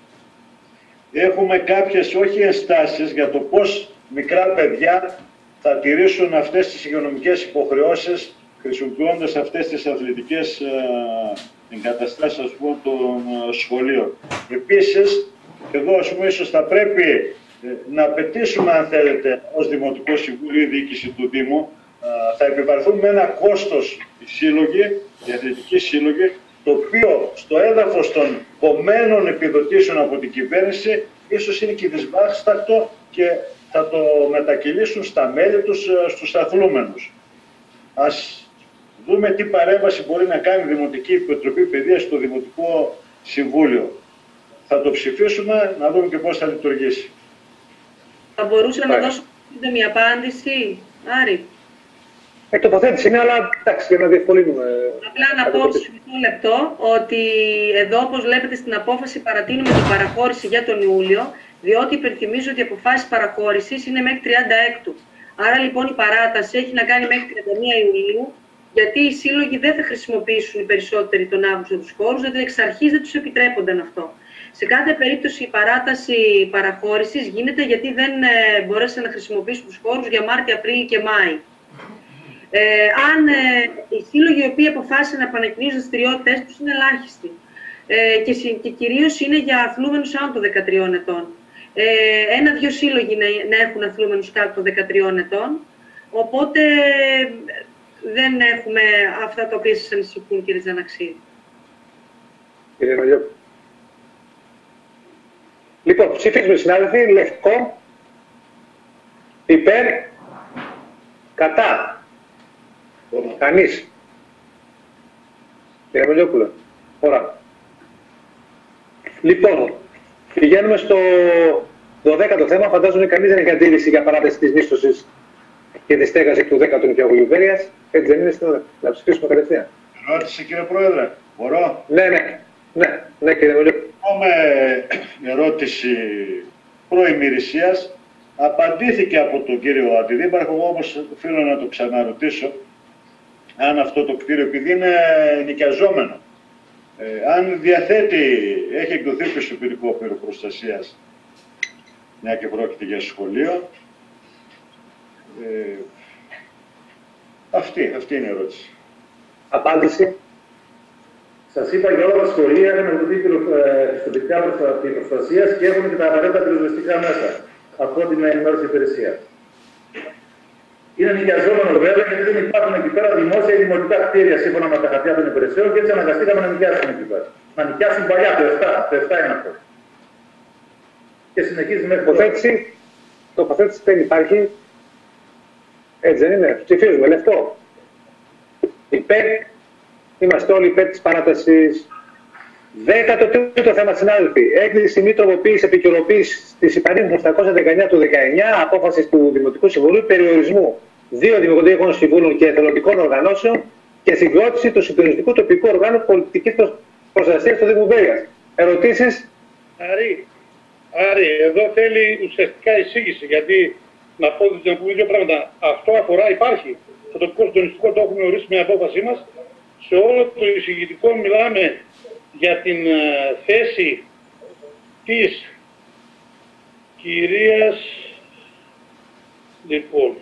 Έχουμε κάποιες όχι ενστάσεις για το πώς μικρά παιδιά θα τηρήσουν αυτές τις υγειονομικές υποχρεώσεις χρησιμοποιώντας αυτές τις αθλητικές εγκαταστάσεις ας πούμε, των σχολείων. Επίσης, εδώ ας πούμε, ίσως θα πρέπει να απαιτήσουμε, αν θέλετε, ως Δημοτικό Συμβούλιο ή Διοίκηση του Δήμου, θα επιβαρθούν με ένα κόστος οι σύλλογοι, οι αθλητικοί σύλλογοι, το οποίο στο έδαφος των κομμένων επιδοτήσεων από την κυβέρνηση ίσως είναι και δυσβάστακτο και θα το μετακυλήσουν στα μέλη τους, στους αθλούμενους. Ας δούμε τι παρέμβαση μπορεί να κάνει η Δημοτική Επιτροπή Παιδείας στο Δημοτικό Συμβούλιο. Θα το ψηφίσουμε, να δούμε και πώς θα λειτουργήσει. Θα μπορούσα να δώσω μια απάντηση, Άρη? Εκ τοποθέτηση είναι, αλλά εντάξει, για να διευκολύνουμε. Απλά να πω σε μισό λεπτό ότι εδώ, όπως βλέπετε στην απόφαση, παρατείνουμε την παραχώρηση για τον Ιούλιο, διότι υπενθυμίζω ότι οι αποφάσεις παραχώρησης είναι μέχρι τριάντα έκτου. Άρα λοιπόν η παράταση έχει να κάνει μέχρι τριάντα μία Ιουλίου, γιατί οι σύλλογοι δεν θα χρησιμοποιήσουν οι περισσότεροι τον Αύγουστο τους χώρους, δηλαδή εξ αρχής δεν τους επιτρέπονταν αυτό. Σε κάθε περίπτωση η παράταση παραχώρησης γίνεται γιατί δεν ε, μπορέσαν να χρησιμοποιήσουν τους χώρους για Μάρτιο, Απρίλιο και Μάη. Ε, αν ε, οι σύλλογοι οι οποίοι αποφάσισαν να επανεκκινήσουν τις δραστηριότητες τους είναι ελάχιστοι ε, και, και κυρίως είναι για αθλούμενους άνω των δεκατριών ετών. Ε, Ένα-δυο σύλλογοι να, να έχουν αθλούμενους κάτω των δεκατριών ετών, οπότε ε, δεν έχουμε αυτά τα οποία σας ανησυχούν, κύριε Τζαναξίδη. Κύριε Μαλιό. Λοιπόν, ψηφίζουμε συνάδελφοι, λευκό, υπέρ, κατά. Κανείς. Κύριε Μελιόπουλο. Ωραία. Λοιπόν, πηγαίνουμε στο δωδέκατο θέμα. Φαντάζομαι κανείς δεν έχει αντίληψη για παράταση της μίσθωσης και τη στέγαση του δέκατου νοικιαγωγείου Βέρειας. Έτσι δεν είναι στην να ψηφίσουμε κατευθείαν. Ερώτηση, κύριε Πρόεδρε. Μπορώ? Ναι, ναι. Ναι, ναι κύριε Μελιόπουλο. Έχουμε ερώτηση προημερησίας. Απαντήθηκε από τον κύριο Αντιδήμαρχο, εγώ όμως οφείλω να το ξαναρωτήσω. Αν αυτό το κτίριο, επειδή είναι νοικιαζόμενο, ε, αν διαθέτει, έχει εκδοθεί πιστοποιητικό πυροπροστασίας, μια και πρόκειται για σχολείο. Ε, αυτή, αυτή είναι η ερώτηση. Απάντηση. Σας είπα για όλα τα σχολεία έχουν εκδοθεί πιστοποιητικά προστασίας και έχουν και τα απαραίτητα πυροσβεστικά μέσα από την ενημέρωση υπηρεσία. Είναι νοικιαζόμενο βέβαια γιατί δεν υπάρχουν εκεί πέρα δημόσια ή δημοτικά κτίρια σύμφωνα με τα χαρτιά των υπηρεσιών και έτσι αναγκαστήκαμε να νοικιάσουμε εκεί πέρα. Να νοικιάσουν παλιά το επτά. Το επτά είναι αυτό. Και συνεχίζει μέχρι τοποθέτηση. Τοποθέτηση δεν υπάρχει. Έτσι δεν είναι. Ψηφίζουμε λευκό. Υπέρ. Είμαστε όλοι υπέρ της παράτασης. Δέκατο τρίτο θέμα, συνάδελφοι. Έκθεση μη τροποποίηση επικαιροποίηση τη υπαρίθμου επτακόσια δεκαεννιά του δεκαεννιά, απόφαση του Δημοτικού Συμβουλίου περιορισμού δύο δημοτικών συμβούλων και εθελοντικών οργανώσεων και συγκρότηση του συντονιστικού τοπικού οργάνου πολιτική προστασία του Δήμου Βέρειας. Ερωτήσεις? Άρη, Άρη, εδώ θέλει ουσιαστικά εισήγηση, γιατί να πω να πούμε δύο πράγματα. Αυτό αφορά, υπάρχει. Το τοπικό συντονιστικό το έχουμε ορίσει με απόφασή μας. Σε όλο το εισηγητικό μιλάμε για την uh, θέση της κυρίας, λοιπόν,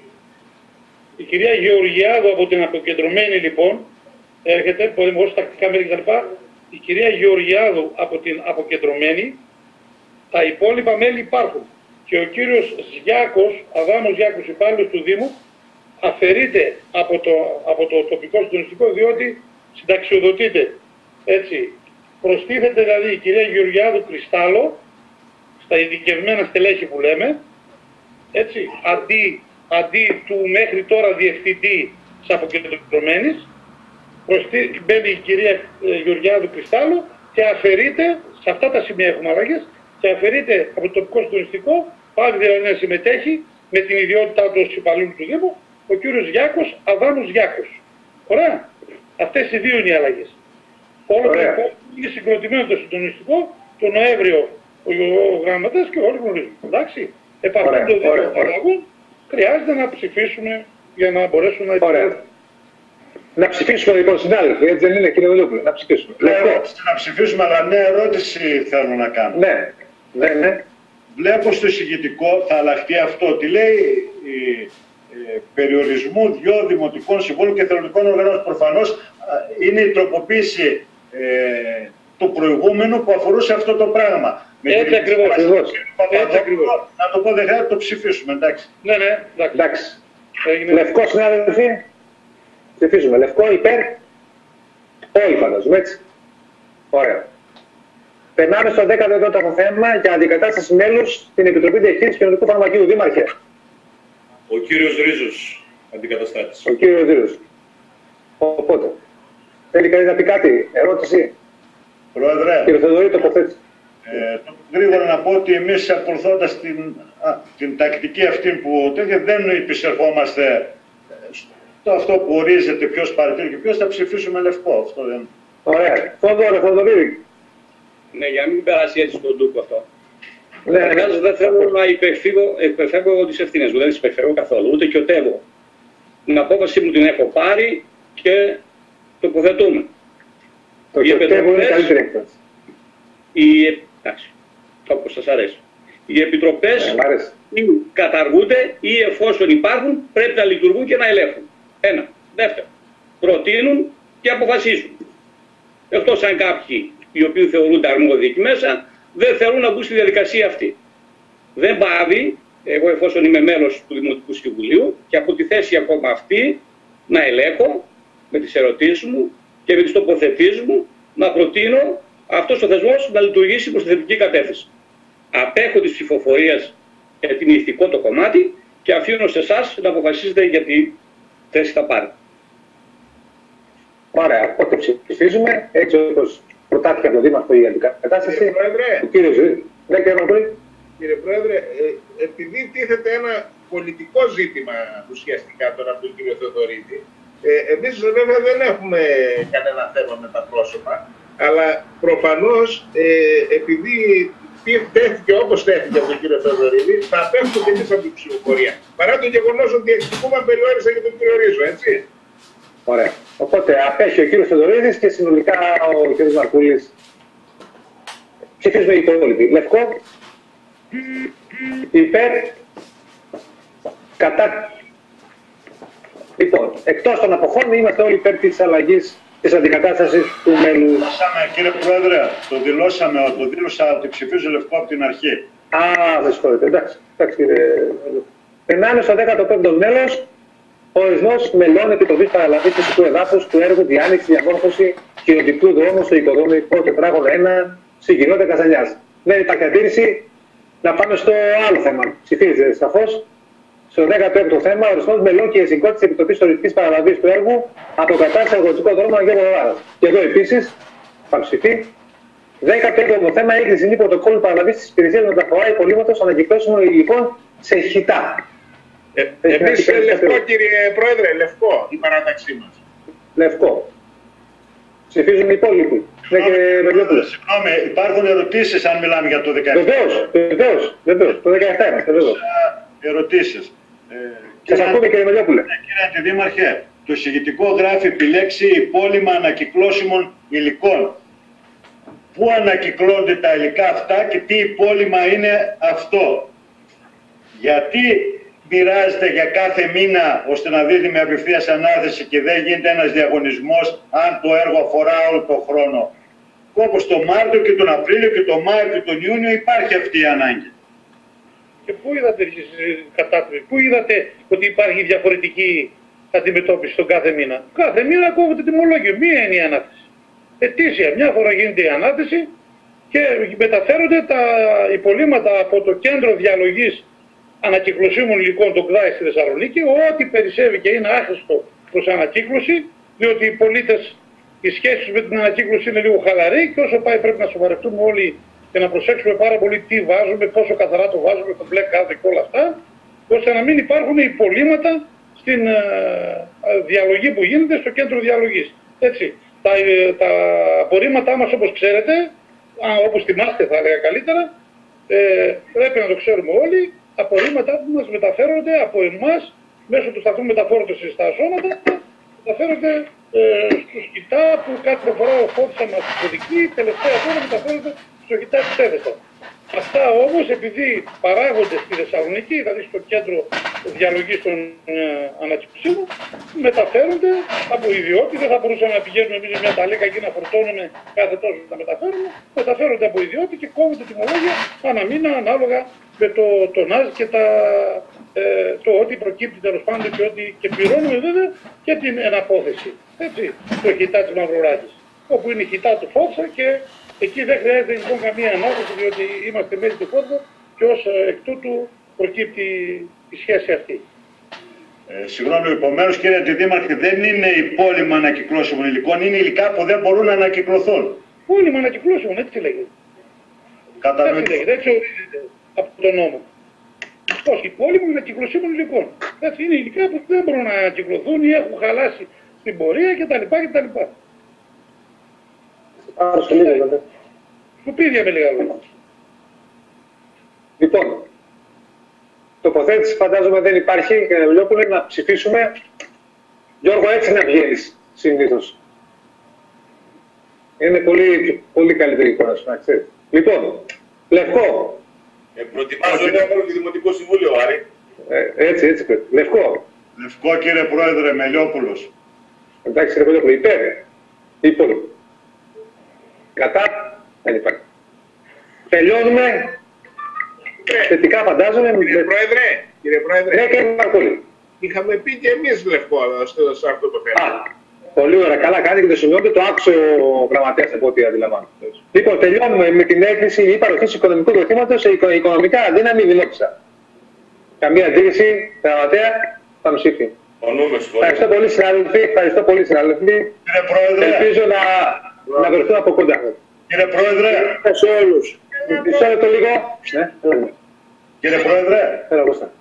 η κυρία Γεωργιάδου από την αποκεντρωμένη, λοιπόν, έρχεται, ως τακτικά μέλη κτλ. Η κυρία Γεωργιάδου από την αποκεντρωμένη, τα υπόλοιπα μέλη υπάρχουν. Και ο κύριος Ζιάκος, Αδάμος Ζιάκος, υπάλληλος του Δήμου, αφαιρείται από το, από το τοπικό συντονιστικό, διότι συνταξιοδοτείται. Έτσι, προστίθεται δηλαδή η κυρία Γεωργιάδου Κρυστάλλο στα ειδικευμένα στελέχη που λέμε, έτσι, αντί, αντί του μέχρι τώρα διευθυντή της αποκεντρωμένης, μπαίνει η κυρία ε, Γεωργιάδου Κρυστάλλο και αφαιρείται, σε αυτά τα σημεία έχουμε αλλαγές, και αφαιρείται από το τοπικό συντονιστικό, πάλι δηλαδή να συμμετέχει με την ιδιότητά του ως υπαλλήλου του Δήμου, ο κύριος Γιάκος, Αδάμος Γιάκος. Ωραία. Αυτές οι δύο είναι οι αλλαγές. Όλο το υπόλοιπο είναι συγκροτημένο το συντονιστικό, το Νοέμβριο ο, ο γραμματέας και όλοι γνωρίζουν. Εντάξει. Επ' αυτών των δύο αλλαγών χρειάζεται να ψηφίσουμε για να μπορέσουν να υπάρξουν. Να ψηφίσουμε λοιπόν, συνάδελφοι, έτσι δεν είναι, κύριε Βελόπουλε, να ψηφίσουμε. Ναι, να ψηφίσουμε, αλλά μια ερώτηση θέλω να κάνω. Ναι, ναι, ναι. Βλέπω στο εισηγητικό, θα αλλάχτεί αυτό, τι λέει η, ε, περιορισμού δύο δημοτικών συμβούλων και εθελοντικών οργανώσεων. Προφανώς είναι η τροποποίηση ε, του προηγούμενου που αφορούσε αυτό το πράγμα. Έτσι ακριβώς. Να το πω, δεν χρειάζεται να το ψηφίσουμε, εντάξει. Ναι, ναι, εντάξει. Λευκό, συνάδελφοι. Ψηφίζουμε. Λευκό, υπέρ. Όλοι φαντάζομαι, έτσι. Ωραία. Περνάμε στο δέκατο τέταρτο θέμα για αντικατάσταση μέλους στην Επιτροπή Διαχείρισης Κοινωνικού Φαρμακείου. Δήμαρχε. Ο κύριος Ρίζος, αντικαταστάτης. Ο κύριος Ρίζος. Οπότε. Θέλει κανείς να πει κάτι, ερώτηση? Πρόεδρε. Κύριε Θεοδωρή, τοποθέτηση. Ε, γρήγορα να πω ότι εμείς ακολουθώντας την, την τακτική αυτή που τέτοια δεν επισερχόμαστε στο αυτό που ορίζεται ποιος παρατηρεί και ποιος, θα ψηφίσουμε λευκό. Αυτό δεν... Ωραία. Θόδωρο, Θοδωρή. Ναι, για να μην περάσει έτσι στον τούπο αυτό. Ναι, ναι, ναι. Δεν θέλω να υπερφύγω, υπερφεύγω τις ευθύνες μου, δεν τις υπερφεύγω καθόλου, ούτε κοιοτεύω. Την απόφαση μου την έχω πάρει και τοποθετούμε. Το κοιοτεύω είναι καλύτερη έκταση. Οι... Εντάξει, όπως σας αρέσει. Οι επιτροπές ή καταργούνται ή εφόσον υπάρχουν πρέπει να λειτουργούν και να ελέγχουν. Ένα. Δεύτερο. Προτείνουν και αποφασίζουν. Εκτός αν κάποιοι οι οποίοι θεωρούνται αρμόδιοι εκεί μέσα δεν θέλουν να μπουν στη διαδικασία αυτή. Δεν πάβει, εγώ εφόσον είμαι μέλος του Δημοτικού Συμβουλίου και από τη θέση ακόμα αυτή να ελέγχω με τις ερωτήσεις μου και με τις τοποθετήσεις μου να προτείνω αυτός ο θεσμός να λειτουργήσει προς τη θετική κατεύθυνση. Απέχω της ψηφοφορίας γιατί είναι ηθικό το κομμάτι και αφήνω σε εσάς να αποφασίσετε για τη θέση θα πάρει. Ωραία, οπότε ψηφίζουμε έτσι όπως προτάθηκε από τον Δήμαρχο η αντικατάσταση. Κύριε Πρόεδρε, κύριε Ζή, ναι, κύριε Μαρκούλη. Κύριε Πρόεδρε, ε, επειδή τίθεται ένα πολιτικό ζήτημα ουσιαστικά τώρα από τον κύριο Θεοδωρίδη, ε, εμείς βέβαια δεν έχουμε κανένα θέμα με τα πρόσωπα, αλλά προφανώς ε, επειδή τέθηκε όπως τέθηκε από τον κύριο Θεοδωρίδη, θα απέχουμε και εμείς από την ψηφοφορία. Παρά το γεγονός ότι εξηγούμε περιόρισα και τον κύριο Ρίζο, έτσι. Ωραία. Οπότε απέχει ο κύριος Θεοδωρίδης και συνολικά ο κύριος Μαρκούλης. Ψηφίζουμε οι υπόλοιποι. Λευκό. Υπέρ. Κατά. Λοιπόν, εκτός των αποχών είμαστε όλοι υπέρ της αλλαγής της αντικατάστασης του μέλου. Δηλώσαμε, κύριε Πρόεδρε, το δηλώσαμε, το δήλωσα ότι ψηφίζω λευκό από την αρχή. Α, δεν συγχωρείτε. Εντάξει, εντάξει κύριε. Περνάμε στο δέκατο πέμπτο μέλος. Ορισμός μελών Επιτροπής Παραλαβής Φυσικού Εδάφους του έργου Διάνοιξη Διαμόρφωση Χειροτυπικού Δρόμου στο οικοδόμημα τετράγωνο ένα στην κοινότητα Καζανιάς. Δεν υπάρχει αντίρρηση. Να πάμε στο άλλο θέμα. Ψηφίζεται σαφώς. Στο δέκατο έκτο θέμα, ορισμός μελών και συγκρότηση Επιτροπής Τουριστικής Παραλαβής του έργου Αποκατάσταση Αγροτικό Δρόμο Αγίου Βορράδας. Και εδώ επίσης θα ψηφί δέκατο θέμα έγκριση νη πρωτοκόλλου παραλαβής της υπηρεσίας μεταφορά υπολείμματος ανακυκλώσιμων υλικών σε χιτά. Ε, Εμείς λευκό, κύριε Πρόεδρε, λευκό η παράταξή μας. Λευκό. Ψηφίζουν οι υπόλοιποι. Συγγνώμη, υπάρχουν ερωτήσεις αν μιλάμε για το δεκαεπτά. Βεβαίως, βεβαίως, βεβαίως. Το δεκαεπτά είμαστε, βεβαίως. Ερωτήσεις. Σας ακούμε, κύριε Μελιόπουλε. Κύριε Αντιδήμαρχε, το εισηγητικό γράφει επιλέξει υπόλοιμα ανακυκλώσιμων υλικών. Πού ανακυκλώνται τα υλικά αυτά και τι υπόλοιμα είναι αυτό? Γιατί μοιράζεται για κάθε μήνα ώστε να δείτε με απευθείας ανάθεση και δεν γίνεται ένας διαγωνισμός αν το έργο αφορά όλο τον χρόνο? Όπως το Μάρτιο και τον Απρίλιο και τον Μάιο και τον Ιούνιο υπάρχει αυτή η ανάγκη. Και πού είδατε εσείς κατάτμιση, πού είδατε ότι υπάρχει διαφορετική αντιμετώπιση στον κάθε μήνα? Κάθε μήνα κόβεται τιμολόγιο, μία είναι η ανάθεση. Ετήσια, μια φορά γίνεται η ανάθεση και μεταφέρονται τα υπολείμματα από το κέντρο διαλογής ανακυκλωσίμων υλικών, το ΚΔΑΙ στη Θεσσαλονίκη, ό,τι περισσεύει και είναι άχρηστο προς ανακύκλωση, διότι οι πολίτες, οι σχέσεις με την ανακύκλωση είναι λίγο χαλαρή και όσο πάει πρέπει να σοβαρευτούμε όλοι και να προσέξουμε πάρα πολύ τι βάζουμε, πόσο καθαρά το βάζουμε, το μπλε κάδο και όλα αυτά, ώστε να μην υπάρχουν υπολείμματα στην ε, διαλογή που γίνεται στο κέντρο διαλογής. Έτσι. Τα, τα απορρίμματά μας, όπως ξέρετε, α, όπως θυμάστε θα έλεγα καλύτερα, ε, πρέπει να το ξέρουμε όλοι, απορρίμματά μας μεταφέρονται από εμάς μέσω του σταθμού μεταφόρτωσης στα σώματα, μεταφέρονται ε, στους κοιτά που κάθε φορά ο Φώτισσα μας οδηγεί, τελευταία φορά μεταφέρονται στο κοιτά επιτέθετα. Αυτά όμως επειδή παράγονται στη Θεσσαλονίκη, δηλαδή στο κέντρο διαλογής των ε, ανακυκλωσίμων, μεταφέρονται από ιδιώτη. Δεν θα μπορούσαμε να πηγαίνουμε εμείς με μια ταλέκα εκεί να φορτώνουμε κάθε τόσο να μεταφέρουμε. Μεταφέρονται από ιδιώτη και κόβονται τιμολόγια ανά μήνα ανάλογα με το τονάζ και τα, ε, το ό,τι προκύπτει τέλος πάντων και, ότι, και πληρώνουμε βέβαια και την εναπόθεση. Έτσι, το χιτά της Μαυρουράκης, όπου είναι η χιτά του Φώτισσα και εκεί δεν χρειάζεται λοιπόν καμία ανάθεση, διότι είμαστε μέλη του κόμματο και ως εκ τούτου προκύπτει η σχέση αυτή. Ε, συγγνώμη, επομένως κύριε Αντιδήμαρχε, δεν είναι υπόλοιμα ανακυκλώσιμων υλικών, είναι υλικά που δεν μπορούν να ανακυκλωθούν. Υπόλοιμα ανακυκλώσιμων, έτσι λέγεται. Κατανοητό. Έτσι λέγεται, έτσι ορίζεται από τον νόμο. Όχι, υπόλοιμα ανακυκλωσίμων υλικών. Έτσι είναι υλικά που δεν μπορούν να ανακυκλωθούν ή έχουν χαλάσει στην πορεία κτλ. κτλ. Άρα στο λίγο, βέβαια. Σκουπίδια με λίγα λόγια. Λοιπόν, τοποθέτηση φαντάζομαι δεν υπάρχει και Μελιόπουλε να ψηφίσουμε. Γιώργο, έτσι να βγαίνεις συνήθως. Είναι πολύ, πολύ καλύτερη εικόνα σου, να ξέρεις. Λοιπόν, Λευκό. Ε, προτιμάζω νέο μέρο του Δημοτικού Συμβούλιο, Άρη. Ε, έτσι, έτσι πρέπει. Λευκό. Λευκό, κύριε Πρόεδρε, Μελιόπουλος. Εντάξει, κύριε Μελιόπουλο, υπέρ. Υπόλοιπο. Κατά, δεν υπάρχει. Τελειώνουμε. Ε, θετικά φαντάζομαι. Κύριε Πρόεδρε, κύριε Πρόεδρε. Ναι, κύριε Μαρκούλη. Είχαμε πει και εμείς Λευκό σε αυτό το θέμα. Α, πολύ ωραία. Καλά κάνει και το σημειώνετε. Το άκουσε ο γραμματέας από ό,τι αντιλαμβάνω. Λοιπόν, τελειώνουμε με την έκκληση ή παροχή οικονομικού βοηθήματος σε οικονομικά αδύναμη Βιλόπισσα. Καμία αντίρρηση, γραμματέα, θα μου ψήφι. Ευχαριστώ πολύ, συνάδελφοι. Ευχαριστώ πολύ, συνάδελφοι. Κύριε Πρόεδρε. Ελπίζω να, να βρεθούν από κοντά. Κύριε Πρόεδρε. Σε όλους. Μισό λεπτό λίγο. Ναι. Κύριε Πρόεδρε. Έλα, Κώστα.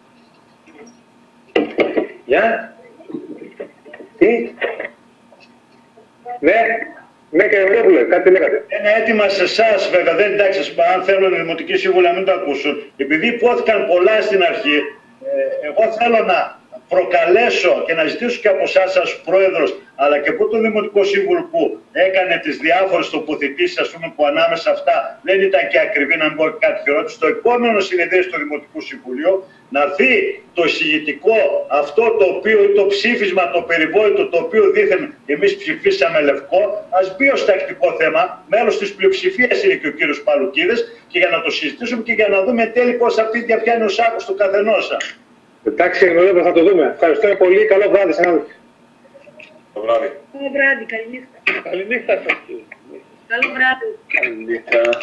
Γεια. Τι. Ναι. Ναι, κύριε Μελιόπουλε, κάτι λέγατε. Είναι έτοιμα σε εσάς, βέβαια. Δεν εντάξει, αν θέλουν οι δημοτικοί σύμβουλοι να μην το ακούσουν. Επειδή υπόθηκαν πολλά στην αρχή, ε, εγώ θέλω να προκαλέσω και να ζητήσω και από εσάς ως πρόεδρος, αλλά και από τον Δημοτικό Σύμβουλο που έκανε τις διάφορες τοποθετήσεις, ας πούμε, που ανάμεσα αυτά δεν ήταν και ακριβή, να μην πω κάτι χειρότερο, στο επόμενο συνεδρίο του Δημοτικού Συμβουλίου να δει το εισηγητικό αυτό το οποίο, το ψήφισμα, το περιβόητο, το οποίο δήθεν εμείς ψηφίσαμε Λευκό, ας μπει ως τακτικό θέμα, μέλος της πλειοψηφίας είναι και ο κύριος Παλουκίδης, και για να το συζητήσουμε και για να δούμε τέλει πώς αυτή πιάνει ο σάκος του καθενός. Εντάξει, εννοείται, θα το δούμε. Ευχαριστώ πολύ. Καλό βράδυ, συνάδελφοι. Καλό βράδυ. Καλό βράδυ, καληνύχτα. Καληνύχτα σας. Καλό βράδυ. Καληνύχτα.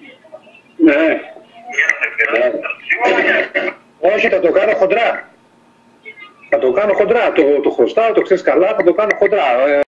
Ναι. Όχι, θα το κάνω χοντρά. Θα το κάνω χοντρά. Το, το χρωστάω, το ξέρεις καλά, θα το κάνω χοντρά.